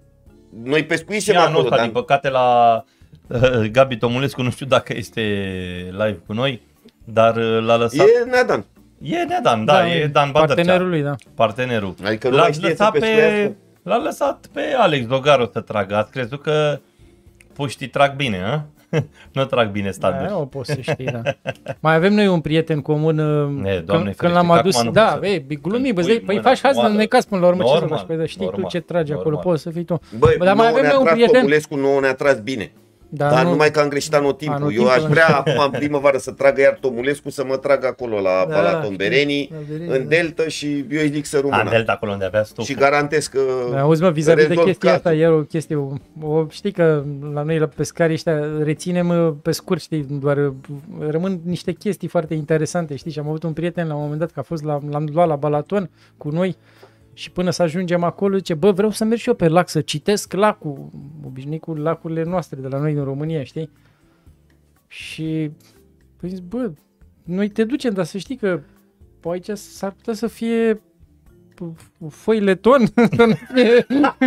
noi pescuisem Și anul acolo, ăsta, dar din păcate, la Gabi Tomulescu, nu știu dacă este live cu noi, dar l-a lăsat... e Neadan. E Neadan, da, e Dan Badărcea. Partenerul lui, da. Partenerul. Adică nu mai știe să pescuiască. L-a lăsat pe Alex Dogaru să tragă. Ați crezut că puștii trag bine, a? Nu trag bine standuri. Da, o poți să știi, da. Mai avem noi un prieten comun, Doamne când l-am ferește, adus, acum nu da, pot să- glumim, când băi, pui păi mâna faci hați, moală. ne cazi până la urmă, ce să Normal, faci, păi, dar știi tu normal, ce tragi acolo, normal. poți să fii tu. Băi, Bă, dar mai avem noi un prieten, Tomulescu, nouă ne-a tras bine. da, Dar nu, numai că am greșit anotimpul. Eu Anotimpul, aș vrea acum în primăvară să tragă iar Tomulescu să mă tragă acolo la Da, Palatul știu. Bereni, La Bereni, în da. Delta și eu îi zic să A, în rămână. Delta, acolo unde avea stufă. Și garantez că auzi mă, vis-a-vis de rezolv chestia asta, cazul. e o chestie, știi că la noi, la pescari ăștia, reținem pe scurt, știi, doar rămân niște chestii foarte interesante, știi, și am avut un prieten la un moment dat, că a fost l-am luat la Balaton cu noi și până să ajungem acolo, zice, bă, vreau să merg și eu pe lac, să citesc lacul, obișnuit cu lacurile noastre de la noi din România, știi? Și, păi zic, bă, noi te ducem, dar să știi că pe aici s-ar putea să fie foi leton, să nu fie...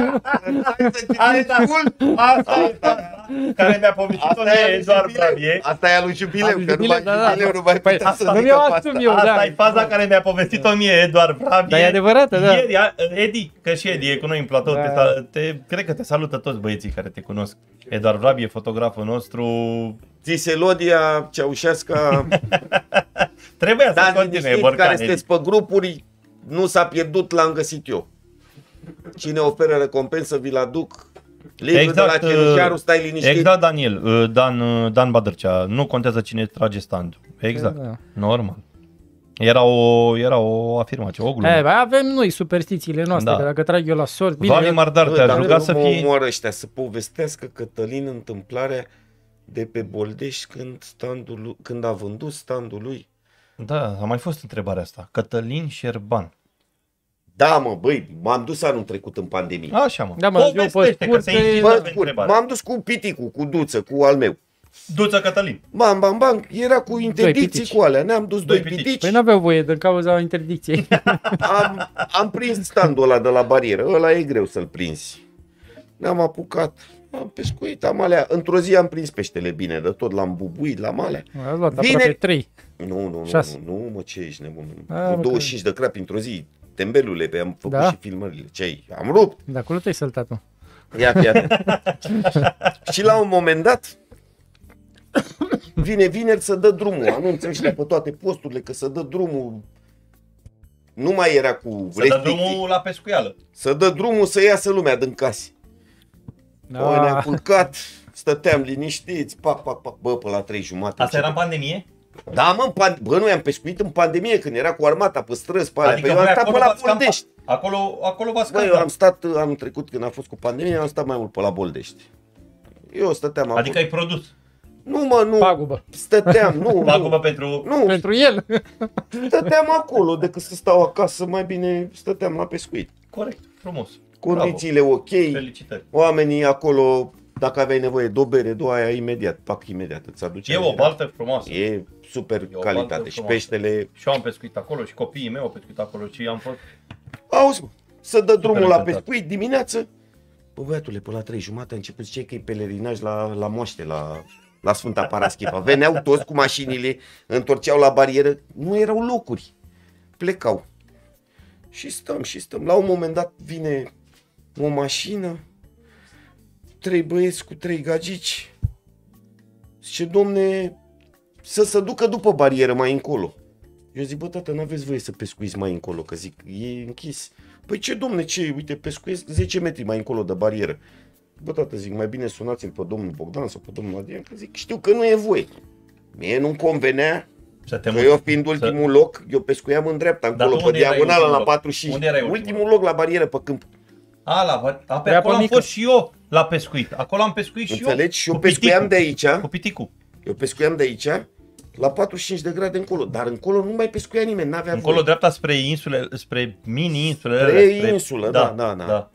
Care mi-a povestit-o mie doar Bravie. Asta e alu Jubileu, Alu că numai Jubileu, da, da. Jubileu nu mai Păi, putea să nu zică mi-o pe asum asta. eu, da. Asta e faza care mi-a povestit-o mie Eduard Bravie. Dar e adevărată, da. Ieri, Edi, că și Edi e cu noi în platou, Da. cred că te salută toți băieții care te cunosc. Eduard Bravie, fotograful nostru. Țiselodia, Ceaușesca, Trebuia să dați continue, liniștiți Borcan, care Edi. sunteți pe grupuri, nu s-a pierdut, l-am găsit eu. Cine oferă recompensă, vi-l aduc. Livrul Exact, de la Cenușaru, stai liniștit. Exact, Daniel, Dan Badărcea. Nu contează cine trage standul. Exact, Da. normal. Era o afirmație, o glumă. Avem noi superstițiile noastre, Da. că dacă trag eu la sort, bine, Vali Mardar Bă, te-a dacă rugat nu să mă fii... omoară ăștia să povestească Cătălin întâmplarea de pe Boldești când a vândut standul lui. Da, a mai fost întrebarea asta. Cătălin Șerban. Da, mă, băi, m-am dus anul trecut în pandemie. Așa, mă. Da, mă, eu Povestește, pe că scurt, se că- insistă Bă, pe scurt, întrebare. m-am dus cu piticul, cu Duță, cu al meu. Duță Cătălin. Bam, era cu interdicții pitici. cu alea, ne-am dus doi Doi pitici. pitici, Păi n-aveau voie din cauza interdicției. am prins standul ăla de la barieră, ăla e greu să-l prinzi. Ne-am apucat, am pescuit, am alea, într-o zi am prins peștele bine, de tot l-am bubuit, l-am alea. A luat Vineri- aproape 3. Nu, 6. mă, ce ești nebun? A, Cu mă, 25 de crapi într-o zi, tembelule, pe am făcut Da? și filmările. Ce am rupt. De acolo te-ai săltat tu. Ia. Și la un moment dat, vine vineri să dă drumul. Anunță ăștia pe toate posturile că să dă drumul. Nu mai era cu Să dă restricții. drumul la pescuială. Să dă drumul să iasă lumea din case. Păi ne-am culcat, stăteam liniștiți, pac, bă, pe la 3:30. Asta era în pandemie? Da, mă, bă, noi am pescuit în pandemie, când era cu armata pe străzi, pe alea. Adică Păi eu am voi stat pe acolo la v-ați campat. Boldești. Acolo v-ați Bă, eu campat. am stat anul trecut când a fost cu pandemie, am stat mai mult pe la Boldești. Eu stăteam acolo. Adică ai produs. Nu, mă, nu. Pagubă. Stăteam, nu. Pagubă pentru... Nu, Pentru el. stăteam acolo decât să stau acasă, mai bine stăteam la pescuit. Corect, frumos. Condițiile ok, Bravo. Felicitări. oamenii acolo, dacă aveai nevoie de o bere, de aia imediat, imediat, îți aduce. E o baltă frumoasă. E super E o calitate baltă și frumoasă. peștele. Și eu am pescuit acolo și copiii mei au pescuit acolo și am fost... Auzi, mă, să dă drumul la încântat. pescuit dimineață. Bă, băiatule, pe la 3:30 a început, ziceai că e pelerinaj la moaște, la Sfânta Paraschiva. Veneau toți cu mașinile, întorceau la barieră, nu erau locuri. Plecau. Și stăm. La un moment dat vine o mașină, 3 băieți cu 3 gagici. Zice, domne, să se ducă după barieră mai încolo. Eu zic, bă, tată, n-aveți voie să pescuiți mai încolo, că zic, e închis. Păi ce, domne, ce, uite, pescuiesc 10 metri mai încolo de barieră. Bă, tată, zic, mai bine sunați-l pe domnul Bogdan sau pe domnul Adrian, că zic, știu că nu e voie. Mie nu-mi convenea, Să te că muți. eu fiind ultimul loc, eu pescuiam în dreapta, Dar încolo, tu pe unde erai diagonală, ultimul la loc? 45. Unde erai ultimul Ultimul loc la barieră, pe câmp. Pe acolo am mică. fost și eu la pescuit. Acolo am pescuit și Înțelegi? Și eu. eu cu pescuiam de piticul. aici, Cu piticul. eu pescuiam de aici, la 45 de grade încolo, dar încolo nu mai pescuia nimeni, n-avea Încolo voie. dreapta spre insule, spre mini-insulele. Spre alea, insulă, da.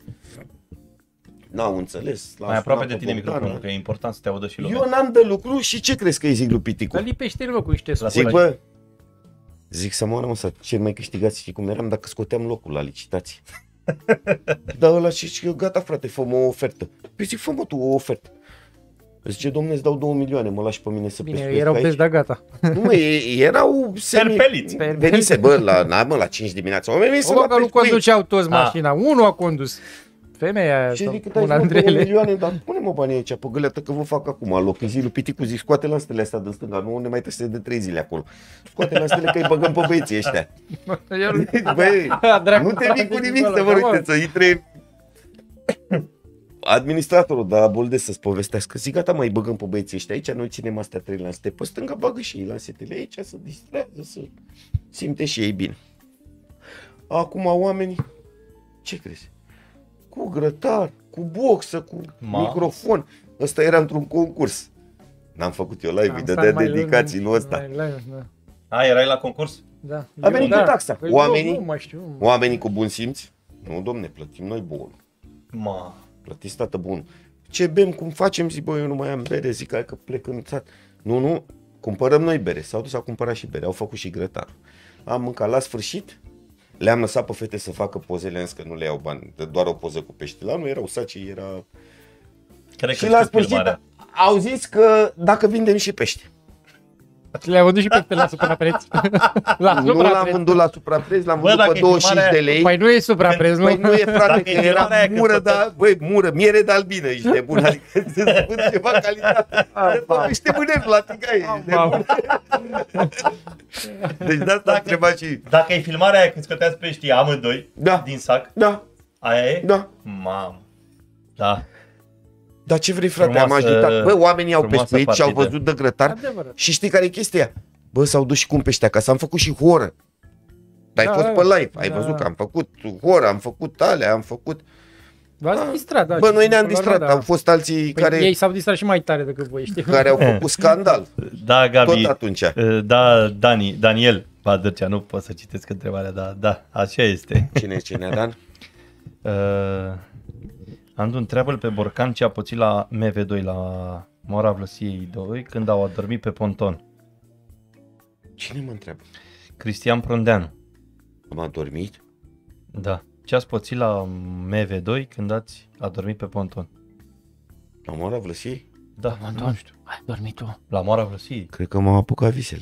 N-au înțeles. L-am Mai aproape sunat de pe tine Bogdan. microfonul, că e important să te audă și lumea. Eu n-am de lucru și ce crezi că îi zic lui Piticu? Că lipește-l, mă, cu niște La Zic, spune. bă, zic să moară, mă, să cel mai câștigați și cum eram dacă scoteam locul la licitație. Dar ăla și gata frate, fă-mă o ofertă. Păi zic, fă-mă tu o ofertă. Zice, domne, îți dau 2 milioane, mă lași pe mine să Bine, pescuiesc erau aici. pes, da, gata. Nu mă, erau Perpeliți. venise, bă, la 5 dimineața. Oamenii venise O, la că nu pescuit. conduceau toți mașina, unul a condus. Femeia aia, Și sau zic, cât ai una zis, dintre 2 ele. milioane, dar pune-mă banii aici pe gâleată că vă fac acum loc. În zi lui Piticu zic, scoate lanstele astea din stânga, nu ne mai trebuie de 3 zile acolo. Scoate lanstele că îi băgăm pe băieții ăștia. Băi, nu te vii cu nimic să vă uite, să intre administratorul de la Bolde să-ți povestească. Zic, gata, mai băgăm pe băieții ăștia aici, noi ținem astea 3 lansete. Pe stânga bagă și ei lansetele aici, să distrează, să simte și ei bine. Acum oamenii, ce crezi? Cu grătar, cu boxă, cu microfon. Ăsta era într-un concurs. N-am făcut eu live, îi dădea dedicații, nu ăsta. Erai la concurs? Da. A venit cu taxa. Păi Oamenii, nu mai știu. oamenii cu bun simț, nu domne, plătim noi bonul. Plătiți tată bun. Ce bem, cum facem? Zic, bă, eu nu mai am bere, zic, hai că plec în țară. Nu, cumpărăm noi bere. S-au dus a cumpăra și bere, au făcut și grătar. Am mâncat la sfârșit, le-am lăsat pe fete să facă pozele, însă că nu le iau bani, doar o poză cu pește. La nu erau saci, era... Cred și la sfârșit au zis că dacă vindem și pește. Le-ai vândut și pește la suprapreț. Nu l-am vândut la suprapreț, l-am vândut pe 25 de lei. Păi nu e suprapreț, nu? Păi nu e, frate, că era mură, dar, băi, mură, miere de albină, ești de bun, adică să vând ceva calitate. De tot pește mâner la tigaie, ești de bun. Deci de asta întreba și... Dacă e filmarea aia când scoteați peștii amândoi din sac, aia e? Da. Mamă. Da. Dar ce vrei, frate, am ajutat. Bă, oamenii au pescuit și au partidă. văzut de grătar. Și știi care e chestia? Bă, s-au dus și cu un pește acasă, am făcut și horă. Dar ai fost pe live, ai văzut că am făcut horă, am făcut alea, am făcut... V-ați distrat, da. Bă, noi ne-am distrat, au fost alții care... Ei s-au distrat și mai tare decât voi, știi? Care au făcut scandal. Da, Gabi. Tot atunci. Da, Daniel Badârcea, nu pot să citesc întrebarea, dar da, așa este. Cine, Dan? Andu, întreabă-l pe Borcan ce a pățit la MV2, la Mora Vlăsiei 2, când au adormit pe ponton. Cine mă întreabă? Cristian Prondeanu. Am adormit? Da. Ce ați pățit la MV2 când ați adormit pe ponton? La Mora Vlăsiei? Da, nu știu. Ai dormit tu? La Mora Vlăsiei? Cred că m-am apucat visele.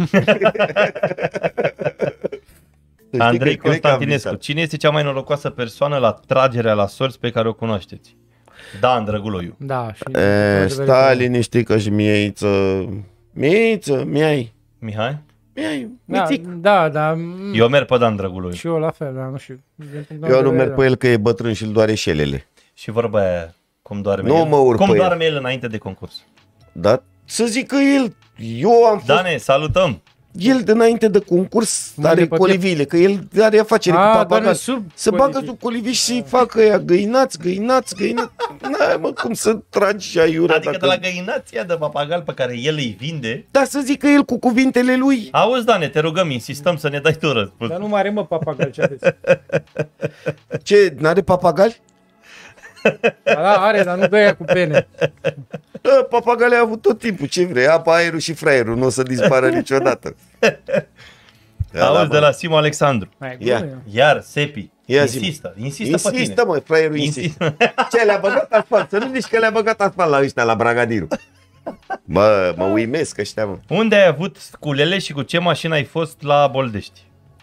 Andrei Constantinescu, cine este cea mai norocoasă persoană la tragerea la sorți pe care o cunoașteți? Dan Drăguloiu. Da, și... Stai liniștică și Mieiță, Miai. Mihai? Miai, mițic. Da. Eu merg pe Dan Drăguloiu. Și eu la fel, dar nu știu. Eu nu merg pe el că e bătrân și îl doare șelele. Și vorba aia, cum doarme nu el? Mă urc cum pe doarme el înainte de concurs? Da, să zic că el, eu am fost... Dane, salutăm! El înainte de concurs are coliviile, că el are afacere cu papagal. Să bagă sub colivii și să-i facă ea găinați. N-ai mă cum să tragi și aiurea. Adică de la găinația de papagal pe care el îi vinde. Da, să zică el cu cuvintele lui. Auzi, Dane, te rugăm, insistăm să ne dai tu răspuns. Dar nu mai are, mă, papagal, ce aveți? Ce, n-are papagali? Da, are, dar nu dă ea cu pene. Papagalii a avut tot timpul, ce vrei, apa, aerul și fraierul, nu o să dispară niciodată. Auzi, de la Simu Alexandru. Iar, Sepi, insistă pe tine. Insistă, mă, fraierul insistă. Ce, le-a băgat asfalt? Să nu zici că le-a băgat asfalt la ăștia, la Bragadiru. Bă, mă uimesc ăștia, mă. Unde ai avut sculele și cu ce mașină ai fost la Boldești?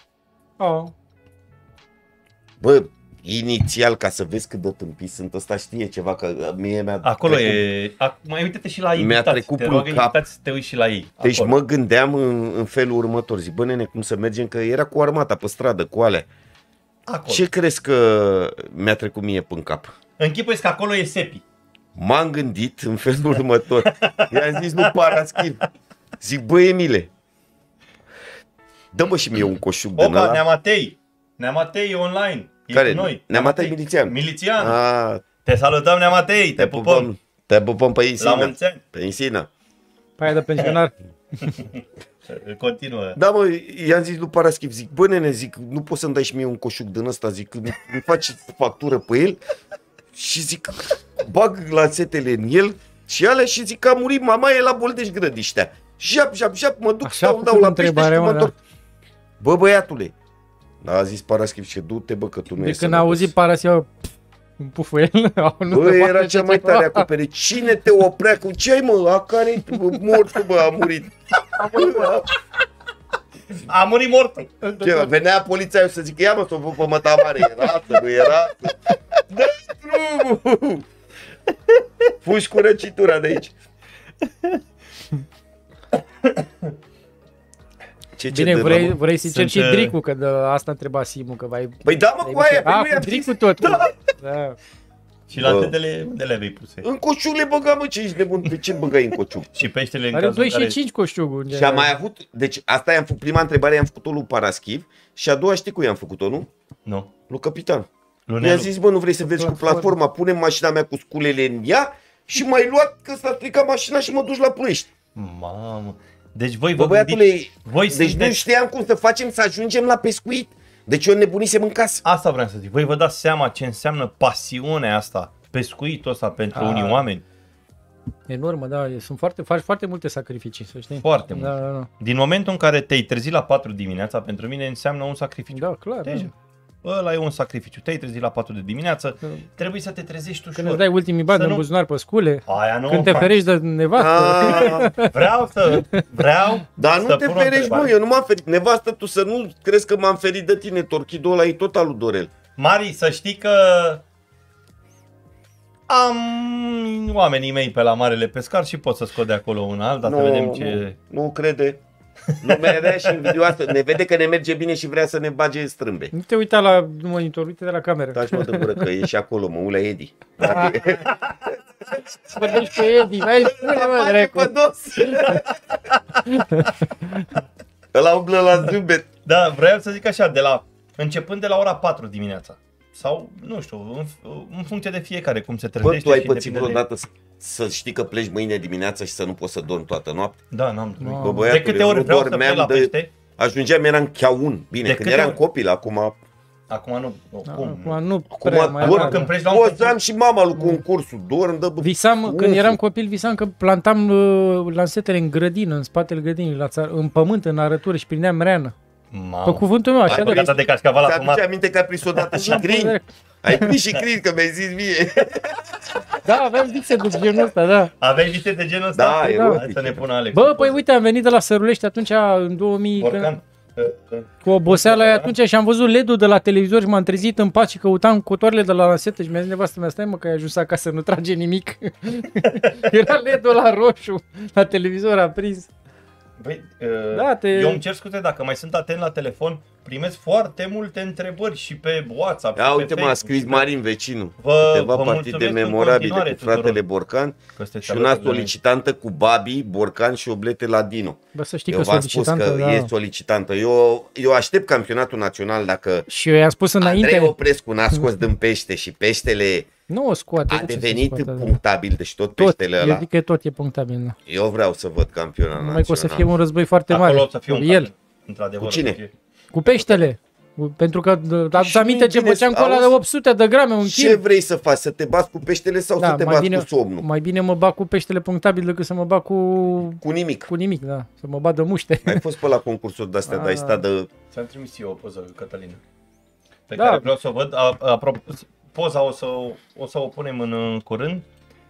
Bă, inițial, ca să vezi cât de tâmpii sunt, ăsta știe ceva, că mie mi-a... Acolo e... Mai uite-te și la invitați. Mi-a trecut prin cap. Te uiți și la ei. Deci acolo. mă gândeam în felul următor. Zic, bă, nene, cum să mergem? Că era cu armata pe stradă, cu alea. Acolo. Ce crezi că mi-a trecut mie până cap? Închipuiți că acolo e Sepi. M-am gândit în felul următor. I-am zis, nu paraschiv. Zic, bă, Emile, dă-mă și mie un coșuc din ăla. Neamatei e online. E Care? cu noi. Neamatei milițian. Milițian. Te salutăm, Neamatei, te pupăm. Te pupăm pe Isina. La mulți ani. Pe Isina. Pe aia de pensionar. Continuă. Da, mă, i-am zis lui Paraschiv, zic, bă, nene, zic, nu poți să-mi dai și mie un coșuc din ăsta, zic, îmi faci factură pe el și zic, bag lațetele în el și alea și zic că a murit mama, e la Boldești Grădiștea. Jap, mă duc, dau la pește și mă întorc. Bă, băiatule, A zis Paraschiv și du-te, bă, că tu nu De ești când a sănătos. auzit Paraschiv, în puful el. Bă, era cea mai tare acoperit. Cine te oprea cu ce ai, mă? A care mort, bă, a murit. A murit mortul. Ce, venea poliția eu să zic, ia mă, să o văd pe mătamare. Era, nu era? Dă drumul! Fugi cu răcitura de aici. Bine, vrei să cer și Dricu, că de asta întreba Simu, că vai... Păi da, mă, cu aia, pe cu Dricu tot. Da. Și la tetele de le vei puse. În coșug le băga, mă, ce ești nebun? De ce băgai în coșug? Și peștele în Are cazul 2 care... și 5 coșugul. Și am mai avut, deci asta i-am făcut, prima întrebare i-am făcut-o lui Paraschiv și a doua știi cu i-am făcut-o, nu? Nu. Lui Capitan. Lunelu. Mi-a zis, bă, nu vrei să vezi cu platforma, punem mașina mea cu sculele în ea și m-ai luat că s-a stricat mașina și mă duci la Ploiești. Mamă. Deci voi Bă, vă băiatule, voi deci sunteți... nu știam cum să facem să ajungem la pescuit. Deci eu nebunisem în casă. Asta vreau să zic. Voi vă dați seama ce înseamnă pasiunea asta, pescuitul ăsta pentru unii oameni? Enormă, da, faci foarte multe sacrificii, să știi. Foarte mult. Da. Din momentul în care te-ai trezit la 4 dimineața, pentru mine înseamnă un sacrificiu. Da, clar. Deci, Da. ăla e un sacrificiu. Te-ai trezit la 4 de dimineață, trebuie să te trezești ușor. Când îți dai ultimii bani Să în nu- buzunar pe scule, Aia nu când te fac. ferești de nevastă. Vreau Dar nu să te pun o ferești, întrebare. mă, eu nu m-am ferit. Nevastă, tu să nu crezi că m-am ferit de tine. Torchidul ăla e tot al lui Dorel. Mari, să știi că am oamenii mei pe la Marele Pescar și pot să scot de acolo un alt, dar să vedem ce... Nu crede. Lumea rea și invidioasă. Ne vede că ne merge bine și vrea să ne bage strâmbe. Nu te uita la monitor, uite de la cameră. Taci, mă, de gură, că e și acolo, mă, ulea Edi. Vorbești cu Edi, mai spune, mă, dracu. Ăla umblă la zâmbet. Da, vreau să zic așa, începând de la ora 4 dimineața. Sau, nu știu, în funcție de fiecare, cum se Bă, trezește. tu ai și pățit depinde de- vreodată să știi că pleci mâine dimineața și să nu poți să dormi toată noaptea? Da, n-am dormit. Bă, De băiatule, câte eu ori nu vreau să plec dormeam la de- pește, Ajungeam, eram cheaun. Bine, De când câte eram ori? copil, acum acum nu, cum? Acum nu prea mai dorm avea, când da. pleci la un Pozam și mama lui concursul, dorm, dă... Visam, când eram copil, visam că plantam lansetele în grădină, în spatele grădinii, la țară, în pământ, în arătură și prindeam reană. Mamă. Pe cuvântul meu, așa Ai de... băgat de cașcaval Ți-aduce asumat. aminte că ai prins odată și crin? Ai prins și crin, că mi-ai zis mie. Da, aveam vise de genul ăsta, da. Aveai vise de genul ăsta? Da, Hai erotic. să ne pună Alex. Bă, păi uite, am venit de la Sărulești atunci, în 2000, Borcan. cu oboseala aia atunci și am văzut LED-ul de la televizor și m-am trezit în pat și căutam cotoarele de la lansetă și mi-a zis nevastă mea, stai mă că ai ajuns acasă, nu trage nimic. Era LED-ul la roșu, la televizor aprins. Băi, Da, eu îmi cer scuze dacă mai sunt atent la telefon, primesc foarte multe întrebări și pe WhatsApp. Ia și pe uite, m-a Facebook scris și pe- Marin vecinul. Vă Câteva partide mulțumesc în memorabile continuare cu fratele tuturor Borcan că sunteți și alături una de noi. solicitantă cu Babi, Borcan și oblete la Dino. Bă, să știi Eu că v-am spus solicitantă, că da. e solicitantă. Eu aștept campionatul național dacă Și eu i-am spus înainte, Andrei Oprescu n-a scos din pește și peștele nu o scoate. a de ce să devenit scoată, da. punctabil, deci tot Tot, peștele eu ăla. zic că tot e punctabil, da. Eu vreau să văd campionat Numai că o să fie național. un război foarte mare. Acolo o să fie cu un el, campionat, într-adevăr. Cu cine? o să fie. cu peștele. Pentru că aduți Și aminte ce bine, făceam cu ăla de auzi, 800 de grame, un Ce kil. vrei să faci? Să te bați cu peștele sau să te bați cu somnul? mai bine mă bag cu peștele punctabil decât să mă bag Cu nimic. cu nimic, da. Să mă bag de muște. Ai fost pe la concursuri de-astea, dar ai stat de... Ți-am trimis eu o poză, Cătălina, pe Da. care vreau să o văd. Apropo, poza o să o punem în curând.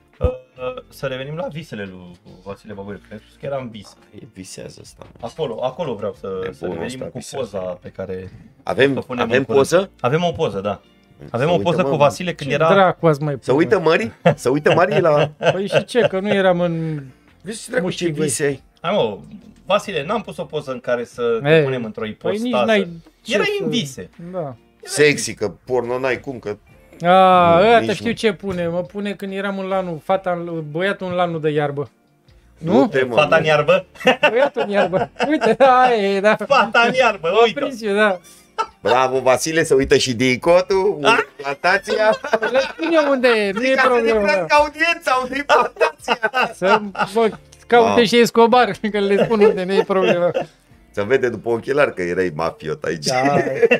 Să revenim la visele lui Vasile Bagoiu, că ai spus că era în vis. Visează asta. Acolo vreau să Nebunul revenim ăsta cu visează. poza pe care o Avem punem în poză? curând. Avem o poză, da. Avem Să o uită, poză mă, cu Vasile când Ce era... dracu ați mai Să pune? uită Mării? Să uită Mării la... Păi și ce, că nu eram în... Vezi ce dracu ce Muștii, băi. vise ai? Hai mă, Vasile, n-am pus o poză în care să te Ei, punem într-o Păi ipostază. nici n-ai... ce Erai să- în vise. Da. Sexy, că porno n-ai cum, că... A, Nu, ăsta nici știu nu. ce pune. Mă pune când eram în lanul, băiatul în lanul de iarbă. Nu? Du-te, mă, Fata în iarbă? Băiatul în iarbă. Uite, da, e, da. Fata în iarbă, Am uite. prins eu, da. Bravo, Vasile, să uită și Dicotul, plantația. Le spun eu unde e, nu e Ca să ne problemă. da. placă audiența, unde e plantația. Să mă caute Wow. și Escobar, că le spun unde, nu e problemă. Se vede după ochelar că erai mafiot aici. Da.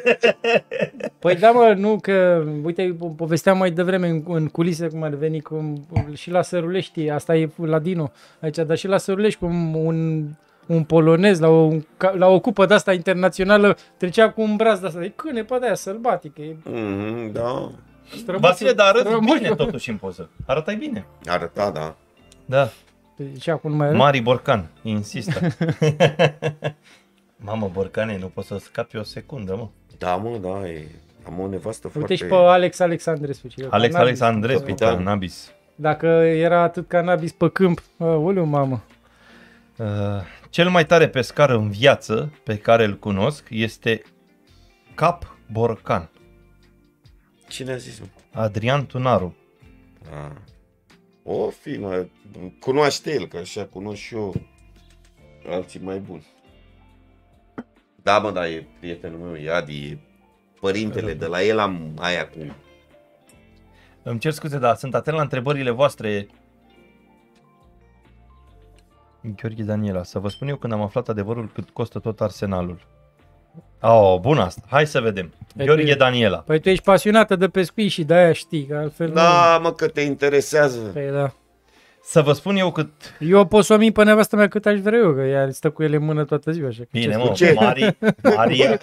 Păi da, mă, nu, că, uite, povesteam mai devreme în culise cum ar veni și la Sărulești, asta e la Dino aici, dar și la Sărulești, cum un polonez la o cupă de-asta internațională, trecea cu un braț de-asta, e câine pe de-aia sălbatică, e Da, Vasile, dar arăți bine totuși în poză. Arătai bine. arăta, da. Da. Și acum nu mai arăt? Mari Borcan, insistă. Mamă, Borcane, nu poți să scapi o secundă, mă. Da, mă, da, am o nevastă Uite foarte... și pe Alex Alexandrescu. Alex Andrescu, Capitan. cannabis. Dacă era atât cannabis pe câmp, oleu, mamă. Cel mai tare pescar în viață pe care îl cunosc este Cap Borcan. Cine a zis, mă? Adrian Tunaru. O fi, mă, cunoaște el, că așa cunosc și eu alții mai buni. Da, mă, da, e prietenul meu, e Adi, e părintele, de la el am aia cu... Îmi cer scuze, dar sunt atent la întrebările voastre. Gheorghe Daniela, să vă spun eu când am aflat adevărul cât costă tot arsenalul. Bun asta. Hai să vedem. Gheorghe Daniela. Păi tu ești pasionată de pescuit și de-aia știi, că altfel Da, mă, că te interesează. Păi da. Să vă spun eu cât... Eu pot să o min pe nevastă mea cât aș vrea eu, că ea stă cu ele în mână toată ziua. Așa. Bine, Ce mă, ce? Maria.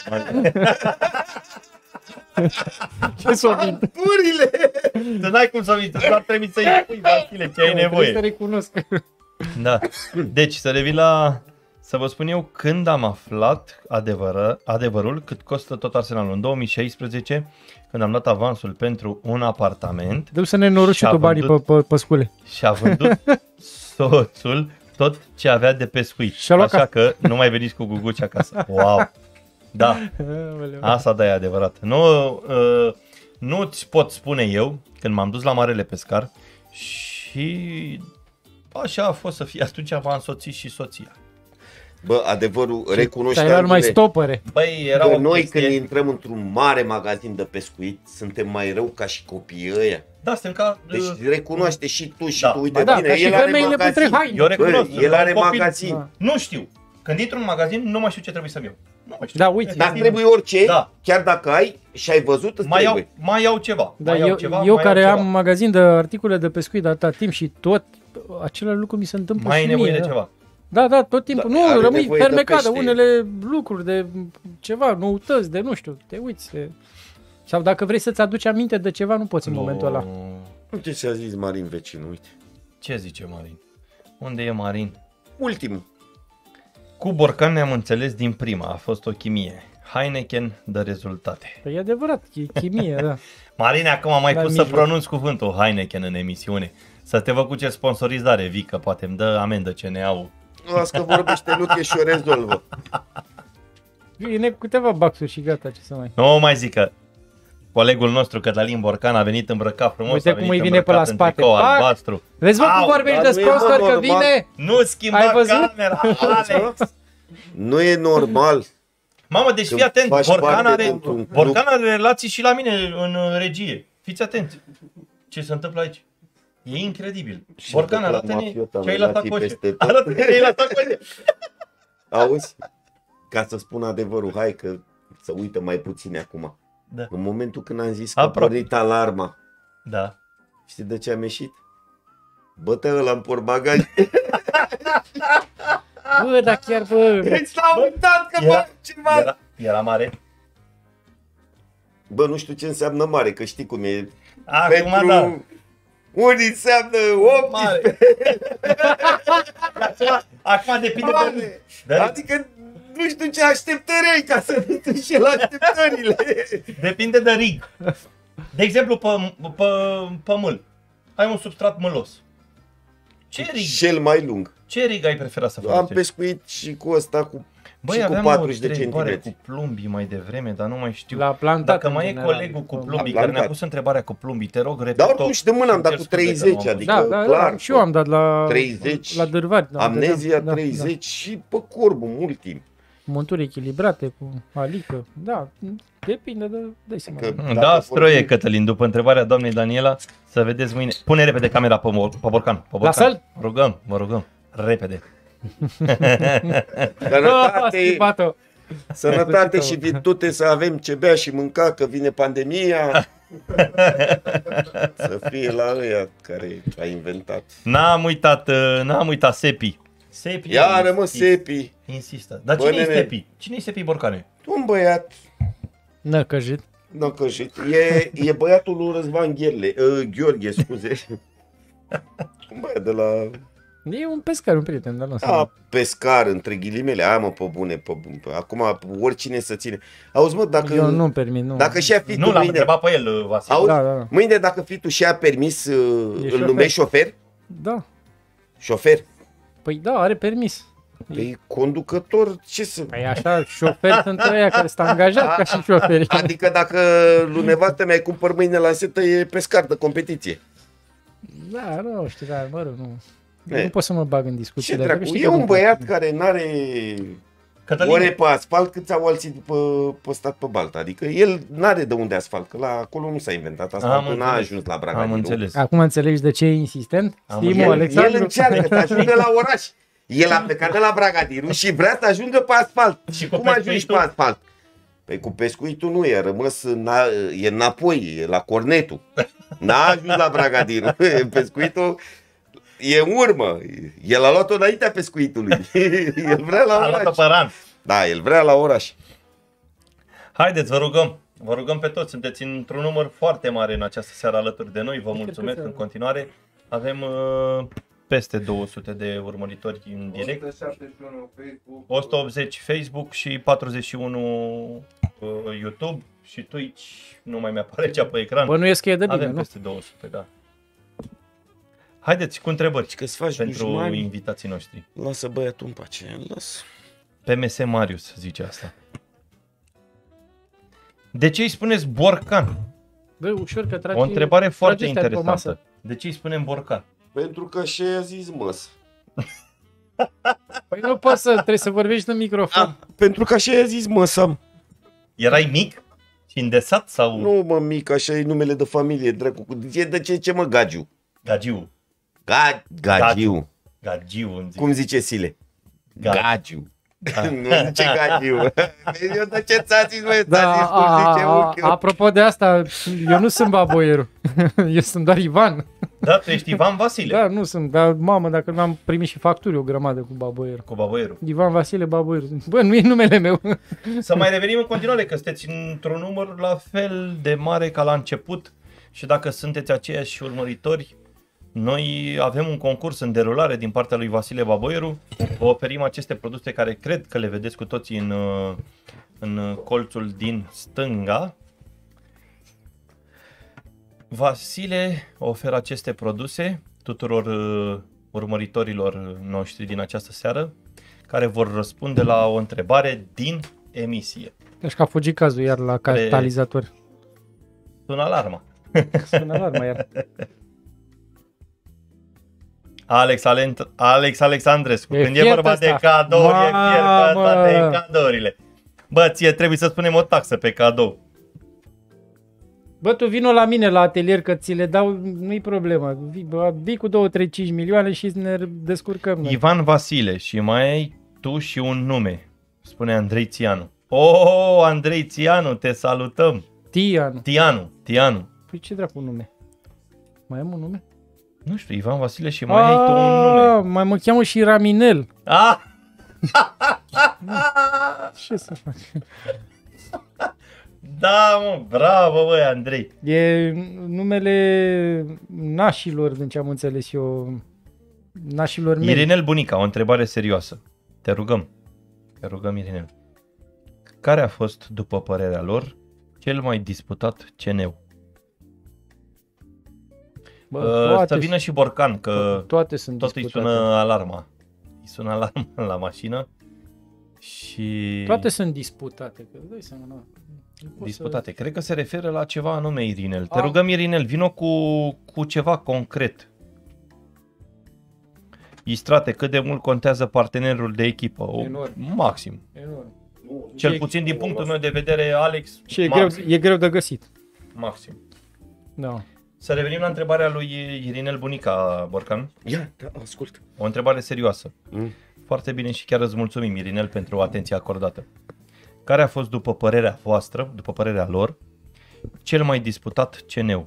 Ce să o min? Purile! Tu n-ai cum să vinzi, doar trebuie să-i spui, Vasile, ce ai Trebuie să nevoie. recunosc. Da. Deci, să revin la... Să vă spun eu când am aflat adevărul cât costă tot arsenalul. În 2016, când am dat avansul pentru un apartament Dă să ne noroci Și-a tu banii vândut- pe scule. și a vândut soțul tot ce avea de pescuit. Și-a luat Așa că nu mai veniți cu guguci acasă. Wow! Da, asta da e adevărat. Nu-ți pot spune eu, când m-am dus la Marele Pescar și așa a fost să fie, atunci m-am însoțit și soția. Bă, adevărul, Ți-ai luat recunoșteam numai stopere. Băi, era că o noi chestie... când intrăm într-un mare magazin de pescuit, suntem mai rău ca și copiii ăia. Da, suntem ca... Deci recunoaște și tu și Da. tu, uite Ba da, bine, ca și el are femeile magazin. pentru haine. Eu recunosc. Bă, el are un copil. magazin. Da. Nu știu. Când intru în magazin, nu mai știu ce trebuie să-mi iau. Nu mai știu. Da, uite. Dacă trebuie orice, Da. chiar dacă ai și ai văzut, îți trebuie. Mai iau ceva. Da, mai iau eu, ceva, eu mai care iau am ceva. magazin de articole de pescuit de atâta timp și tot același lucru mi se întâmplă Mai ai și nevoie mie. de ceva. Da, tot timpul. Da, Nu, are rămâi nevoie de fermecat de pește. unele lucruri, de ceva, noutăți, de nu știu, te uiți. Sau dacă vrei să-ți aduci aminte de ceva, nu poți în momentul ăla. Uite ce a zis Marin vecinul, uite. Ce zice Marin? Unde e Marin? Ultimul. Cu Borcan ne-am înțeles din prima. A fost o chimie. Heineken dă rezultate. Păi e adevărat, e chimie, da. Marine, acum am mai La pus să mijloc. pronunț cuvântul Heineken în emisiune. Să te văd cu ce sponsorizare, Vică, poate îmi dă amendă CNA-ul. Nu, las că vorbește Luche și o rezolvă. Vine cu câteva baxuri și gata, ce să mai... Nu mai zic că colegul nostru Cătălin Borcan a venit îmbrăcat frumos, Uite a cum venit îi vine pe la îmbrăcat în spate. tricou Pac! albastru. Vezi, mă, Au, cum vorbești dar de nu e, mă, sponsor, că normal. vine... Nu schimba Ai văzut? camera, Alex! Nu e normal. Mamă, deci Când fii atent, faci Borcan parte are, dintr-un Borcan are relații și la mine în regie. Fiți atenți ce se întâmplă aici. E incredibil. Și Borcan, de la arată-ne mafiot am ce ai la relații sacoșe. peste tot. Arată-ne ce ai la sacoșe. Auzi? Ca să spun adevărul, hai că să uită mai puțin acum. Da. În momentul când am zis că a Aproape. pornit alarma, Da. știi de ce am ieșit? Bă-te ăla în portbagaj. Bă, dar chiar, bă... Deci l-am uitat că fac ceva. Era mare. Bă, nu știu ce înseamnă mare, că știi cum e. Acum da. unii înseamnă 18. Acum depinde Mare. de... Adică nu știu ce așteptări ai ca să nu te înșel așteptările. Depinde de rig. De exemplu, pe mâl. Ai un substrat mâlos. Cel mai lung. Ce rig ai preferat să Am folosești? pescuit și cu ăsta cu, Băi, și cu aveam 40 o de întrebare centimetri. cu plumbii mai devreme, dar nu mai știu. La plantat, Dacă în mai e general. colegul cu plumbii La care ne-a plantat. pus întrebarea cu plumbii, te rog, repet-o. Dar oricum și de mână am dat Îmi cu cer scuze că 30, nu am adică Da, clar. și eu am dat la 30, la dărvari. Da, Amnezia da, 30 și pe corbul mult timp. Monturi echilibrate cu alică. Da, depinde de... Dai seama. Că- Da, Dacă stroie, vorbim- Cătălin, după întrebarea doamnei Daniela, să vedeți mâine. Pune repede camera pe Borcan. Lasă-l! Vă rugăm, repede. Sănătate, Schimbat-o. sănătate și virtute să avem ce bea și mânca, că vine pandemia. Să fie la ăia care a inventat. N-am uitat Sepi. Sepi. Iară mă, Sepi. Insistă. Dar Bă, cine e nene. Sepi? Cine e Sepi Borcane? Un băiat Năcăjit. năcăjit. E băiatul lui Răzvan Gheorghe, scuze. Un băiat de la... E un pescar, un prieten de-al nostru. Da, pescar, între ghilimele. Hai mă, pe bune. Acum oricine să ține. Auzi mă, dacă... Eu nu-mi permit, nu. Dacă și-a fi Nu, tu l-am mâine... întrebat pe el, Vasile. Auzi? Da. Mâine dacă fii tu și-a permis, îl șofer. numești șofer? Da. Șofer? Păi da, are permis. Păi conducător, ce să... Păi așa, șoferi sunt ăia care sunt angajați ca și șoferi. Adică dacă lui nevastă mea cumpăr mâine la setă, e pescar de competiție. Da, nu știu, dar mă rog, nu. E. Nu pot să mă bag în Ce discuție. dracu? E un băiat care n-are Cătălin, ore pe asfalt cât au alții pe stat pe baltă. Adică el n-are de unde asfalt, că la acolo nu s-a inventat asfaltul, n-a înțeles. ajuns la Braga. am din nou. înțeles. Acum înțelegi de ce e insistent? Am Stimul, înțeles. Alexandru? El încearcă să ajungă la oraș. El a plecat de la Bragadiru și vrea să ajungă pe asfalt. Și cu cum ajungi pescuitul? pe asfalt? Păi cu pescuitul nu, e rămas e înapoi, e la Cornetul. N-a ajuns la Bragadiru. Pescuitul e în urmă. El a luat-o înaintea pescuitului. El vrea la A luat-o oraș. pe ran. Da, el vrea la oraș. Haideți, vă rugăm. Vă rugăm pe toți. Sunteți într-un număr foarte mare în această seară alături de noi. Vă mulțumesc în continuare. Avem peste 200 de urmăritori în direct. 171 Facebook. 180 Facebook și 41 YouTube și Twitch. Nu mai mi-apare cea pe ecran. Bănuiesc că e de bine, Avem nu? peste 200, da. Haideți cu întrebări Că-ți faci pentru dușmani. invitații noștri. Lasă băiatul în pace. Lasă. PMS Marius zice asta. De ce îi spuneți borcan? Bă, ușor că trage... O întrebare foarte trage ăstea pe interesantă. masă. De ce îi spunem borcan? Pentru că și-a zis măs. Păi nu poți să, trebuie să vorbești în microfon. Pentru că așa i-a zis măsam. Erai mic și îndesat sau Nu mă mic, așa e numele de familie, dracu. E de ce mă Gagiu? Gagiu? Gagiu. Gagiu îmi zic. Cum zice Sile? Gagiu. Gagiu. Nu zice Gagiu. Eu de ce ți-a zis, mă, Da, ți-a zis cum zice unchiul. apropo de asta, eu nu sunt baboierul. Eu sunt doar Ivan. Da, tu ești Ivan Vasile. Da, nu sunt, dar mamă, dacă nu am primit și facturi o grămadă cu baboierul. Cu baboierul. Ivan Vasile Baboierul. Bă, nu e numele meu. Să mai revenim în continuare, că sunteți într-un număr la fel de mare ca la început și dacă sunteți aceiași urmăritori, noi avem un concurs în derulare din partea lui Vasile Baboieru. Vă oferim aceste produse care cred că le vedeți cu toții în colțul din stânga. Vasile oferă aceste produse tuturor urmăritorilor noștri din această seară, care vor răspunde la o întrebare din emisie. Deci că a fugit cazul iar la catalizator. Sună alarma. Sună alarma iar. Alex Alexandrescu, E când e fiert vorba ăsta. de cadouri, e fier că Mamă! toate cadourile. Bă, ție trebuie să spunem o taxă pe cadou. Bă, tu vino la mine la atelier că ți le dau, nu-i problemă. Vii cu 2-3-5 milioane și ne descurcăm. Noi. Ivan Vasile și mai ai tu și un nume, spune Andrei Țianu. Oh, Andrei Țianu, te salutăm. Tianu. Păi ce dracu nume? Mai am un nume? Nu știu, Ivan Vasile și mai ai tu un nume. Mai mă cheamă și Raminel. Ah! Ce să fac? Da, mă, bravo, băi, Andrei. E numele nașilor, din ce am înțeles eu. Nașilor mei. Irinel Bunica, o întrebare serioasă. Te rugăm, Irinel. Care a fost, după părerea lor, cel mai disputat CNU? Bă, Să vină și Borcan, că toate sunt tot îi disputate. sună alarma. Îi sună alarma la mașină și... Toate sunt disputate. Că dai seama, nu pot disputate. Cred că se referă la ceva anume, Irinel. Te Ah. rugăm, Irinel, vino cu ceva concret. Istrate, cât de mult contează partenerul de echipă? Enorm. Maxim. Enorm. Cel puțin din punctul meu de vedere, Alex, Și e maxim. greu de găsit. Maxim. Da. Să revenim la întrebarea lui Irinel Bunica, Borcan. Ia, da, ascult. O întrebare serioasă. Mm. Foarte bine și chiar îți mulțumim, Irinel, pentru atenția acordată. Care a fost, după părerea voastră, după părerea lor, cel mai disputat CNU?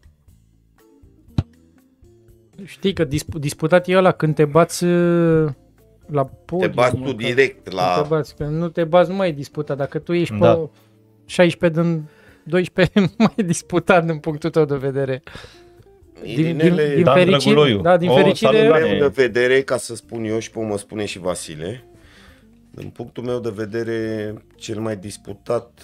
Știi că disputat e ăla când te bați la podium. Te bați tu măcar. direct Nu te la... bați, că nu te bați, nu mai e disputat. Dacă tu ești Da. pe 16 din 12, nu mai e disputat din punctul tău de vedere. Irinele, Dan fericire, Drăguloiu. da, din O, fericire, salut, Dan. meu de vedere, ca să spun eu și pe mă spune și Vasile, din punctul meu de vedere, cel mai disputat,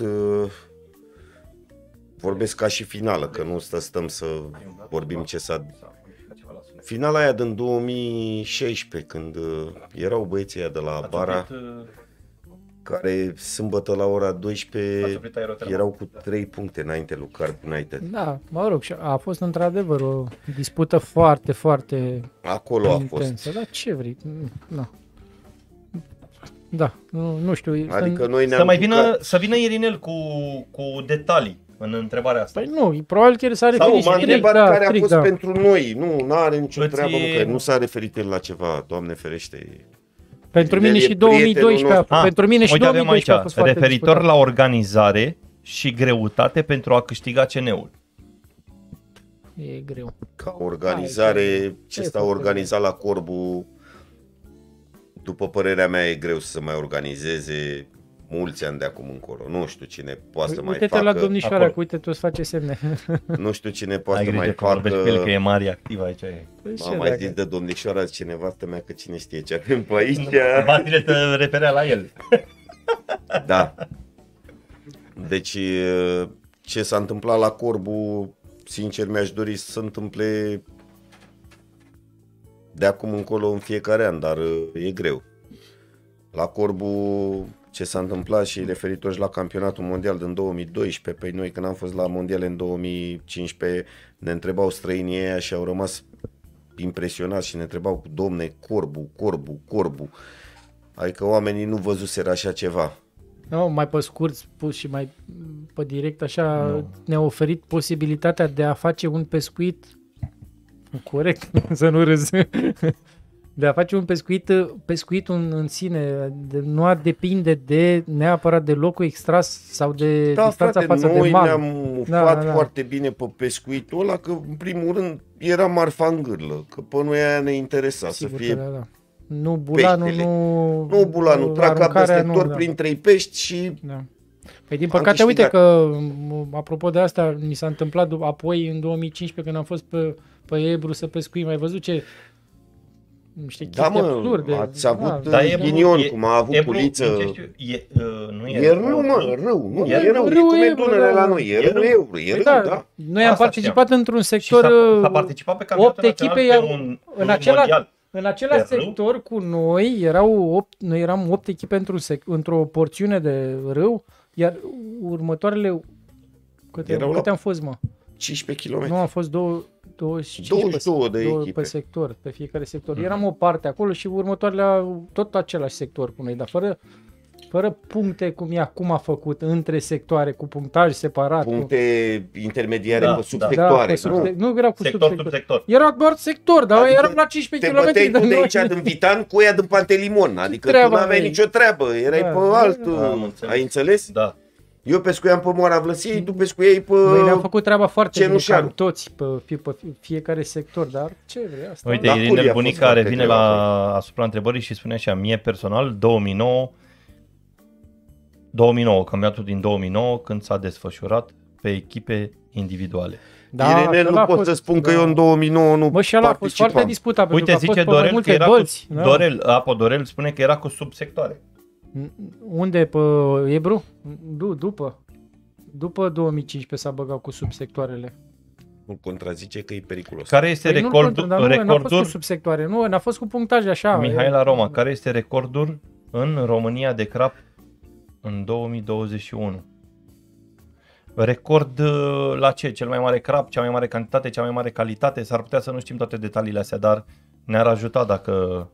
vorbesc ca și finală, că nu stăm să vorbim ce s-a... Finala aia din 2016, când erau băieții aia de la Bara, care sâmbătă la ora 12 erau cu 3 puncte înainte lui Carp United. da, mă rog, și a fost într-adevăr o dispută foarte, foarte Acolo a fost. intensă. Da, ce vrei? Nu. Da, nu știu. Adică noi Să ne-am mai jucat- vină, să vină Irinel cu detalii în întrebarea asta. Păi nu, probabil că el s-a Sau referit m-a strict, întrebat da, care a strict, fost da. pentru noi. Nu are nicio Îți- treabă, mă, că nu s-a referit el la ceva, Doamne ferește. Pentru El mine e și 2012, prietenul nostru. pentru mine și Uite, avem 2012 a aici, fost foarte referitor disputat. la organizare și greutate pentru a câștiga CN-ul. E greu. Ca organizare, Ce ce s-a făcut? organizat la Corbu, după părerea mea, e greu să se mai organizeze mulți ani de acum încolo. Nu știu cine poate să mai Uite-te la facă. domnișoara, acolo. că uite, tu îți face semne. Nu știu cine Ai poate grijă mai că vorbești cu el, că facă. e mare activ aici. E. M-am mai zis de domnișoara, zice nevastă mea, că cine știe ce avem pe aici. Vasile te referea la el. Da. Deci, ce s-a întâmplat la Corbu, sincer mi-aș dori să se întâmple de acum încolo în fiecare an, dar e greu. La Corbu, ce s-a întâmplat și referitor și la campionatul mondial din 2012, pe noi când am fost la mondiale în 2015, ne întrebau străinii ăia și au rămas impresionați și ne întrebau, domne, Corbu. Adică oamenii nu văzuseră așa ceva. Nu, mai pe scurt spus și mai pe direct, așa ne-a oferit posibilitatea de a face un pescuit corect, să nu râzi, de a face un pescuit în sine, de nu a depinde de neapărat de locul extras sau de Da, distanța frate, față de noi mal. ne-am Da, ufat da. foarte bine pe pescuitul ăla, că în primul rând era marfa în gârlă, că pe noi aia ne interesa Sigur să fie... că da. Nu bulanul, peștele. nu... Nu bulanul, trag cap de aruncarea, sector da. prin 3 pești și Da. Păi din Am păcate, uite câștigat. că, apropo de asta, mi s-a întâmplat apoi în 2015 când am fost pe Ebru să pescuim. Ai văzut ce niște da, chestii mă, absurde. ați avut Da, e ghinion, e- cum a avut Ebru, Puliță. din ce știu, nu E râu, mă, râu, nu, E e râu, râu, cum e Ebru, Dunăre da. la noi, e E râu, râu. Ebru, e Păi râu, da, da. noi am Asta participat într-un Și sector s-a participat pe campionatul 8 echipe, național iar pe un în același, mondial. în același Pe râu? sector cu noi noi eram 8 echipe într-o porțiune de râu, iar următoarele Erau câte la am fost, mă? 15 km. Nu, am fost 25 22 de două echipe. pe sector, pe fiecare sector. Eram o parte acolo și următoarele tot același sector cu noi, dar fără puncte cum e acum a făcut între sectoare, cu punctaj separat. Puncte intermediare Da, pe da. subsectoare. Pe nu? nu erau cu Sector subsector. sub sector. Era doar sector, dar Adică eram la 15 Te km băteai tu de noi. aici din Vitan cu ea din Pantelimon, adică tu treaba n-aveai mea? nicio treabă, erai Da, pe da, altul, da, am înțeles. ai înțeles? Da. Eu pescuiam pe Moara Vlăsiei, tu pescuiai pe... Noi ne-am făcut treaba foarte bine, Cenușaru. cam toți, pe fiecare sector, dar ce vrei asta? Uite, Da, Irinel Curia a fost Bunica foarte revine greu asupra întrebării și spune așa, mie personal, 2009, campionatul din 2009, când s-a desfășurat pe echipe individuale. Irenel, nu ăla a pot fost- să spun că da. eu în 2009 nu Bă, și ăla a fost foarte participam. disputat, pentru Uite, că a fost zice pe mai Dorel că multe era bălți. cu... Da. Dorel spune că era cu subsectoare. Unde? Pe Ebru? După 2015 s-a băgat cu subsectoarele. Nu contrazice că e periculos. Care este Păi nu-l recordul, control, dar nu, n-a fost cu recordul subsectoare, nu, n-a fost cu punctaj așa. Mihaela Roma, care este recordul în România de crap în 2021? Record la ce? Cel mai mare crap, cea mai mare cantitate, cea mai mare calitate? S-ar putea să nu știm toate detaliile astea, dar ne-ar ajuta dacă...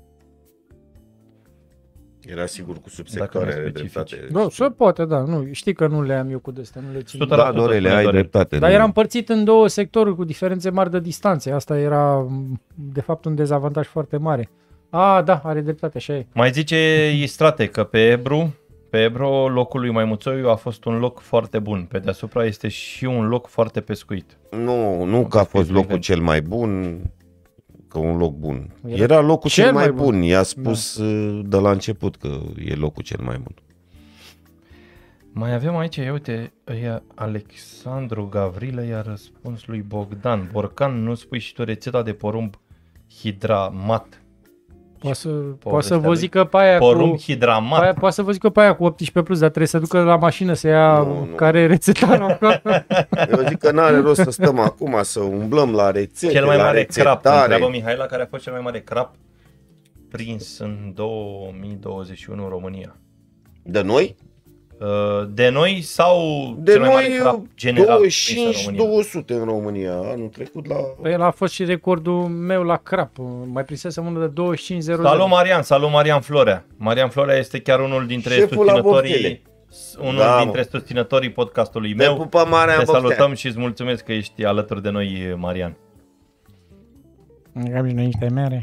Era sigur cu Dacă subsectoare, nu are specifici. dreptate. Da, se poate, da, nu, știi că nu le am eu cu de-astea, nu le țin. 100%. Da, Dorele, spune ai Dorel. dreptate. Dar nu. era împărțit în două sectoruri cu diferențe mari de distanțe. Asta era, de fapt, un dezavantaj foarte mare. Da, are dreptate, așa e. Mai zice Istrate că pe Ebro locul lui Maimuțoiu a fost un loc foarte bun. Pe deasupra este și un loc foarte pescuit. Nu că a fost locul cel mai bun. că un loc bun. Era locul cel mai bun. I-a spus de la început că e locul cel mai bun. Mai avem aici, uite, Alexandru Gavrilă i-a răspuns lui Bogdan. Borcan, nu spui și tu rețeta de porumb hidramat? Poate să vă zică pe aia porumb cu... hidramat. Poate să vă zică pe aia cu 18 plus, dar trebuie să ducă la mașină să ia care e rețetarul acolo. Eu zic că n-are rost să stăm acum să umblăm la rețete, Cel mai la mare crap, rețetare. întreabă Mihaela, care a fost cel mai mare crap prins în 2021 în România. De noi? De noi sau De cel mai noi mare crap general prins în 25 România? 200 în România. Anul trecut la... Păi el a fost și recordul meu la crap. Mai prinsesem unul de 25-0. Salut Marian Florea. Marian Florea este chiar unul dintre Șeful la susținătorii Da, dintre susținătorii podcastului Te meu. pupă Marian Te Boftea. salutăm și îți mulțumesc că ești alături de noi, Marian. Gabi, noi niște mere.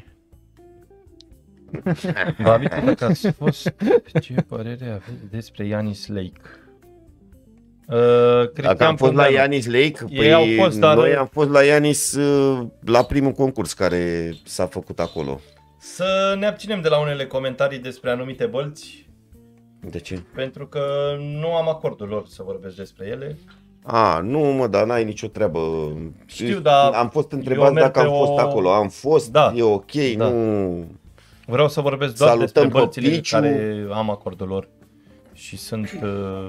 Babi, dacă ați fost, ce părere aveți despre Ianis Lake? Dacă am fost la Ianis Lake, Ei au fost, dar... noi am fost la Ianis la primul concurs care s-a făcut acolo. Să ne abținem de la unele comentarii despre anumite bălți, De ce? pentru că nu am acordul lor să vorbesc despre ele. Nu mă, dar n-ai nicio treabă. Știu, dar am fost eu întrebat merg dacă am pe fost acolo. Am fost, Da, e ok, da. nu... Vreau să vorbesc doar Salutăm despre bălțile Copiciu. care am acordul lor și sunt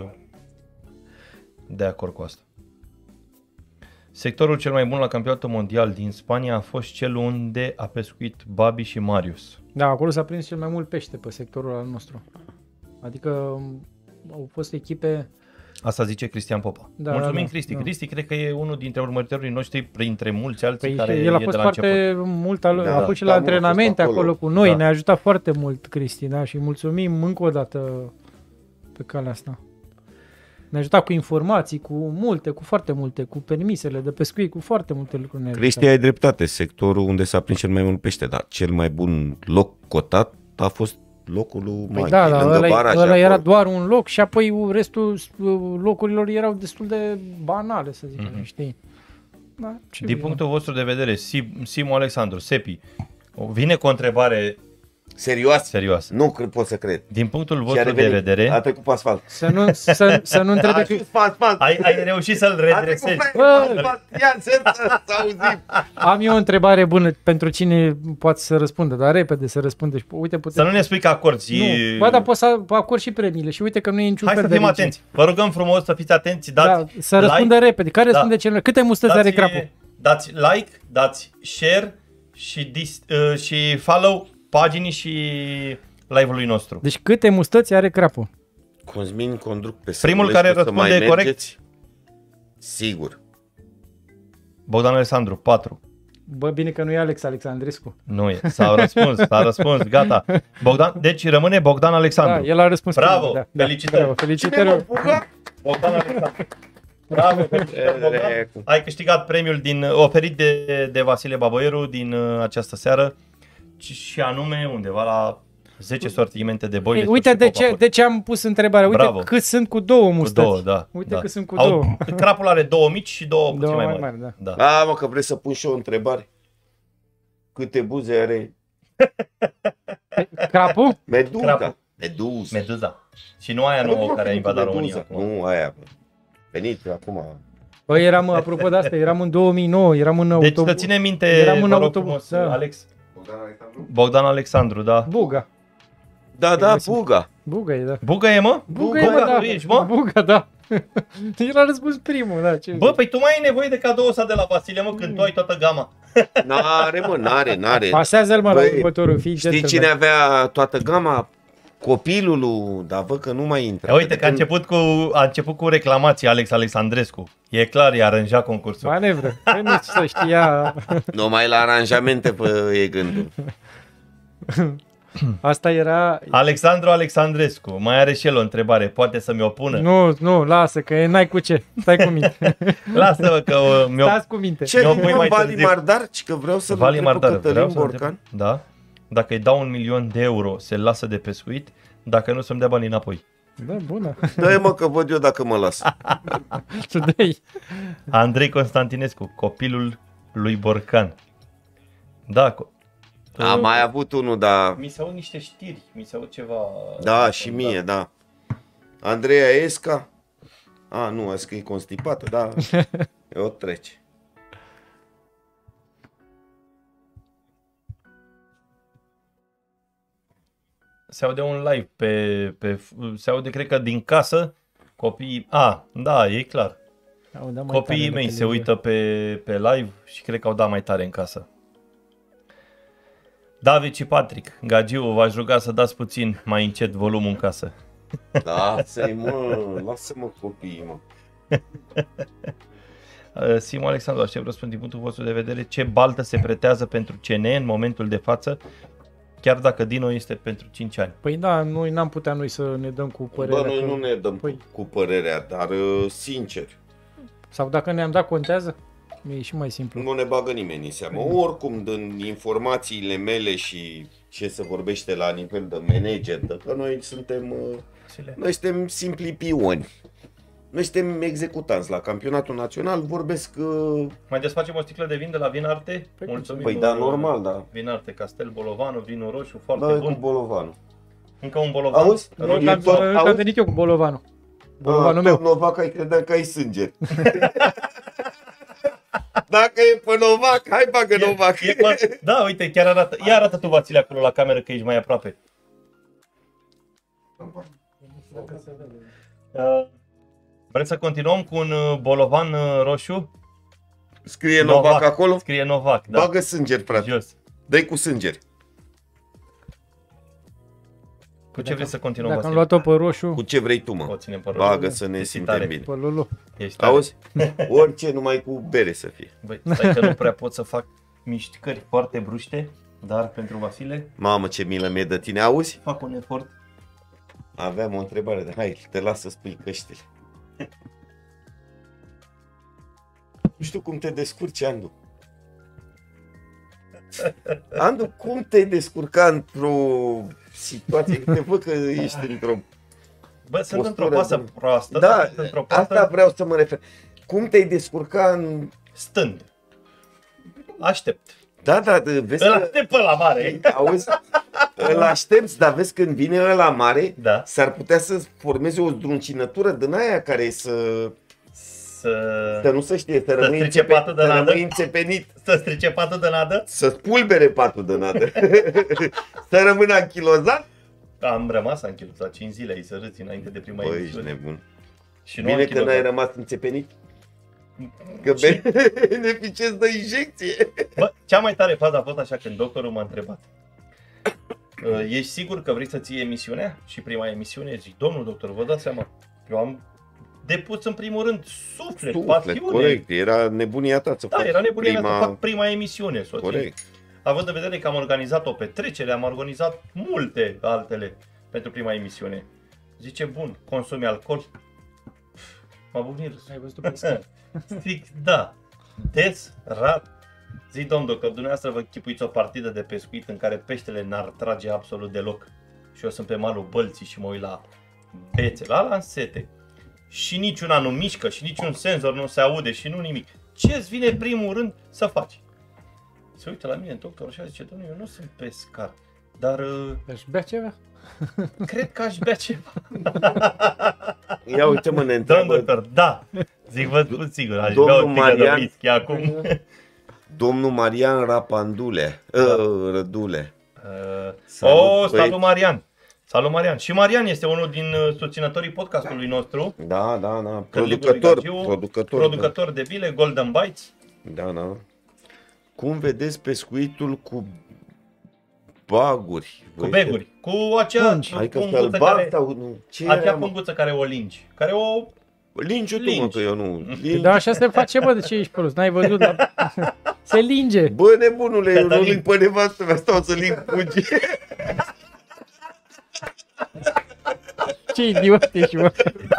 de acord cu asta. Sectorul cel mai bun la campionatul mondial din Spania a fost cel unde a pescuit Babi și Marius. Da, acolo s-a prins cel mai mult pește pe sectorul al nostru. Adică au fost echipe... Asta zice Cristian Popa. Da, Mulțumim, da, Cristi. da. Cristi cred că e unul dintre urmăritorii noștri printre mulți alții Păi care el a e fost de la foarte început. mult, Da, a fost și da, la mă, a fost antrenamente acolo. acolo cu noi, Da. ne-a ajutat foarte mult Cristi, da, și mulțumim încă o dată pe calea asta. Ne-a ajutat cu informații, cu multe, cu foarte multe, cu permisele de pescuit, cu foarte multe lucruri. ne-a Cristi, ajutat. ai dreptate, sectorul unde s-a prins cel mai mult pește, dar cel mai bun loc cotat a fost locul lui Păi Maghi, da, dar lângă baraj ăla acolo. era doar un loc și apoi restul locurilor erau destul de banale, să zic, știi? Da, ce Din bine. punctul vostru de vedere, Simu Alexandru, Sepi, vine cu o întrebare Serios? serioasă. Nu pot să cred. Din punctul Și a vostru de revenit. vedere, A trecut pe asfalt. Să nu întrebe A ajuns pe asfalt. ai reușit să-l A trecut redresezi. pe asfalt. Ia să auzim. Am eu o întrebare bună pentru cine poate să răspundă, dar repede să răspundă și uite Să nu ne spui că acorzi. Nu, ba, dar poți să acord și premiile și uite că nu e niciun Hai fel să de fim lege. atenți. Vă rugăm frumos să fiți atenți. Dați Da, să răspundă like, repede. Care răspunde cel mai... Câte mustăți are crapul? dați like, dați share și follow paginii și live-ului nostru. Deci câte mustăți are crapul? Cosmin Condruc pe Primul Sărulești, care o să răspunde mai corect. mergeți? Sigur. Bogdan Alexandru, 4. Bă, bine că nu e Alex Alexandrescu. Nu e. S-a răspuns, gata. Bogdan, deci rămâne Bogdan Da, Alexandru. el a răspuns. Bravo, primul, felicitări. Bravo, felicitări. Bogdan Alexandru. Bravo, felicitări, Bogdan. Ai câștigat premiul oferit de Vasile Baboieru din această seară și anume undeva la 10 sortimente de boile. Uite de ce am pus întrebarea. Uite Bravo. cât sunt cu două Cu mustăți. două, da. Uite da. cât sunt cu două. Crapul are două mici și două puțin Două mai mai mari. mari, Da. Mă, că vrei să pun și eu o întrebare? Câte buze are Crapul? Meduza? Crapul. Meduza. Și nu aia Nu, nouă mă, care a invadat Meduza. România acum. Nu, aia. Venit acum. Băi, eram, apropo de asta, eram în 2009, eram în Deci autobuz. să ține minte, Eram în vă rog autobuz, frumos, da. Alex. Bogdan Alexandru? Bogdan Alexandru, da. Buga. Da, Buga. Buga e, da. Buga e, mă? Buga e, da. tu ești, mă? Buga, da. El a răspuns primul, da. Ce Bă, păi tu mai ai nevoie de cadou ăsta de la Vasile, mă, când tu ai toată gama. N-are, mă, n-are. Pasează-l, mă, la Băi, următorul, fii Știi gentleman. cine avea toată gama? Copilul lui, dar văd că nu mai intră. Uite că a început cu reclamații Alex Alexandrescu. E clar, i-a aranjat concursul. Manevră. Că nu să știa. Numai la aranjamente e gândul. Asta era... Alexandru Alexandrescu, mai are și el o întrebare, poate să mi-o pună? Nu, lasă, că n-ai cu ce. Stai cu minte. Lasă-mă că mi-o... Stați cu minte. Ce Eu nu pui mai Vali târziu. Mardar? Ci că vreau să-l Vali întreb pe Mardar, vreau Cătălin să întreb. Borcan. Da? Dacă îi dau 1.000.000 de euro, se lasă de pescuit, dacă nu să-mi dea banii înapoi. Da, bună. Dă-i mă că văd eu dacă mă las. Tu dai. Andrei Constantinescu, copilul lui Borcan. Da, Am mai avut unul, dar... mi se aud niște știri, mi se aud ceva... Da, și mie, da. Andreea Esca. Nu, a scris constipată, da. O trece. Se aude un live se aude, cred că din casă, copiii... Da, e clar. Copiii mei se uită pe live și cred că au dat mai tare în casă. David și Patrick, Gagiu, v-aș ruga să dați puțin mai încet volumul în casă. Lasă-mă copiii, mă. Simon Alexandru, aștept răspund din punctul vostru de vedere, ce baltă se pretează pentru CN în momentul de față, chiar dacă Dino este pentru 5 ani? Păi da, noi n-am putea noi să ne dăm cu părerea. Bă, noi nu ne dăm cu părerea, dar sincer. Sau dacă ne-am dat, contează? E și mai simplu. Nu ne bagă nimeni în seamă. Oricum, din informațiile mele și ce se vorbește la nivel de manager, că noi suntem simpli pioni. Noi suntem executanți la campionatul național, vorbesc... Mai desfacem o sticlă de vin de la Vinarte? Mulțumim. Păi da, normal, da. Vinarte, Castel Bolovanu, vinul roșu, foarte bun. Cu Bolovanu. Încă un Bolovan? Auzi? Am venit eu cu Bolovanu. Bolovanul meu. Novac, ai credea că ai sânge. Dacă e pe Novac, hai bagă Novac. Da, uite, chiar arată. Ia arată tu, Vasile, acolo la cameră, că ești mai aproape. Vreți să continuăm cu un bolovan roșu? Scrie Novac acolo? Scrie Novac, da. Bagă sângeri, frate. Jos. Dă-i cu sângeri. Cu ce vrei să continuăm, Dacă am Vasile? luat-o pe roșu... Cu ce vrei tu, mă? O ținem pe roșu. Bagă să ne simtem bine. Pe Lulu. Auzi? Orice, numai cu bere să fie. Băi, stai că nu prea pot să fac mișcări foarte bruște, dar pentru Vasile... Mamă, ce milă mi-e de tine, auzi? Fac un efort. Aveam o întrebare, dar hai, te las să spui căștile. Nu știu cum te descurci, Andu. Andu, cum te-ai descurca într-o situație? Te văd că ești într-o... Bă, sunt într-o pasă proastă. Da, într-o pasă... asta vreau să mă refer. Cum te-ai descurca în... Stând. Aștept. Da, vezi Îl că... aștept pe la mare. Auzi? Îl aștepți, dar vezi când vine ăla mare, da, s-ar putea să formeze o zdruncinătură din aia care să nu se știe, să rămâi înțepenit. Să strice patul de nadă? Să spulbere patul de nadă. Să rămână anchilozat? Am rămas anchilozat 5 zile, ai să râți înainte de prima emisiune. Băi, ești nebun. Și bine că n-ai rămas înțepenit? Că beneficiezi de injecție. Bă, cea mai tare fază a fost așa când doctorul m-a întrebat: ești sigur că vrei să ții emisiunea? Și prima emisiune zic: domnul doctor, vă dați seama, eu am depus în primul rând suflet, pasiune. Corect, era nebunia ta să fac era nebunia mea să fac prima emisiune. Corect. Având în vedere că am organizat o petrecere, am organizat multe altele pentru prima emisiune. Zice: bun, consumi alcool? M-a bucnit. Ai văzut pe scar? Zic: da. Des, rar. Zic: domn doctor, dumneavoastră vă chipuiți o partidă de pescuit în care peștele n-ar trage absolut deloc și eu sunt pe malul Bălții și mă uit la bețe, la lansete și niciuna nu mișcă și niciun senzor nu se aude și nu nimic. Ce-ți vine primul rând să faci? Se uită la mine doctorul și zice: domnule, eu nu sunt pescar, dar... Aș bea ceva? Cred că aș bea ceva. Ia uite-mă, ne întreabă... Domnul doctor, da. Zic: vă spun sigur, aș bea o sticlă de whisky acum. Domnul Marian Rapandule. Rădule. Salut Marian. Salut Marian. Și Marian este unul din susținătorii podcastului nostru. Da. Producător de bile, Golden Bites. Da. Cum vedeți pescuitul cu baguri? Cu beguri. Cu acea punguță care o lingi. Care o... Lingi-o tu, mă, că eu nu. Da, așa se face, bă, de ce ești prost? N-ai văzut? Se linge. Bă, nebunule, eu nu ling pe nevastă mea, stau să ling pungi. Ce idiot ești, mă?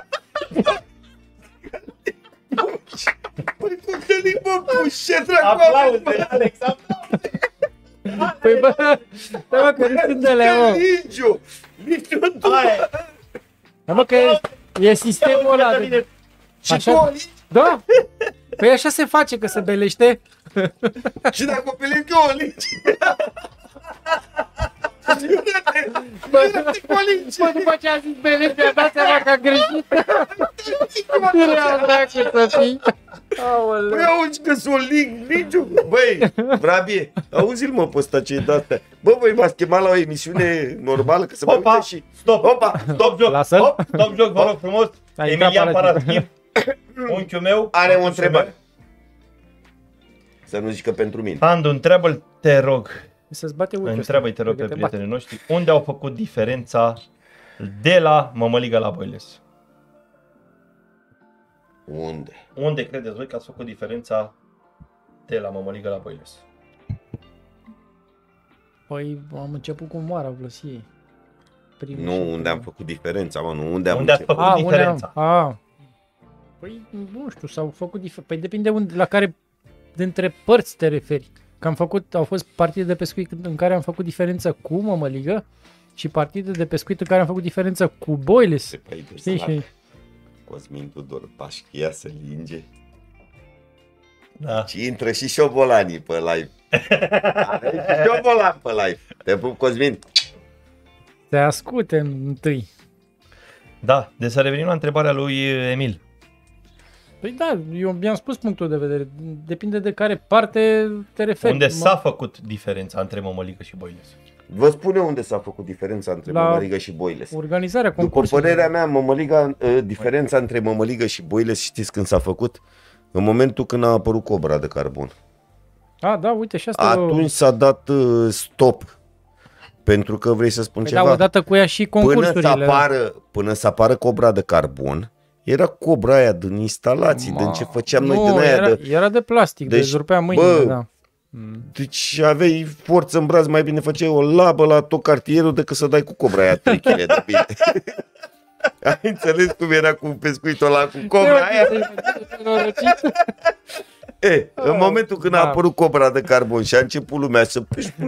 Păi cum că ling pe pungi, ce dracu? Aplauze, Alex, aplauze. Păi bă, da mă, că rând de alea, mă. Lingi-o tu. Da mă, că e sistemul ăla de... Și tu, da? Păi așa se face, că se belește. Și dacă o pelencă o lingi. Bă, după ce a zis Bele, mi-a dat seama că a greșit. Real, dracu să fii. Aoleu. Băi, auzi că s-o lingiu. Băi, Vrabie, auzi-l mă pe ăsta ce-i de-astea. Bă, voi m-ați chemat la o emisiune normală că să mă Opa, uite și... stop, Opa, stop joc, Lasă-l. hop, stop joc, vă rog frumos. Ai Emilian dat Paraschimb, unchiul meu. are o unchiul întrebare. meu. Să nu zică pentru mine. Andu, întreabă-l, te rog, Să-ți bate uite. întreabă-i, te rog, pe prietenii noștri, unde au făcut diferența de la Mămăligă la Boiles? Unde? Unde credeți voi că ați făcut diferența de la Mămăligă la Boiles? Păi am început cu Moara Vlăsiei. Nu unde am făcut diferența, mă, nu unde am Unde ați început. făcut diferența? Păi nu știu, s-au făcut Păi depinde la care dintre părți te referi. Că au fost partide de pescuit în care am făcut diferență cu Mămăligă și partide de pescuit în care am făcut diferență cu Boiles. Păi, Știi? Și Cosmin Tudor Pașchia să linge. Da. Și intră și șobolanii pe live. Are și șobolan pe live. Te pup, Cosmin. te ascute întâi. Da, deci să revenim la întrebarea lui Emil. Păi da, eu mi-am spus punctul de vedere. Depinde de care parte te referi. Unde s-a făcut diferența între Mămăligă și Boiles? Vă spune unde s-a făcut diferența între La Mămăligă și Boiles. Organizarea După concursului. părerea mea, diferența între Mămăligă și Boiles, știți când s-a făcut? În momentul când a apărut cobra de carbon. Da, uite și asta. Atunci s-a dat stop. Pentru că vrei să spun Păi ceva. da, odată cu ea și concursurile. Până să apară cobra de carbon, era cobra aia din instalații, din ce făceam noi din aia. Era de plastic, Deci, deci rupea mâinile, da. Deci aveai forță în braț, mai bine făceai o labă la tot cartierul decât să dai cu cobra aia 3 kg de bine. Ai înțeles cum era cu pescuitul ăla cu cobra aia? În momentul când a apărut cobra de carbon și a început lumea să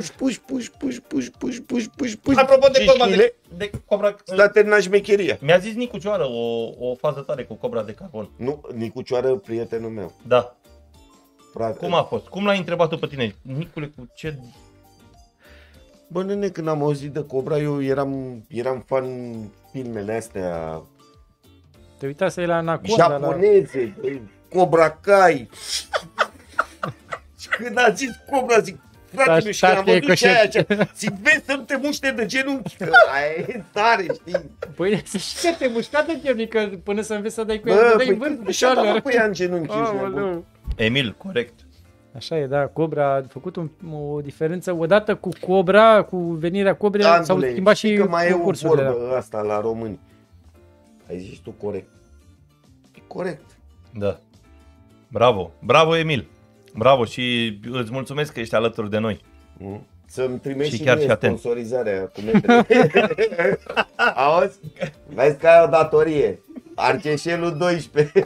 puși, Apropo de cobra de cobra... s-a terminat șmecheria. Mi-a zis Nicu Cioară o fază tare cu cobra de carbon. Nu, Nicu Cioară, prietenul meu. Da. Frate. Cum a fost? Cum l-ai întrebat tu pe tine? Nicule, cu ce... Bă, nene, când am auzit de cobra, eu eram fan filmele astea Te uitase la Anaconda. japoneze, Cobra Kai. Și când a zis cobra, zic, frate meu, și când am văzut și aia, zic, vezi să nu te muște de genunchi, că aia e tare, știi? Păi și că te mușca de genunchi, că până să înveți să dai cu ea, Bă, dai păi vârf și a dat pe ea în genunchi, ești nebun. Emil, corect. Așa e, da, Cobra a făcut o diferență. Odată cu Cobra, cu venirea Cobrei, s-au schimbat și că mai e o concursurile. vorbă asta la români. Ai zis tu corect. E corect. Da. Bravo. Bravo, Emil. Bravo și îți mulțumesc că ești alături de noi. Să-mi trimești Și și chiar mie și atent. sponsorizarea cu metre. Auzi? Vezi că ai o datorie. Arceșelul 12.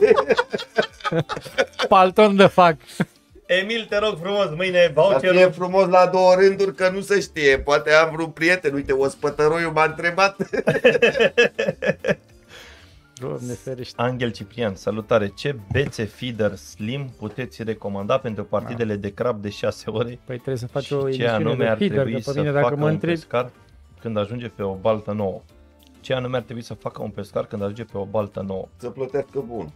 Palton de fac. Emil, te rog frumos, mâine Să fie voucherul. frumos la 2 rânduri, că nu se știe. Poate am vreun prieten. Uite, Ospătăroiu m-a întrebat. Doamne ferește. Angel Ciprian, salutare. Ce bețe feeder slim puteți recomanda pentru partidele de crab de 6 ore? Păi trebuie să faci Și o ce emisiune anume de ar feeder, trebui că pe să mine dacă facă mă un întrebi, pescar când ajunge pe o baltă nouă? Ce anume ar trebui să facă un pescar când ajunge pe o baltă nouă? Să plătească bun.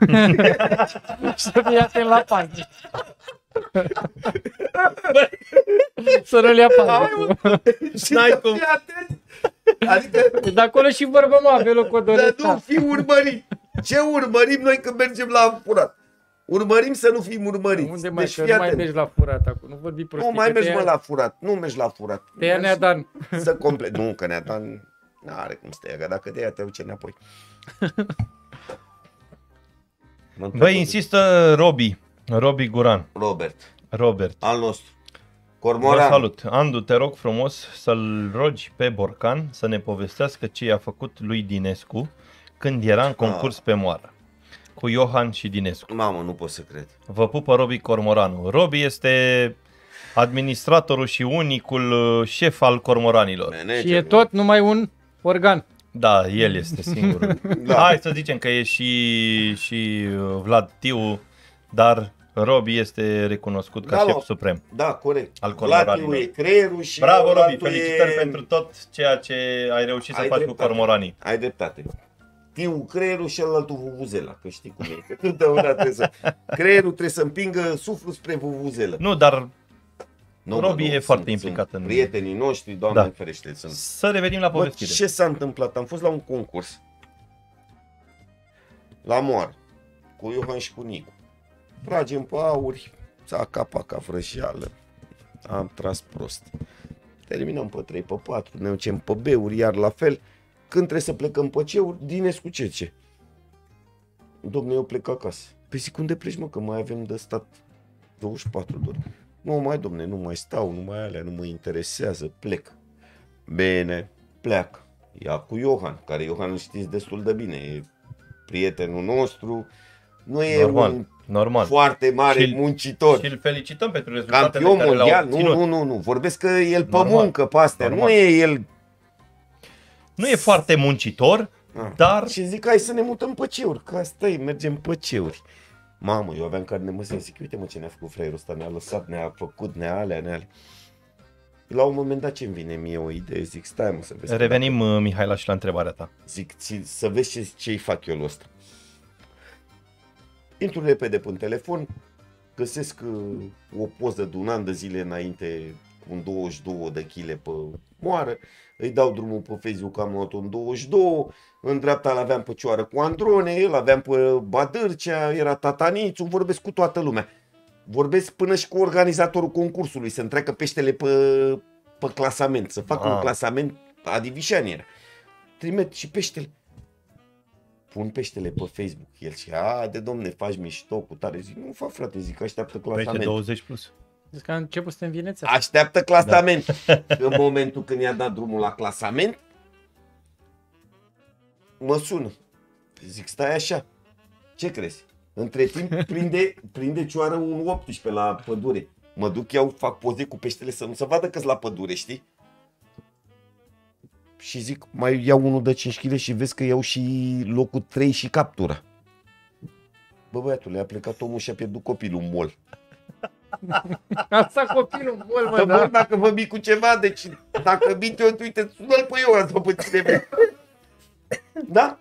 să fie atent la pantă. Să nu-l ia pantă. N-ai cum. Fii atent. Adică, De acolo și vorbă mă, avea dar locodoresc. nu fi urmărit. Ce urmărim noi când mergem la furat? Urmărim să nu fim urmăriți. Unde mai, Deci că fii nu mai atent. mergi la furat acum, nu vorbi prostii. Nu mai că mergi te mă ia- la furat. Nu mergi la furat. Te ia Neadan. Să complet. Nu, că Neadan n-are cum să te ia, că dacă te ia, te duce înapoi. Băi, insistă Robi Guran. Robert, al nostru. Vă Cormoran. salut. Andu, te rog frumos să-l rogi pe Borcan să ne povestească ce i-a făcut lui Dinescu când era în concurs pe moară cu Iohan și Dinescu. Mamă, nu pot să cred. Vă pupă Robi Cormoranu. Robi este administratorul și unicul șef al cormoranilor. Manager, Și e tot numai un organ. Da, el este singurul. Da. Hai să zicem că e și Vlad Tiu, dar Robi este recunoscut ca Da, șef mă. suprem Da, corect. al Vlatiu cormoranilor. e creierul și Bravo, Robi, Vlatiu felicitări e... pentru tot ceea ce ai reușit să Ai faci dreptate. cu cormoranii. Ai dreptate. Tiu creierul și altul vuvuzela, că știi cum e. Că totdeauna trebuie să... Creierul trebuie să împingă suflul spre vuvuzelă. Nu, dar Nu, Robi e foarte sunt implicat în... prietenii noștri, Doamne Da. ferește. Sunt. Să revenim la Bă, povestire. ce s-a întâmplat? Am fost la un concurs la Moară cu Iohan și cu Nicu. Tragem pe auri, ța capaca vrăjeală. Am tras prost. Terminăm pe 3, pe 4, ne ducem pe beuri, iar la fel. Când trebuie să plecăm pe ceuri, Dinescu ce? Dom'le, eu plec acasă. Pe zic, unde pleci, mă, că mai avem de stat 24 de ore. Nu mai, domne, nu mai stau, nu mai alea, nu mă interesează, plec. Bine, pleacă. Ia cu Iohan, care Iohan îl știți destul de bine, e prietenul nostru, nu e un Normal. foarte mare muncitor. Și îl felicităm pentru rezultatele Campion care mondial, le-au obținut. nu, vorbesc că el pe Normal. muncă, pe astea, Normal. nu e el... Nu e foarte muncitor, dar... Și zic, hai să ne mutăm pe ceuri, că asta e, mergem pe ceuri. Mamă, eu aveam carne măsă, zic, uite mă ce ne-a făcut fraierul ăsta, ne-a lăsat, ne-a făcut, ne-a alea. La un moment dat ce-mi vine mie o idee, zic, stai mă să vezi. Revenim, Mihaela, și la întrebarea ta. Zic, să vezi ce-i fac eu ăsta. Intru repede pe telefon, găsesc o poză de un an de zile înainte, cu un 22 de kg pe Moară, îi dau drumul pe Facebook, am luat un 22, în dreapta îl aveam pe Cioară cu Androne, îl aveam pe Badârcea, era Tatanițu, vorbesc cu toată lumea. Vorbesc până și cu organizatorul concursului, să întreacă peștele pe clasament, să facă un clasament, Adivișani era. Trimit și peștele. Pun peștele pe Facebook, el și de domne, faci mișto cu tare, zic, nu fac frate, zic, așteaptă clasament. Pește 20 plus. Zic că a început să te învinețe. Așteaptă clasament. Da. În momentul când i-a dat drumul la clasament, mă sună. Zic, stai așa, ce crezi? Între timp prinde Cioară un 18 la pădure. Mă duc, fac poze cu peștele să nu se vadă că-s la pădure, știi? Și zic, mai iau unul de 5 kg și vezi că iau și locul 3 și captura. Bă, băiatule, a plecat omul și a pierdut copilul în mol. Asta copilul bol, mă, Bă, dacă vă mit cu ceva, deci dacă mit eu, uite, sună-l pe eu asta pe cine vrei. Da?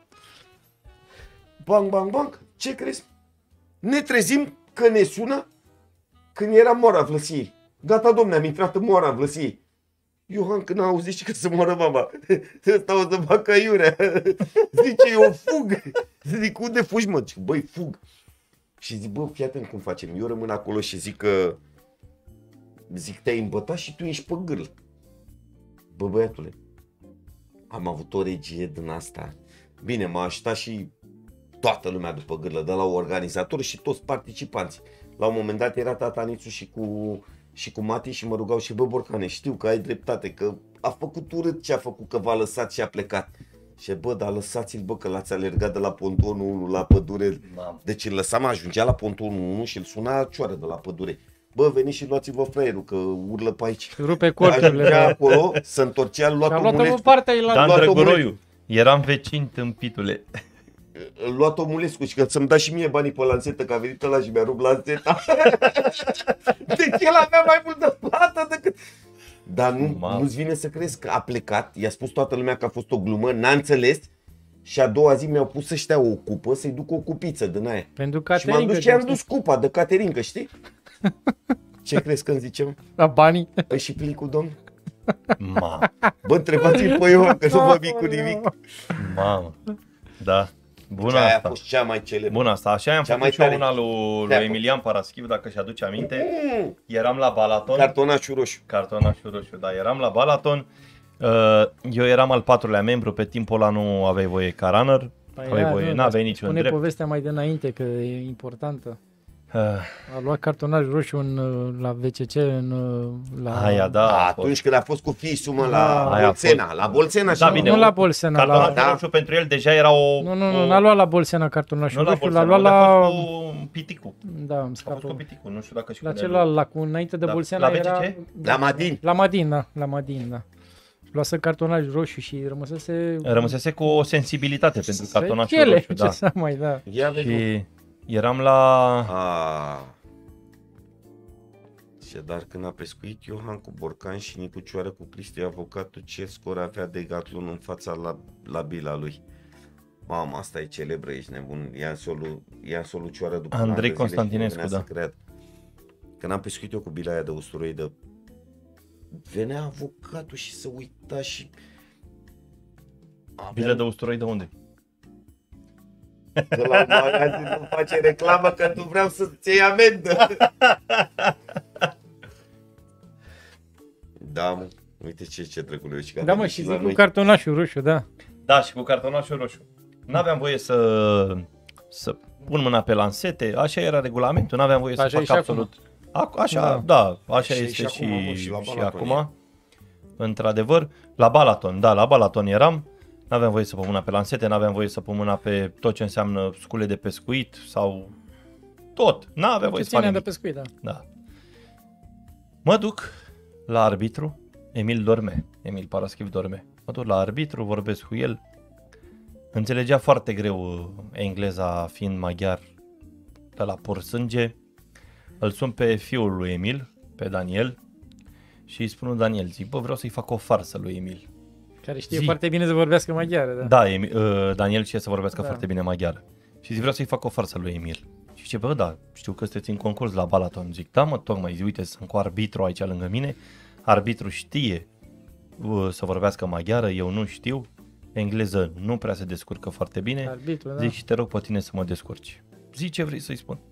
Bang, bang, bang, ce crezi? Ne trezim că ne sună când era Moara Vlăsiei. Gata, domne, am intrat în Moara Vlăsiei. Iohan, când a auzit și că se moară mama, ăsta o să facă iurea. Zice, eu fug. Zic, unde fugi, mă? Zic, băi, fug. Și zic, bă, fii atent cum facem. Eu rămân acolo și zic că... Zic, te-ai îmbătat și tu ești pe gârl. Bă, băiatule, am avut o regie din asta. Bine, m-a ajutat și toată lumea după gârlă, de la organizator și toți participanții. La un moment dat era Tatanițu și cu Mati și mă rugau și, bă, Borcane, știu că ai dreptate, că a făcut urât ce a făcut, că v-a lăsat și a plecat. Și bă, dar lăsați-l, bă, că l-ați alergat de la pontonul 1 la pădure. Deci îl lăsam, ajungea la pontonul 1 și îl suna Cioară de la pădure. Bă, veniți și luați-vă fraierul, că urlă pe aici. Rupe corturile. Ajungea acolo, se întorcea, luat-o partea la Dan Drăguroiu, eram vecin, tâmpitule. Îl luat Omulescu și că să-mi da și mie banii pe lanțetă, că a venit ăla și mi-a rupt lanțeta. Deci el avea mai multă plată decât... Dar nu-ți vine să crezi că a plecat, i-a spus toată lumea că a fost o glumă, n-a înțeles și a doua zi mi-au pus ăștia o cupă, să-i duc o cupiță din aia. Pentru și m-am dus și am dus cupa de caterincă, știi? Ce crezi că îmi zicem? La banii? Păi și plicul, domn? Bă, întrebați-l pe Ioan, că nu vă vii cu nimic. Mamă, da. Bună aia asta. a fost cea mai celebră. Bună asta. Așa am făcut și eu una lui Emilian Paraschiv, dacă și aduce aminte. Eram la Balaton. Cartonașul roșu. Cartonașul roșu, da. Eram la Balaton. Eu eram al 4-lea membru. Pe timpul ăla nu aveai voie ca runner. N-aveai niciun drept. Spune povestea mai dinainte, că e importantă. A luat cartonaj roșu la VCC, la... Aia, da. Atunci când a fost cu fisul, mă, la Bolțena. La Bolțena, da, bine, nu la Bolțena. Cartonajul roșu pentru el deja era o... Nu, n-a luat la Bolțena cartonajul roșu, l-a luat la... cu Piticu. Da, îmi scapă. A fost cu Piticu, nu știu dacă și la celălalt, înainte de Bolțena era... La Madin. La Madin, da. La Madin, da. Luase cartonaj roșu și rămăsese cu o sensibilitate pentru cartonașul roșu, da. Mai, da. Și eram la Și dar când a pescuit Iohan cu borcan și Nicu Cioară cu Cristi avocatul, ce scor avea Decathlon în fața la bila lui. Mamă, asta e celebră, ești nebun. Ia Solu Cioară după Andrei Constantinescu, da. Când am pescuit eu cu bila aia de usturoi, venea avocatul și se uita și... Bile de usturoi de unde? De la un magazin nu face reclamă că nu vreau să-ți iei amendă. Da, mă. Uite ce drăguleț. Da, mă, și zic cu cartonașul roșu, da. Da, și cu cartonașul roșu. N-aveam voie să pun mâna pe lansete, așa era regulamentul, n-aveam voie să fac absolut. Așa, da, așa este și acum. Într-adevăr, la Balaton eram, n-aveam voie să pun mâna pe lansete, n-aveam voie să pun mâna pe tot ce înseamnă scule de pescuit sau tot. N-aveam voie să fac nimic. De pescuit, da. Da. Mă duc la arbitru, Emil Paraschiv dorme. Mă duc la arbitru, vorbesc cu el. Înțelegea foarte greu engleza, fiind maghiar, de la pur sânge. Îl sun pe fiul lui Emil, pe Daniel, și îi spun Daniel, zic, bă, vreau să-i fac o farsă lui Emil. Care știe foarte bine să vorbească maghiară, da. Da, Daniel știe să vorbească foarte bine maghiară. Și zic, vreau să-i fac o farsă lui Emil. Și zice, bă, da, știu că sunteți în concurs la Balaton. Zic, da, mă, tocmai, zic, uite, sunt cu arbitru aici lângă mine. Arbitru știe să vorbească maghiară, eu nu știu. Engleză nu prea se descurcă foarte bine. Arbitru, da. Zic, și te rog pe tine să mă descurci. Zic, ce vrei să-i spun?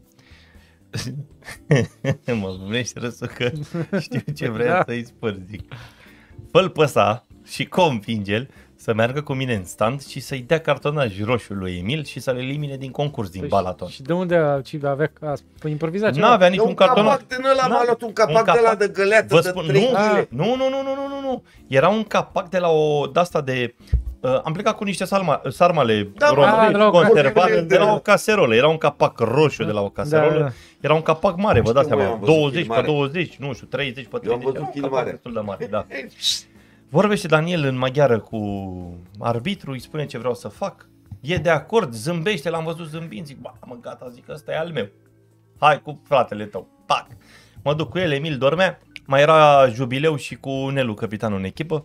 Mă gândești râsul că știu ce vrea să-i spun, zic. Fă-l pe ăsta și convinge-l să meargă cu mine în stand și să-i dea cartonaj roșu lui Emil și să-l elimine din concurs, din Balaton. Și de unde avea improvizat ceva? N-avea niciun cartonaj. Un capac din ăla, m-a luat un capac de la de găleată de 3 kg. Nu. Era un capac de la o de-asta de... am plecat cu niște sarmale conservate de la o caserolă. Era un capac roșu de la o caserolă. Da. Era un capac mare, vă dați seama, 20 pe 20, nu știu, 30 pe 30. Eu am văzut film mare. Destul de mare, da. Vorbește Daniel în maghiară cu arbitru, îi spune ce vreau să fac. E de acord, zâmbește, l-am văzut zâmbind, zic, bă, mă, gata, zic, ăsta e al meu. Hai cu fratele tău, pac. Mă duc cu el, Emil dormea, mai era Jubileu și cu Nelu, capitanul în echipă.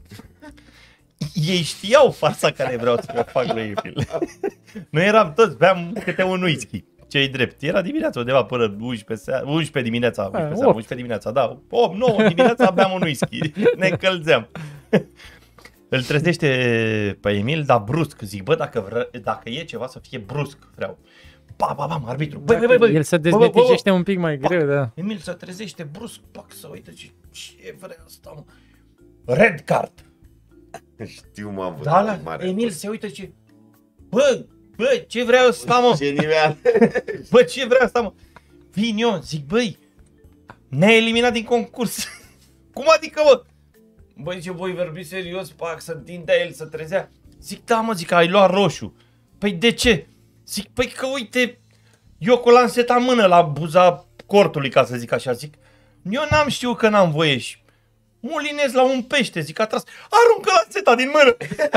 Ei știau farsa care vreau să o fac lui Emil. Noi eram toți, beam câte un whisky, ce-i drept. Era dimineața undeva până 11 dimineața, da, 8-9 dimineața beam un whisky, ne încălzeam. Îl trezește pe Emil, dar brusc, zic, bă, dacă e ceva să fie brusc, vreau. Bam, arbitru, băi. El se dezmeticește un pic mai greu, da. Emil se trezește brusc, pac, să uită ce vrea asta, mă. Red card. Știu, m-am văzut. Da, Emil se uită și bă, ce vrea ăsta, mă? Bă, ce vrea ăsta, mă? Vin eu, zic, băi, ne-a eliminat din concurs. Cum adică, mă? Băi, ce voi vorbi serios, pac, să întindea el, să trezea. Zic, da, mă, zic, ai luat roșu. Păi de ce? Zic, păi că uite, eu cu lanseta în mână la buza cortului, ca să zic așa, zic, eu n-am știut că n-am voie și mulinez la un pește, zic, a tras, aruncă lanseta din mână.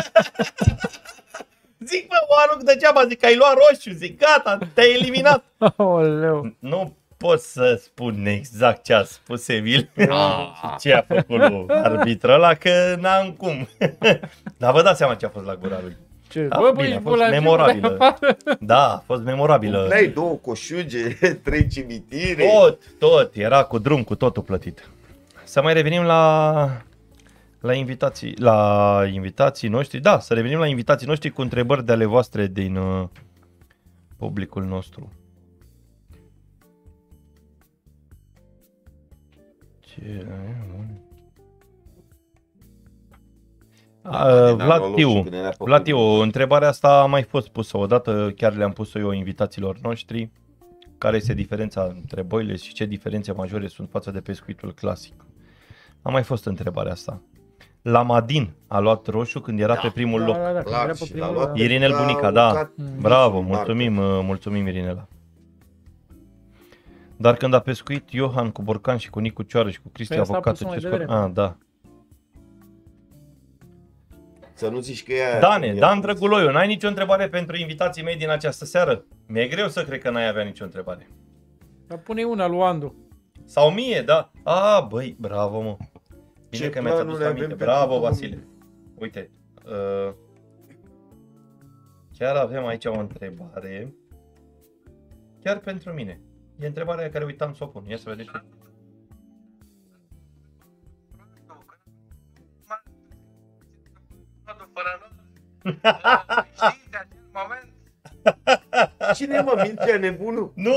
Zic, bă, o arunc degeaba, zic, ai luat roșu, zic, gata, te-ai eliminat. Oleu. Nu pot să spun exact ce a spus Emil și ce a făcut lui arbitrul ăla, că n-am cum. Dar vă dați seama ce a fost la gura lui. Bine, a fost memorabilă. Da, a fost memorabilă. Plei 2 coșuge, 3 cimitire. Tot, era cu drum, cu totul plătit. Să mai revenim la invitații noștri. Da, să revenim la invitații noștri cu întrebări de ale voastre din publicul nostru. Vlatiu, întrebarea asta a mai fost pusă odată, chiar le-am pus-o eu invitațiilor noștri. Care este diferența între boile și ce diferențe majore sunt față de pescuitul clasic? A mai fost întrebarea asta. Lamadin a luat roșu când era pe primul loc. Irinel Bunica, da. Bravo, mulțumim Irinela. Dar când a pescuit Iohan cu borcan și cu Nicu Cioară și cu Cristi avocatul, ce scor? Da. Să nu zici că e Dane, Dan Drăguloiu, n-ai nicio întrebare pentru invitații mei din această seară? Mi-e greu să cred că n-ai avea nicio întrebare. Dar pune una lui Andu. Sau 1000, da. A, băi, bravo, mă. Bine Ce că mi-ați adus planuri avem aminte. pentru Bravo, 2000? Vasile. Uite, chiar avem aici o întrebare. Chiar pentru mine. E întrebarea care uitam să o pun. Ia să vedeți. Știi, de acel moment, Cine mă, Mircea nebunul? Nu!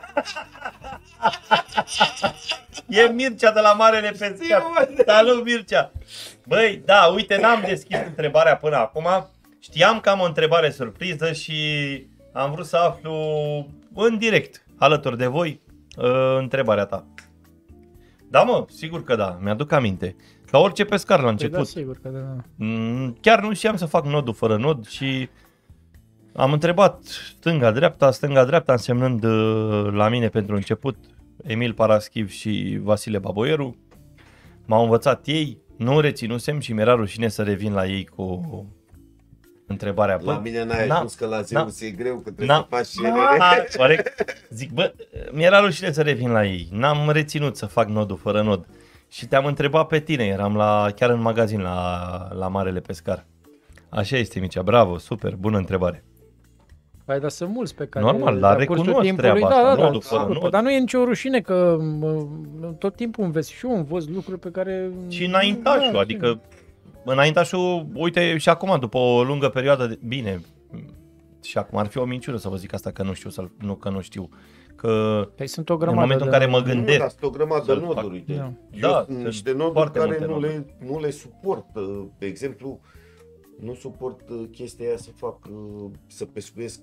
E Mircea de la Marele Pescar. Salut, Mircea! Băi, da, uite, n-am deschis întrebarea până acum. Știam că am o întrebare surpriză și am vrut să aflu în direct, alături de voi, întrebarea ta. Da, mă, sigur că da, mi-aduc aminte. Ca orice pescar la Păi început. da, sigur că da. Chiar nu știam să fac nodul fără nod și am întrebat stânga-dreapta, însemnând la mine pentru început Emil Paraschiv și Vasile Baboieru. M-au învățat ei, nu reținusem și mi-era rușine să revin la ei cu întrebarea. La mine n-ai n-am- ajuns că la Zeus e greu, că trebuie n-am- să faci cerere. Corect. Zic, bă, mi-era rușine să revin la ei. N-am reținut să fac nodul fără nod. Și te-am întrebat pe tine, eram chiar în magazin la Marele Pescar. Așa este, Micea, bravo, super, bună întrebare. Păi, dar sunt mulți pe care... Normal, dar de-a cursul recunosc timpului, treaba asta, da, nodul fără sigur, nod. dar nu e nicio rușine că tot timpul înveți și eu învăț lucruri pe care... Și înaintașul, Da, adică înaintașul, uite, și acum, după o lungă perioadă, bine, și acum ar fi o minciună să vă zic asta că nu știu, că nu știu, că Păi sunt o în grămadă momentul în care mă Nu, gândesc, dar sunt o grămadă de să-l fac. noduri, uite. Da. Da, Eu sunt niște noduri foarte care multe noduri. nu le suport. De exemplu, nu suport chestia aia să fac, să pescuiesc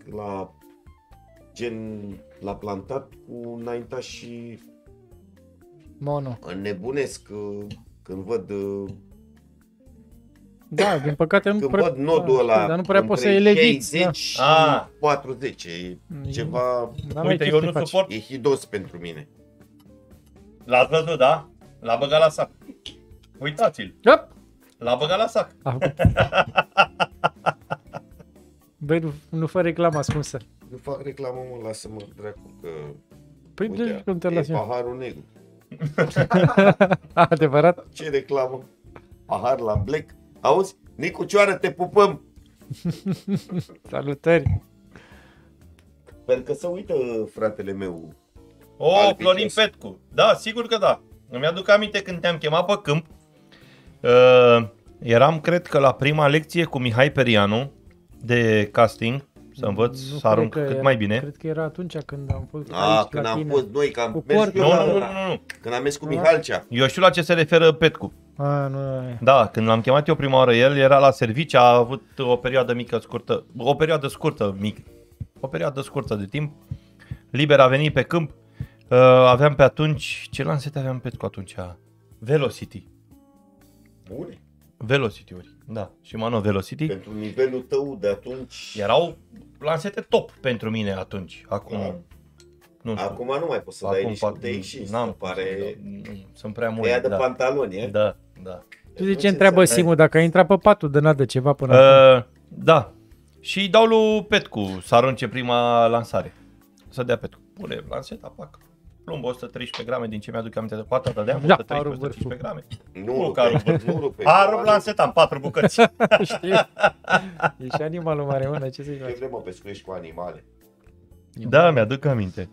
la plantat cu înaintași și Mono. înnebunesc când văd Da, din păcate nu când prea... văd nodul ăla dar nu prea poți să între eleviți. 60 și Ah. 40. E ceva, N-am uite, ce eu să nu faci. suport, e hidos pentru mine. l-ați văzut, da? L-a băgat la sac. Uitați-l, Hop! l-a băgat la sac. Băi, nu fă reclamă ascunsă. Nu fac reclamă, mă, lasă-mă dracu că Păi uite, de cum te e lași? paharul negru. Adevărat? Ce reclamă? Pahar la Black. Auzi? Nicu Cioară, te pupăm! Salutări! Sper că să uită fratele meu. O, Albi Florin Chess. Petcu. Da, sigur că da. Îmi aduc aminte când te-am chemat pe câmp. Eram, cred că, la prima lecție cu Mihai Perianu de casting, să învăț Nu să arunc cred că cât era- mai bine. Cred că era atunci când am fost A, aici când la am tine. fost noi, că am Cu mers cortul. eu Nu, la- nu. Când am mers cu Mihalcea. Eu știu la ce se referă Petcu. A, nu. Da, când l-am chemat eu prima oară, el era la serviciu, a avut o perioadă mică, scurtă, o perioadă scurtă de timp, liber a venit pe câmp, aveam pe atunci, ce lansete aveam Petcu atunci? Velocity. Bune. Velocity-uri, da, și Mano Velocity. Pentru nivelul tău de atunci. Erau lansete top pentru mine atunci, acum, Da. nu știu. Acum nu mai poți să dai nici cu fac- TX, n-am să pare sunt prea ea mulți, de da. pantaloni, e? Da, da. Tu zici ce întreabă Simu, dacă a intrat pe patul de nadă ceva până acum. Da. Și îi dau lui Petcu să arunce prima lansare. Să dea Petcu. Pune lanseta, pac. Plumbă 113 grame din ce mi-aduc aminte de coata, dădeam Da, 113-115 grame. Nu ca rupe, nu rupe. Arunc lanseta în 4 bucăți. Știu. E și animalul mare, mână, ce să-i Ce faci? vrem, mă, pescuiești cu animale? Da, mi-aduc aminte.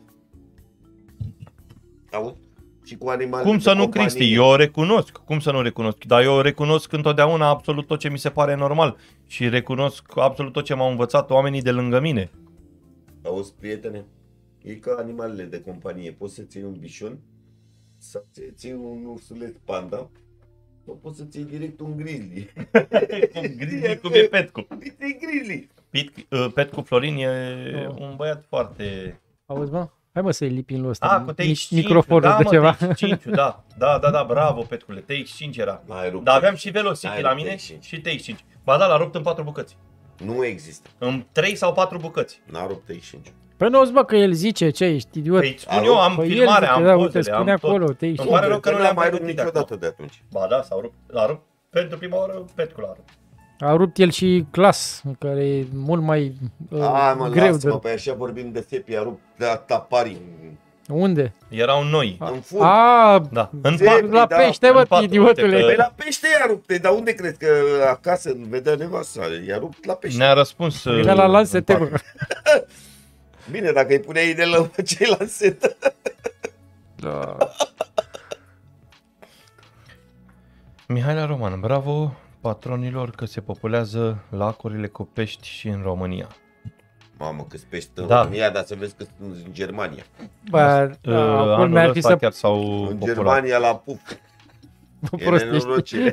Auzi? Și cu animale Cum de să nu, companie. Cristi? Eu o recunosc. Cum să nu recunosc? Dar eu recunosc întotdeauna absolut tot ce mi se pare normal. Și recunosc absolut tot ce m-au învățat oamenii de lângă mine. Auzi, prietene? E ca animalele de companie. Poți să ții un bișon, să ții un ursuleț panda, sau poți să ții direct un grizzly. Cum e Petcu. E grizzly. Petcu Florin e Oh. un băiat foarte... Auzi, mă? Hai mă să-i lipim lui ăsta. Cu TX5, microfonul da, de mă, ceva. TX5, da, bravo, Petcule, TX5 era. N-ai rupt. Dar aveam și Velocity N-ai la rupt mine TX5. și TX5. Ba da, l-a rupt în 4 bucăți. Nu există. În 3 sau 4 bucăți. N-a rupt TX5. Păi nu auzi, bă, că el zice, ce ești idiot? Păi îți spun eu, am Păi el filmare, zice, am da, uite, pozele, spune am tot. acolo, te Îmi pare rău că nu n-a le-am mai mai rupt niciodată de atunci. Ba da, l-a rupt pentru prima oară Petcu l-a rupt. A rupt el și Clas, care e mult mai Mă, greu lasă-mă, de... pe așa vorbim de sepi, a rupt de tapari Unde? Erau noi. În fund. Da. În Zebri, patru. La da, pește, în mă, patru, idiotule. uite Păi la pește i-a rupt, dar unde crezi că acasă îl vedea nevasta? I-a rupt la pește. Ne-a răspuns. Era la lansete, în mă. patru. Bine, dacă îi puneai inelă, ce-i lansetă? Da. Mihaela Roman, bravo patronilor că se populează lacurile cu pești și în România. Mamă, câți pești în Da. România, dar să vezi că sunt în Germania. Bă, da, Anul mi-ar fi ăsta să chiar s-au În populat. Germania la puf. E prostești. nenorocire.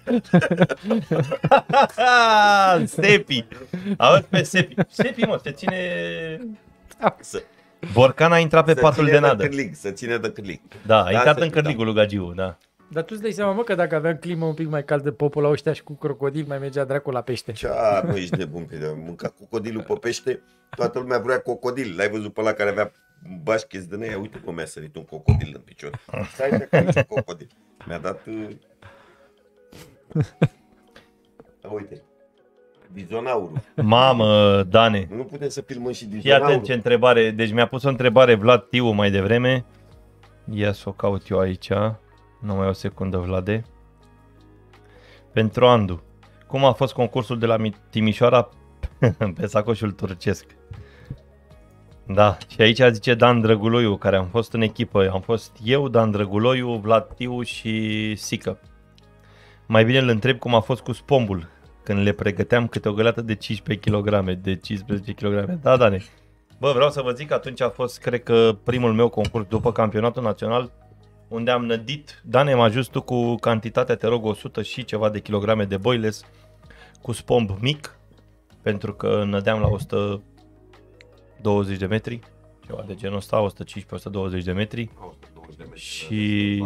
Sepi. Auzi pe Sepi. Sepi, mă, se ține... Să- Borcan a intrat pe să patul ține de nadă. cârlig, să ține de cârlig. Da, a intrat să în fie, cărligul lui Gagiu, da. Dar tu îți dai seama, mă, că dacă aveam climă un pic mai caldă, popul la ăștia și cu crocodil mai mergea dracu la pește. Cea, nu ești nebun pe de mânca crocodilul pe pește, toată lumea vrea crocodil. L-ai văzut pe ăla care avea bașcheți din aia? Uite cum mi-a sărit un crocodil în picior. Stai de acolo, ce crocodil. Mi-a dat... Uite, bizonaurul. Mamă, Dane. Nu putem să filmăm și Fii bizonaurul. atent ce întrebare. Deci mi-a pus o întrebare Vlad Tiu mai devreme. Ia să o caut eu aici. Numai o secundă, Vlade. Pentru Andu. Cum a fost concursul de la Timișoara pe sacoșul turcesc? Da, și aici zice Dan Drăguloiu, care am fost în echipă. Am fost eu, Dan Drăguloiu, Vlad Tiu și Sică. Mai bine îl întreb cum a fost cu spombul, când le pregăteam câte o găleată de 15 kg, de 15 kg. Da, Dane. Bă, vreau să vă zic că atunci a fost, cred că, primul meu concurs după campionatul național, unde am nădit, Dane, m-a ajuns tu cu cantitatea, te rog, 100 și ceva de kilograme de boiles cu spomb mic, pentru că nădeam la 120 de metri, ceva de genul ăsta, 115-120 de metri. Și...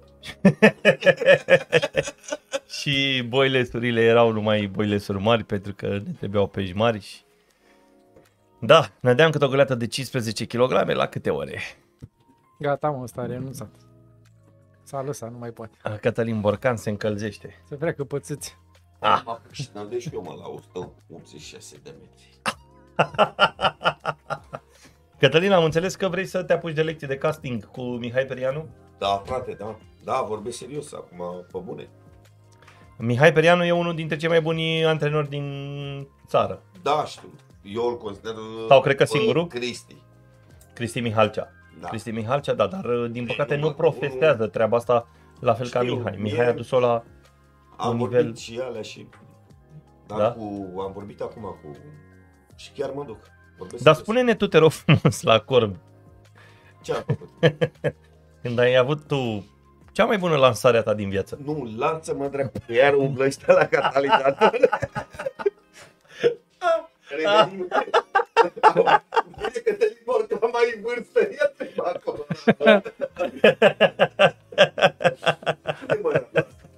și boilesurile erau numai boilesuri mari, pentru că ne trebuiau pești mari și... Da, nădeam câte o găleată de 15 kg la câte ore. Gata, mă, ăsta a renunțat. S-a lăsat, nu mai poate. Cătălin Borcan se încălzește. Se vrea că pățâți. Și nădesc și eu, mă, la 186 de metri. Cătălin, am înțeles că vrei să te apuci de lecții de casting cu Mihai Perianu? Da, frate, da. Da, vorbesc serios acum, pe bune. Mihai Perianu e unul dintre cei mai buni antrenori din țară. Da, știu. Eu îl consider... Sau cred că singurul? Cristi Mihalcea. Da. Cristi Mihalcea, da, dar din păcate nu profesează treaba asta la fel ca Știu, Mihai. mie- Mihai a dus-o la Am un vorbit nivel... și alea și... Dar Da? am vorbit acum cu... Și chiar mă duc. Vorbesc Dar serios. spune-ne tu, te rog frumos, la Corb, Ce am făcut? când ai avut tu cea mai bună lansare a ta din viață. Nu, lanță-mă dracu, iar umblă ăștia la catalizator. Revenim. Bine că te limor, că mai în vârstă, ia-te pe acolo. Hai, mă,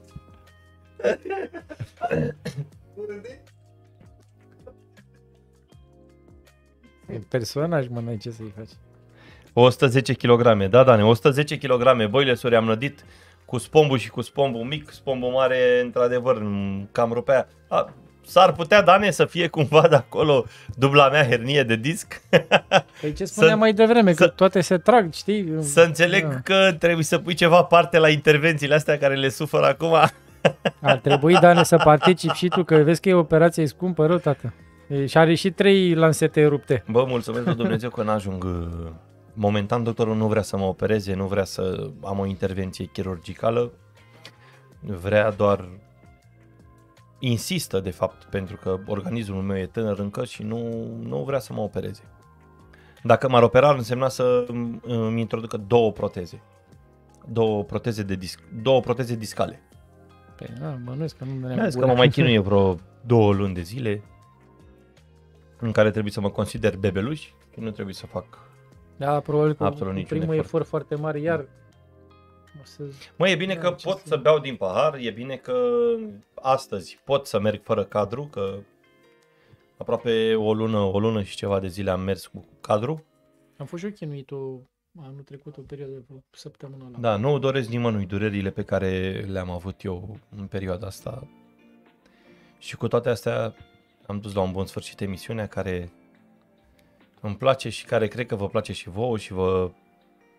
E personaj, mă, n-ai ce să-i faci. 110 kg, da, Dane, 110 kg, boilesuri am nădit cu spombul și cu spombul mic, spombul mare, într-adevăr, cam rupea. S-ar putea, Dane, să fie cumva de acolo dubla mea hernie de disc. Păi ce spuneam mai devreme, că toate se trag, știi? Să înțeleg că trebuie să pui ceva parte la intervențiile astea care le suferă acum. Ar trebui, Dane, să participi și tu, că vezi că e operație scumpă rău, tată. Și are și 3 lansete rupte. Bă, mulțumesc lui Dumnezeu că n-ajung. Momentan doctorul nu vrea să mă opereze, nu vrea să am o intervenție chirurgicală. Vrea doar... Insistă, de fapt, pentru că organismul meu e tânăr încă și nu vrea să mă opereze. Dacă m-ar opera, ar însemna să îmi introducă două proteze. Două proteze discale. Păi, bănuiesc că nu Mi-a zis că mă mai chinuie vreo 2 luni de zile în care trebuie să mă consider bebeluș și nu trebuie să fac. Da, probabil că Absolut niciun primul efort. efort foarte mare, iar o să... Mă, e bine că pot să beau din pahar, e bine că astăzi pot să merg fără cadru, că aproape o lună și ceva de zile am mers cu cadru. Am fost și eu chinuit anul trecut, o perioadă, o săptămână la... Da, nu doresc nimănui durerile pe care le-am avut eu în perioada asta. Și cu toate astea am dus la un bun sfârșit emisiunea care îmi place și care cred că vă place și vouă și vă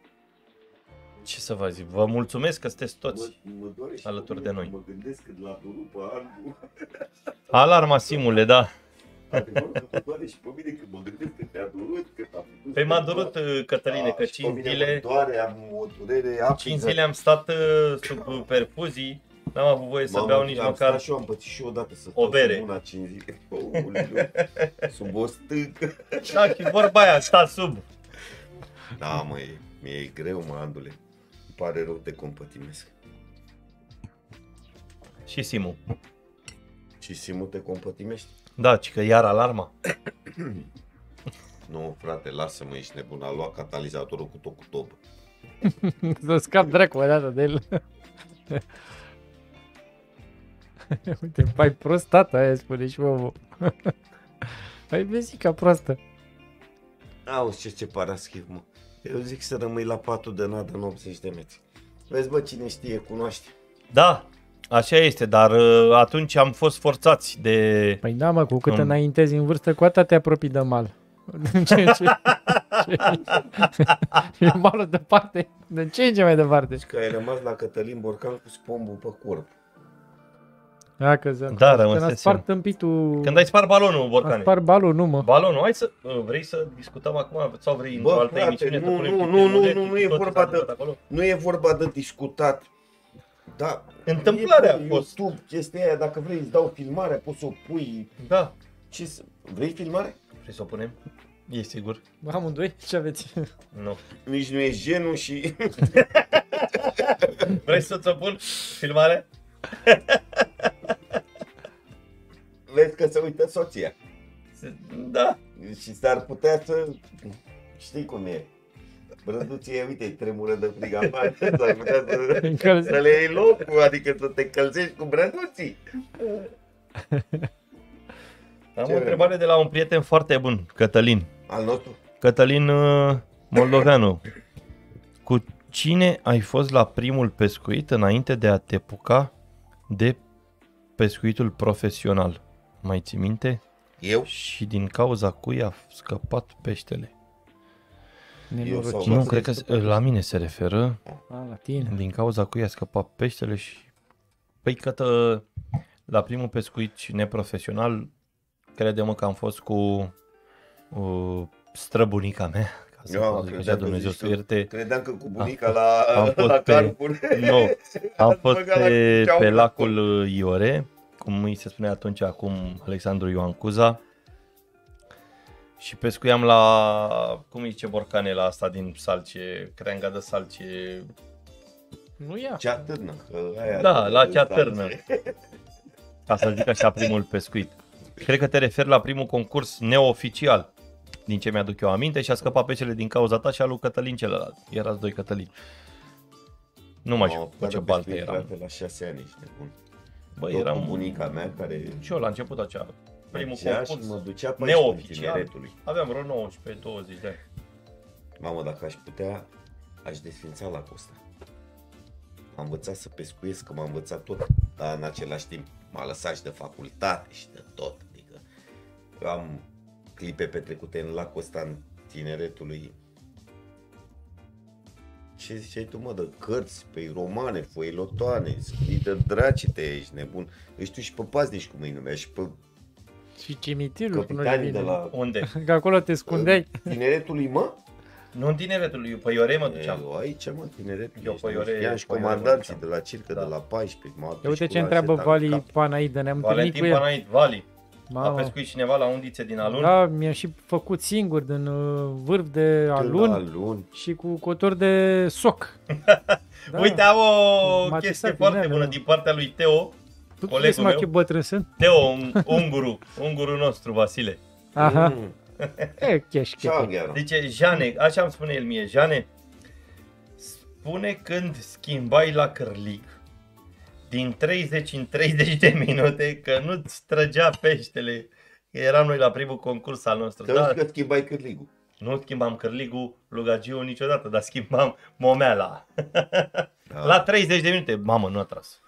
Ce să vă zic, vă mulțumesc că sunteți toți Mă doare și alături pe de mine noi. Mă gândesc că l-a durut pe Andu. Alarma, Simule, da. Adevărul că mă doare și pe mine că mă gândesc că te-a durut, că t-a putut. Păi m-a durut, Cătăline, că și pe 5 mine zile, mă doare, am o durere apigă. 5 zile am stat sub perfuzii, n-am avut voie să beau nici am măcar stat și eu, am pățit și eu odată să o stau bere. sub una 5 zile. Aoleu, sub o stâncă. Da, și vorba aia, sta sub. Da, mă, mi-e greu, mă, Andule. Îmi pare rău, te compătimesc. Și Simu. Și Simu te compătimești? Da, ci că iar alarma. Nu, frate, lasă-mă, ești nebun. A luat catalizatorul cu tot cu tobă. Să scap dracu o dată de el. Uite, pai prostata aia, spune și omul. Ai vesica proastă. Auzi, ce paraschiv, mă. Eu zic să rămâi la patul de nadă în 80 de metri. Vezi, bă, cine știe, cunoaște. Da, așa este, dar atunci am fost forțați de... Păi da, mă, cu cât Îmi- înaintezi în vârstă, cu atât te apropii de mal. E malul departe, de ce în ce mai departe. Că ai rămas la Cătălin Borcan cu spombul pe corp. Da, că să Da, când a rămăsesem. spart tâmpitul, Când ai spart balonul, a Borcane. spart balul, nu mă. Balonul, hai să... vrei să discutăm acum sau vrei într-o altă frate, emisiune? nu, să punem nu, și nu, filmulețe nu, nu și e tot ce vorba s-a de- întâmplat acolo? Nu e vorba de discutat. Da, Întâmplarea e a fost. YouTube, chestia aia, dacă vrei îți dau filmarea, poți să o pui. Da. Ce să... Vrei filmare? Vrei să o punem? E sigur? Amândoi? Ce aveți? Nu. Nici nu e genul și... Vrei să ți-o pun filmare? Vezi că se uită soția. Da. Și s-ar putea să... Știi cum e. Brăduție, uite, tremură de frig afară, s-ar putea să le iei locul, adică să te încălzești cu brăduții. Am Ce o întrebare de la un prieten foarte bun, Cătălin. Al nostru? Cătălin Moldoveanu. Cu cine ai fost la primul pescuit înainte de a te apuca de pescuitul profesional? Mai ții minte? Eu? Și din cauza cui a scăpat peștele? Nenorocit. Nu, cred că la mine se referă. A, la tine. Din cauza cui a scăpat peștele și... Păi că la primul pescuit și neprofesional, crede-mă că am fost cu străbunica mea. Ca să Eu zic așa, Dumnezeu să ierte. Credeam că cu bunica Am fost la pe- Carrefour. Nu, am fost băgat la pe ceaul lacul Iore, cum îi se spune atunci acum Alexandru Ioan Cuza. Și pescuiam la, cum îi zice Borcane, la asta din salcie, creanga de salcie. Nu ia. Cea târnă. că aia Da, la cea da, târnă. Ca să zic așa, primul pescuit. Cred că te referi la primul concurs neoficial, din ce mi-aduc eu aminte, și a scăpat peștele din cauza ta și al lui Cătălin celălalt. Erați doi Cătălini. Nu mai știu cu ce baltă eram. La 6 ani, ești nebun. Băi, Tot cu eram bunica mea care și eu la început acea primul mergea și concurs mă ducea pe neoficial. tineretului. Aveam vreo 19-20 de ani. Mamă, dacă aș putea, aș desfința la costa. M-am învățat să pescuiesc, că m-am învățat tot, dar în același timp m-a lăsat și de facultate și de tot. Adică eu am clipe petrecute în lacul ăsta în tineretului. Ce ziceai tu, mă, de cărți, pe romane, foilotoane, scrii de dracite, ești nebun. Eu știu și pe paznici cum îi numea și pe Și cimitirul până capitanii de vine. la Unde? Că acolo te scundeai. tineretului, mă? Nu în tineretul, eu pe Iore mă duceam. Eu aici, mă, tineretul. Eu ești, pe mă, Iore- știam și pe Iore comandanții mă de la circă, Da. de la 14. Ia uite ce întreabă Vali Panaidă, ne-am întâlnit Valentin cu el. Panait, Vali. A Mamă. pescuit cineva la undițe din alun? Da, mi-am și făcut singur din vârf de alun Alun. și cu cotor de soc. Da. Uite, am o M-a chestie testat foarte bine, bună da. din partea lui Teo. Tu colegul crezi, mă, meu. ce bătrân sunt? Teo, ungurul nostru, Vasile. Aha. Mm. E, cheș, Ceau, cheș. gheara. Zice, Jane, așa îmi spune el mie, Jane, spune când schimbai la cârlig din 30 în 30 de minute că nu-ți trăgea peștele. Că eram noi la primul concurs al nostru. Te Da, auzi că schimbai cârligul. nu schimbam cârligul, lugagiul niciodată, dar schimbam momeala. Da. La 30 de minute, mamă, nu a tras.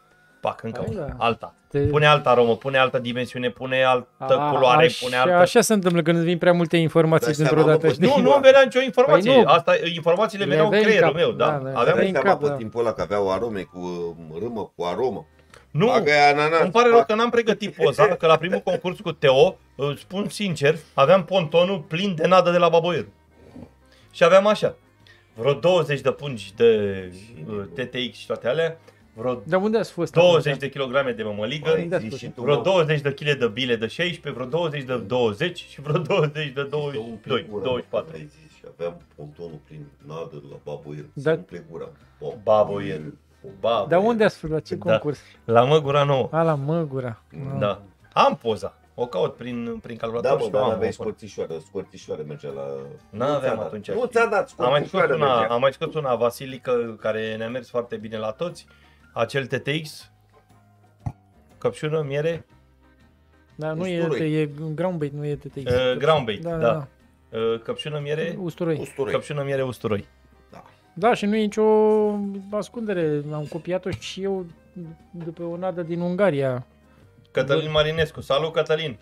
pac, încă Hai, una, da. alta. Pune altă aromă, pune altă dimensiune, pune altă culoare, pune altă... Așa se întâmplă când îți vin prea multe informații Dar dintr-o seama, dată, bă, știi? Nu îmi venea nicio informație. Păi nu. Asta, informațiile Le veneau în aveai în creierul cap. meu, da. Da, Aveam... Aveai în seama cap, pe da. timpul ăla că aveau arome cu râmă, cu aromă. Nu, Bagă ananas, îmi pare rău fac. că n-am pregătit poza, că la primul concurs cu Teo, îți spun sincer, aveam pontonul plin de nadă de la Baboieru. Și aveam așa, vreo 20 de pungi de TTX și toate alea, vreo Dar unde ați fost? 20 de kilograme de mămăligă, Mai Unde ați zi fost? și tu, vreo mă. 20 de kg de bile de 16, vreo 20 de 20 și vreo 20 de 22, 24. Ai zis, și aveam pontonul plin nadă de la Baboier. Da. Să umple gura. Baboier. Baboier. Dar unde ați fost? La ce Da. concurs? La Măgura Nouă. A, la Măgura. Da. Am poza. O caut prin Da, calculator mă, și o dar am. aveai acolo. scorțișoară mergea la... N-aveam Nu ți-a dat. atunci. Nu ți-a dat Am mai scos scorțișoară una, mergea. am mai scos una Vasilică care ne-a mers foarte bine la toți. Acel TTX. Căpșună, miere, Da, nu Usturoi. e ground bait, nu e TTX. ground bait, Da, da. Căpșună, miere, Usturoi. Usturoi. căpșună, miere, usturoi. Da, și nu e nicio ascundere. Am copiat-o și eu după o nadă din Ungaria. Cătălin Marinescu. Salut, Cătălin!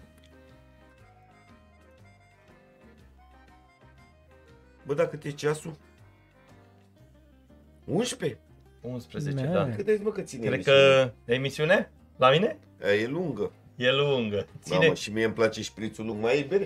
Bă, dar cât e ceasul? 11? 11, Ne. da. Cât de mă că ține Cred emisiunea? că emisiune? La mine? Aia e lungă. E lungă. Da, Ține. mă, și mie îmi place șprițul lung. Mai e bere?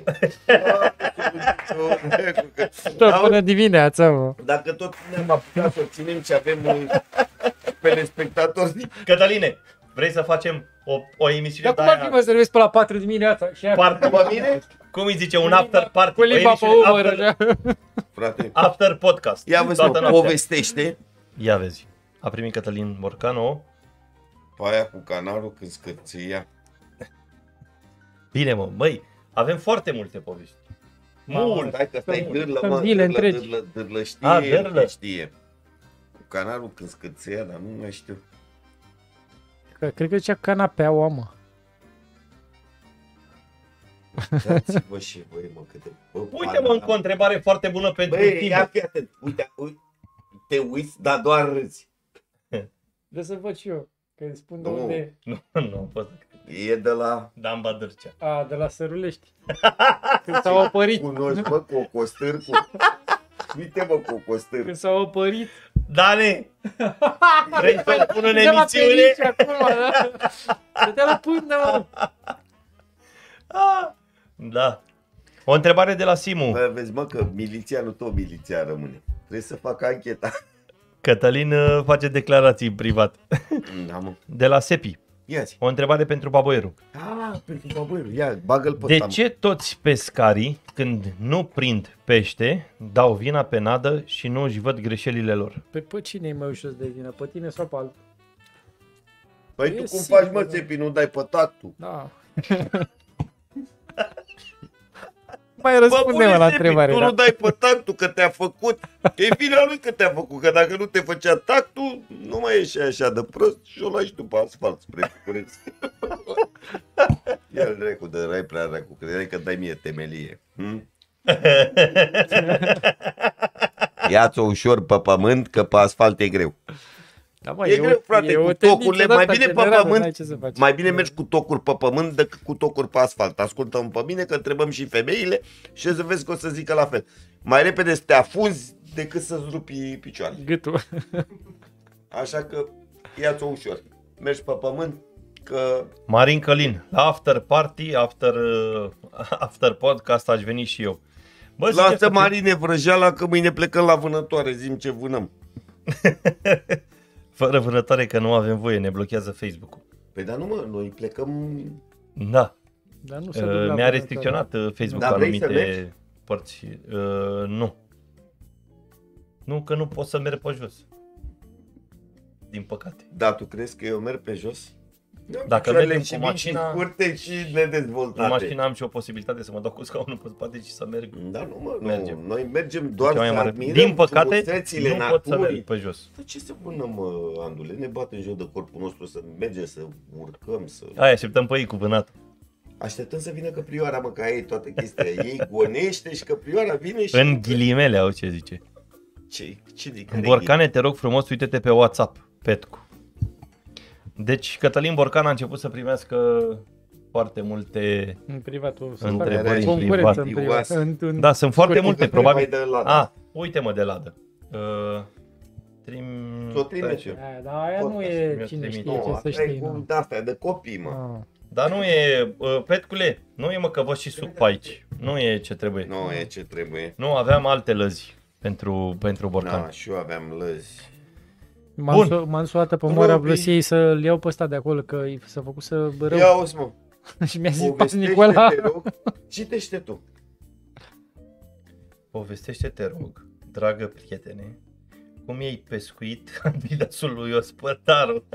Tot până dimineața, mă. Dacă tot ne-am apucat să o ținem și avem telespectatori. Cătăline, vrei să facem o emisiune Dar cum ar fi, mă, să servesc pe la 4 dimineața? Și iar party? După mine? Cum îi zice? Un after party. cu limba O pe emisiune umăr, after, așa. Frate, after podcast. ia vezi, Toată mă, noaptea. povestește Ia vezi. A primit Cătălin Morcanu. pe aia cu canalul când scârțâia. Bine, mă, băi, avem foarte multe povești. Mult. Hai că stai dârlă, Sunt mă, zile întregi. dârlă știe, A, dârlă. știe. Cu canalul când scârțâia, dar nu mai știu. Că cred că zicea canapeaua, mă. Dați-vă și voi, mă, câte... Bă, Uite, mă, încă o întrebare foarte bună pentru Băi, tine. ia fi atent. Uite, te uiți, dar doar râzi. De să văd și eu. Că îmi spun de Nu. unde... Nu pot. E de la... Dan Badârcea. A, de la Sărulești. Când s-au opărit. Cunoști, mă, Cocostârcu. Uite, mă, Cocostârcu. Când s-au opărit. Dane, vrei să-l pun în Dă-mă pe emisiune? aici acum, da? Dă-te la pândă, mă. Da. O întrebare de la Simu. Bă, vezi, mă, că milițianul tot milițian rămâne. Trebuie să fac ancheta. Cătălin face declarații în privat. Da, mă. De la Sepi. Ia-ți. O întrebare pentru Baboieru. Ah, pentru baboiul. Ia, bagă-l pe De tam. ce toți pescarii, când nu prind pește, dau vina pe nadă și nu își văd greșelile lor? Pe cine e mai ușor de vină? Pe tine sau pe altul? Păi E tu cum sigur, faci, mă, da. Țepi, nu dai pe tactul? Da. Mai răspunde-mă la Țepi, întrebare. tu Da? nu dai pe tactul că te-a făcut. E vina lui că te-a făcut, că dacă nu te făcea tactul, nu mai ieși așa de prost și o lași tu pe asfalt spre București. Ia-l recu, de rai prea recu, credeai că dai mie temelie. Ia-ți-o ușor pe pământ, că pe asfalt e greu. Da, mă, E greu, frate, e o cu tendință tocurile, de mai asta bine pe generală, pământ, n-ai ce să faci. mai bine mergi cu tocuri pe pământ decât cu tocuri pe asfalt. Ascultă-mă pe mine că întrebăm și femeile și să vezi că o să zică la fel. Mai repede să te afunzi decât să-ți rupi picioarele. Gâtul. Așa că ia-ți-o ușor. Mergi pe pământ, că Marin Călin, la after party, after podcast aș veni și eu. Bă, sincer lasă să fiu- Marine vrăjeala că mâine plecăm la vânătoare, zim ce vânăm. Fără vânătoare că nu avem voie, ne blochează Facebook-ul. Păi dar nu mă, noi plecăm... Da, Dar nu se duc la mi-a vânătoare. restricționat Facebook Da, vrei să anumite mergi? părți. Nu. Nu, că nu pot să merg pe jos. Din păcate. Da, tu crezi că eu merg pe jos? Dacă Picioarele mergem și cu mici mașina- și scurte și În nedezvoltate. mașină am și o posibilitate să mă dau cu scaunul pe spate și să merg. Da, nu mă, nu. Mergem. Noi mergem doar Cea mai să mare. admirăm Din păcate, frumusețile nu pot să merg naturii. pe jos. Dar ce să vânăm, mă, Andule? Ne bate în joc de corpul nostru să mergem, să urcăm, să... Aia, așteptăm pe ei cu vânat. Așteptăm să vină căprioara, mă, ca ei toată chestia. Ei gonește și căprioara vine și... În ghilimele, au ce zice. Ce de care Borcane, te rog frumos, uite-te pe WhatsApp, Petcu. Deci Cătălin Borcan a început să primească foarte multe În privatul. întrebări în Concurență privat. în privat. În- Da, sunt foarte multe, probabil. De la Ah, uite-mă de ladă. Tot trimite. Aia, dar aia nu e cine știe Nu, ce să asta e știe. cu nu. de-astea, de copii, mă. Ah. Dar nu e, Petcule, nu e mă că văd și suc pe aici. Nu e ce trebuie. Nu e ce trebuie. Nu, aveam alte lăzi pentru Borcan. Da, și eu aveam lăzi. M-am suat pe Moara Vlăsiei să-l iau pe ăsta de acolo, că s-a făcut să rău. Ia uzi, mă. Și mi-a zis pas Nicola. Povestește-te, rog. Citește tu. Povestește-te, rog, dragă prietene, cum i-ai pescuit Adidasul lui Ospătaru.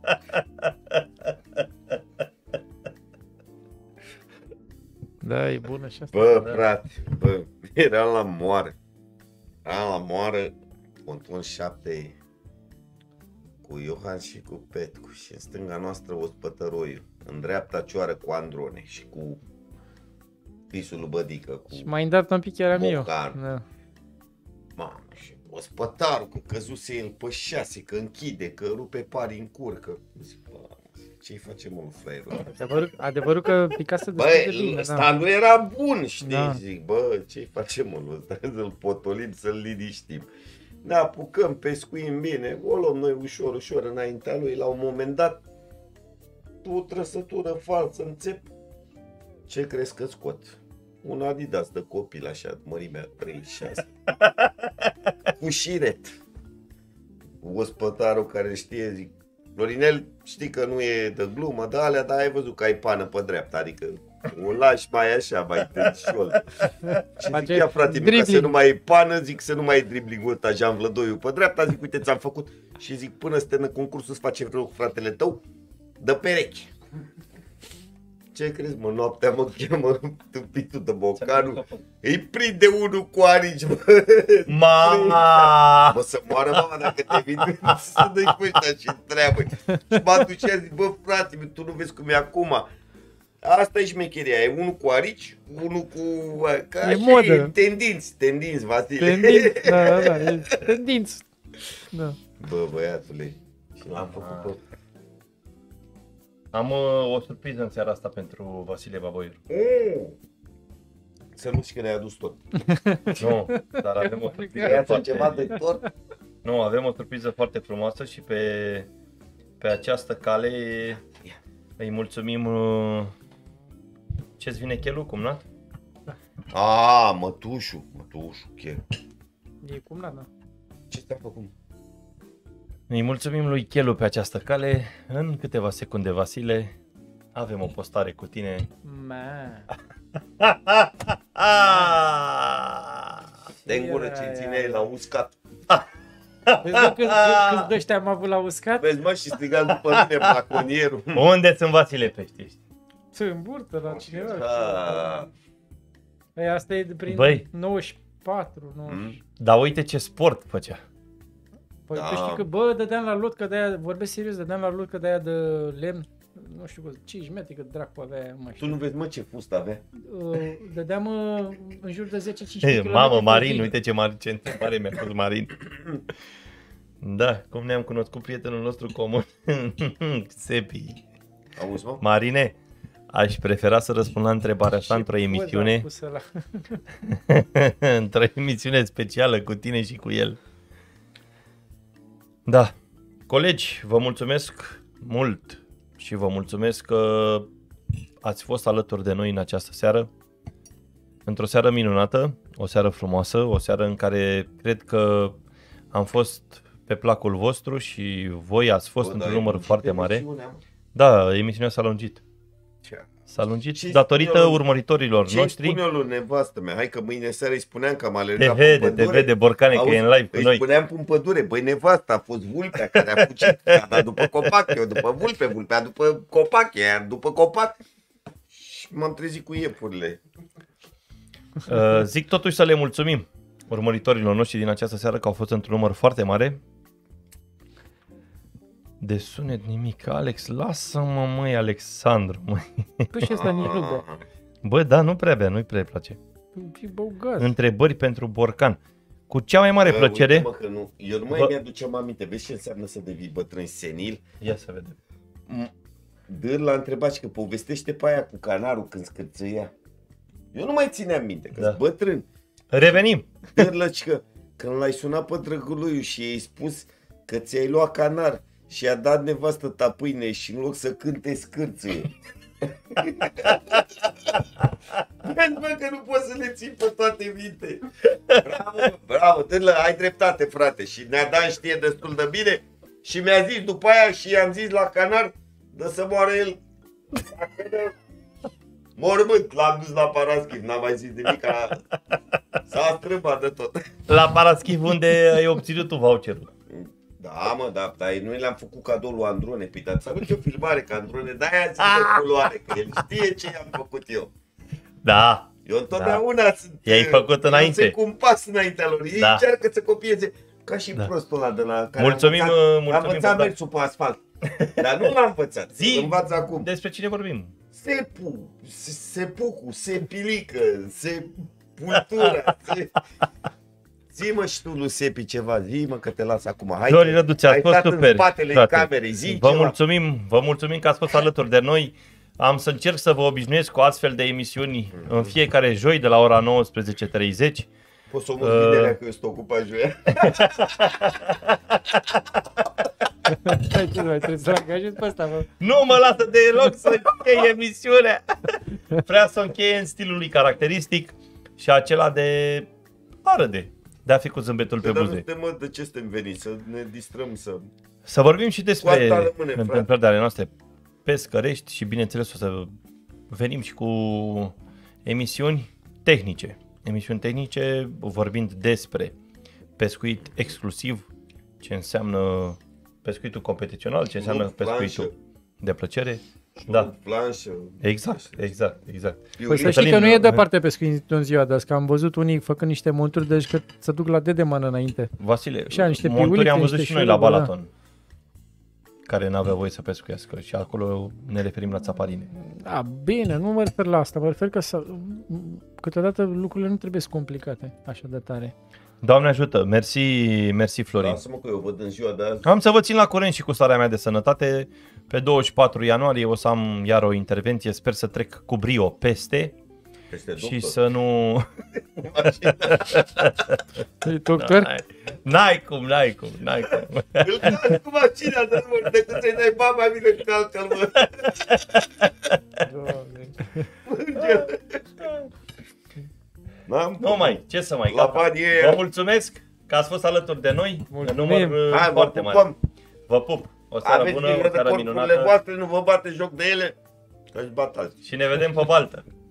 Da, e bună și asta. Bă, frate, bă, eram la moară. Eram la moară, conton 7 cu Iohan și cu Petcu și în stânga noastră Ospătăroiu, în dreapta Cioară cu Androne și cu Pisul lui Bădică, cu Și mai îndată un pic eram eu. Bocan. Da. Mamă, și Ospătarul, că căzuse el pe 6, că închide, că rupe pari în curcă. Zic, bă, ce-i face mă, fraierul? Adevărul că picase destul de Băi, bine. Da. standul era bun, știi? Da. Zic, bă, ce-i facem mă, lui ăsta? Să-l potolim, să-l liniștim. Ne apucăm, pescuim bine, o luăm noi ușor, ușor înaintea lui. La un moment dat, o trăsătură falsă în țep. Ce crezi că scot? Un Adidas de copil așa, mărimea 36. Cu șiret. Ospătarul care știe, zic, Florinel, știi că nu e de glumă, de alea, dar ai văzut că ai pană pe dreapta, adică o lași mai așa, mai târșol. Și zic, ia frate, ca să nu mai e pană, zic să nu mai e dribbling-ul ăsta, Jean Vlădoiu pe dreapta, zic, uite, ți-am făcut. Și zic, până să termină concursul, îți face rău fratele tău, dă perechi. Ce crezi, mă, noaptea mă cheamă tâmpitul de Bocanu, îi prinde unul cu arici, bă. Mama! Bă, să moară mama dacă te vin să dai pe ăștia și treabă. Și m-a dus și a zis, bă, frate, tu nu vezi cum e acum. Asta e șmecheria, e unul cu arici, unul cu... Că E modă. Tendinți, Vasile. Tendinți, da, e tendinți. Da. Bă, băiatule, și l-am făcut pe... Am o surpriză în seara asta pentru Vasile Baboiu. Să nu știi că ne-ai adus tot. Nu, dar avem o surpriză Ia-ți ceva de tot? Nu, avem o surpriză foarte frumoasă și pe această cale îi mulțumim. Ce-ți vine chelul, cumnat? Mătușu, chel. E cum da. Ce ți-a făcut? Îi mulțumim lui Chelu pe această cale. În câteva secunde, Vasile, avem o postare cu tine. De în gură ce ține la uscat. Vezi mă câți de ăștia am avut la uscat? Vezi mă și strigați după mine placonierul. Unde sunt Vasile pești? În burtă la cineva. Da. Păi asta e de prin Băi. 94, 90. Dar uite ce sport făcea. Păi Da. tu știi că, bă, dădeam la lotcă de aia, vorbesc serios, dădeam la lotcă de aia de lemn, nu știu, 5 metri, că dracu avea aia, nu mai Tu știu. nu vezi mă ce fust avea? Dădeam în jur de 10-15 km. Mamă, Marin, uite ce întrebare mi-a pus Marin. Da, cum ne-am cunoscut prietenul nostru comun, Sepi. Auzi mă? Marine, aș prefera să răspund la întrebarea asta într-o emisiune, într-o emisiune specială cu tine și cu el. Da, colegi, vă mulțumesc mult și vă mulțumesc că ați fost alături de noi în această seară. Într-o seară minunată, o seară frumoasă, o seară în care cred că am fost pe placul vostru și voi ați fost într-un număr foarte mare. Da, emisiunea s-a lungit. S-a lungit Ce datorită spune-o- urmăritorilor Ce-i noștri. spune-o lui nevastă mea? Hai că mâine seara îi spuneam că am Te alergat vede, te vede, Borcane, că e în live cu îi noi. spuneam în pădure, băi, nevasta a fost vulpea care a fugit, a dat după copac, eu după vulpe, vulpea după copac, iar după copac. Și m-am trezit cu iepurile. Zic totuși să le mulțumim urmăritorilor noștri din această seară că au fost într-un număr foarte mare. De sunet nimic, Alex, lasă-mă măi, Alexandru, măi. Păi și ăsta nici nu bă. Bă, da, nu prea bea, nu-i prea place. E băugat. Întrebări pentru Borcan. Cu cea mai mare plăcere. Uite, mă, că nu. Eu nu mai Bă. mi-aduceam aminte. Vezi ce înseamnă să devii bătrân senil? Ia să vedem. Dâr l-a întrebat și că povestește pe aia cu canarul când scârțâia. Eu nu mai țineam minte, că sunt bătrân. Revenim. Dârlă, că când l-ai sunat pe drăgăluiu și i-ai spus că ți-ai luat canar și i-a dat nevastă ta pâine și în loc să cânte scârțâie. Vezi, bă, că nu poți să le ții pe toate minte. Bravo, bravo, Dârlă, ai dreptate, frate. Și Neadan știe destul de bine și mi-a zis după aia și i-am zis la canar, dă să moară el. Mormânt, l-am dus la Paraschiv, n-am mai zis nimic, s-a strâmbat de tot. La Paraschiv unde ai obținut tu voucherul. Da, mă, da, dar noi le-am făcut cadou lui Androne, păi dar ți-a avut o filmare ca Androne, de-aia zi de culoare, că el știe ce i-am făcut eu. Da. Eu întotdeauna sunt... I-ai făcut înainte. Sunt cu un pas înaintea lor, ei încearcă să copieze, ca și prostul ăla de la care mulțumim, a învățat mersul pe asfalt. Dar nu l-a învățat, îl învață acum. Despre cine vorbim? Sepucu, Sepilică, Sepultura, zi-mă și tu, lui Sepi, ceva, zi-mă că te las acum. Hai, Dorin Răduț, a fost super. în spatele camerei, zi vă ceva. vă mulțumim că ați fost alături de noi. Am să încerc să vă obișnuiesc cu astfel de emisiuni în fiecare joi de la ora 19:30. Poți să o mă vinerea că eu sunt ocupat joia. Trebuie să-l angajezi pe ăsta, mă. Nu mă lasă deloc să încheie emisiunea. Vrea să o încheie în stilul lui caracteristic și acela de a râde, de a fi cu zâmbetul pe buze. Dar nu de ce suntem veniți, să ne distrăm, să vorbim și despre întâmplări ale noastre pescărești și bineînțeles o să venim și cu emisiuni tehnice. Emisiuni tehnice vorbind despre pescuit exclusiv, ce înseamnă pescuitul competițional, ce înseamnă pescuitul de plăcere. Da. Planșă. Exact. Păi să știi că nu e departe pescuitul în ziua de azi, că am văzut unii făcând niște monturi, deci că se duc la Dedeman înainte. Vasile, niște monturi am văzut niște și noi la Balaton, care n-aveau voie să pescuiască și acolo ne referim la țaparine. Da, bine, nu mă refer la asta, mă refer că câteodată lucrurile nu trebuie complicate așa de tare. Doamne ajută, mersi Florin. Lasă-mă că eu văd în ziua de azi. Am să vă țin la curent și cu starea mea de sănătate. Pe 24 ianuarie o să am iar o intervenție, sper să trec cu brio peste și să nu... Doctor? N-ai cum. Îl calci cu mașina, dar nu decât să-i dai bani mai bine calcă-l, mă. Nu mai, ce să mai, vă mulțumesc că ați fost alături de noi. Mulțumim. Număr foarte mare. Vă pup. O seară bună, o seară minunată. voastre, nu vă bate joc de ele, că-și bat alții. Și ne vedem pe baltă.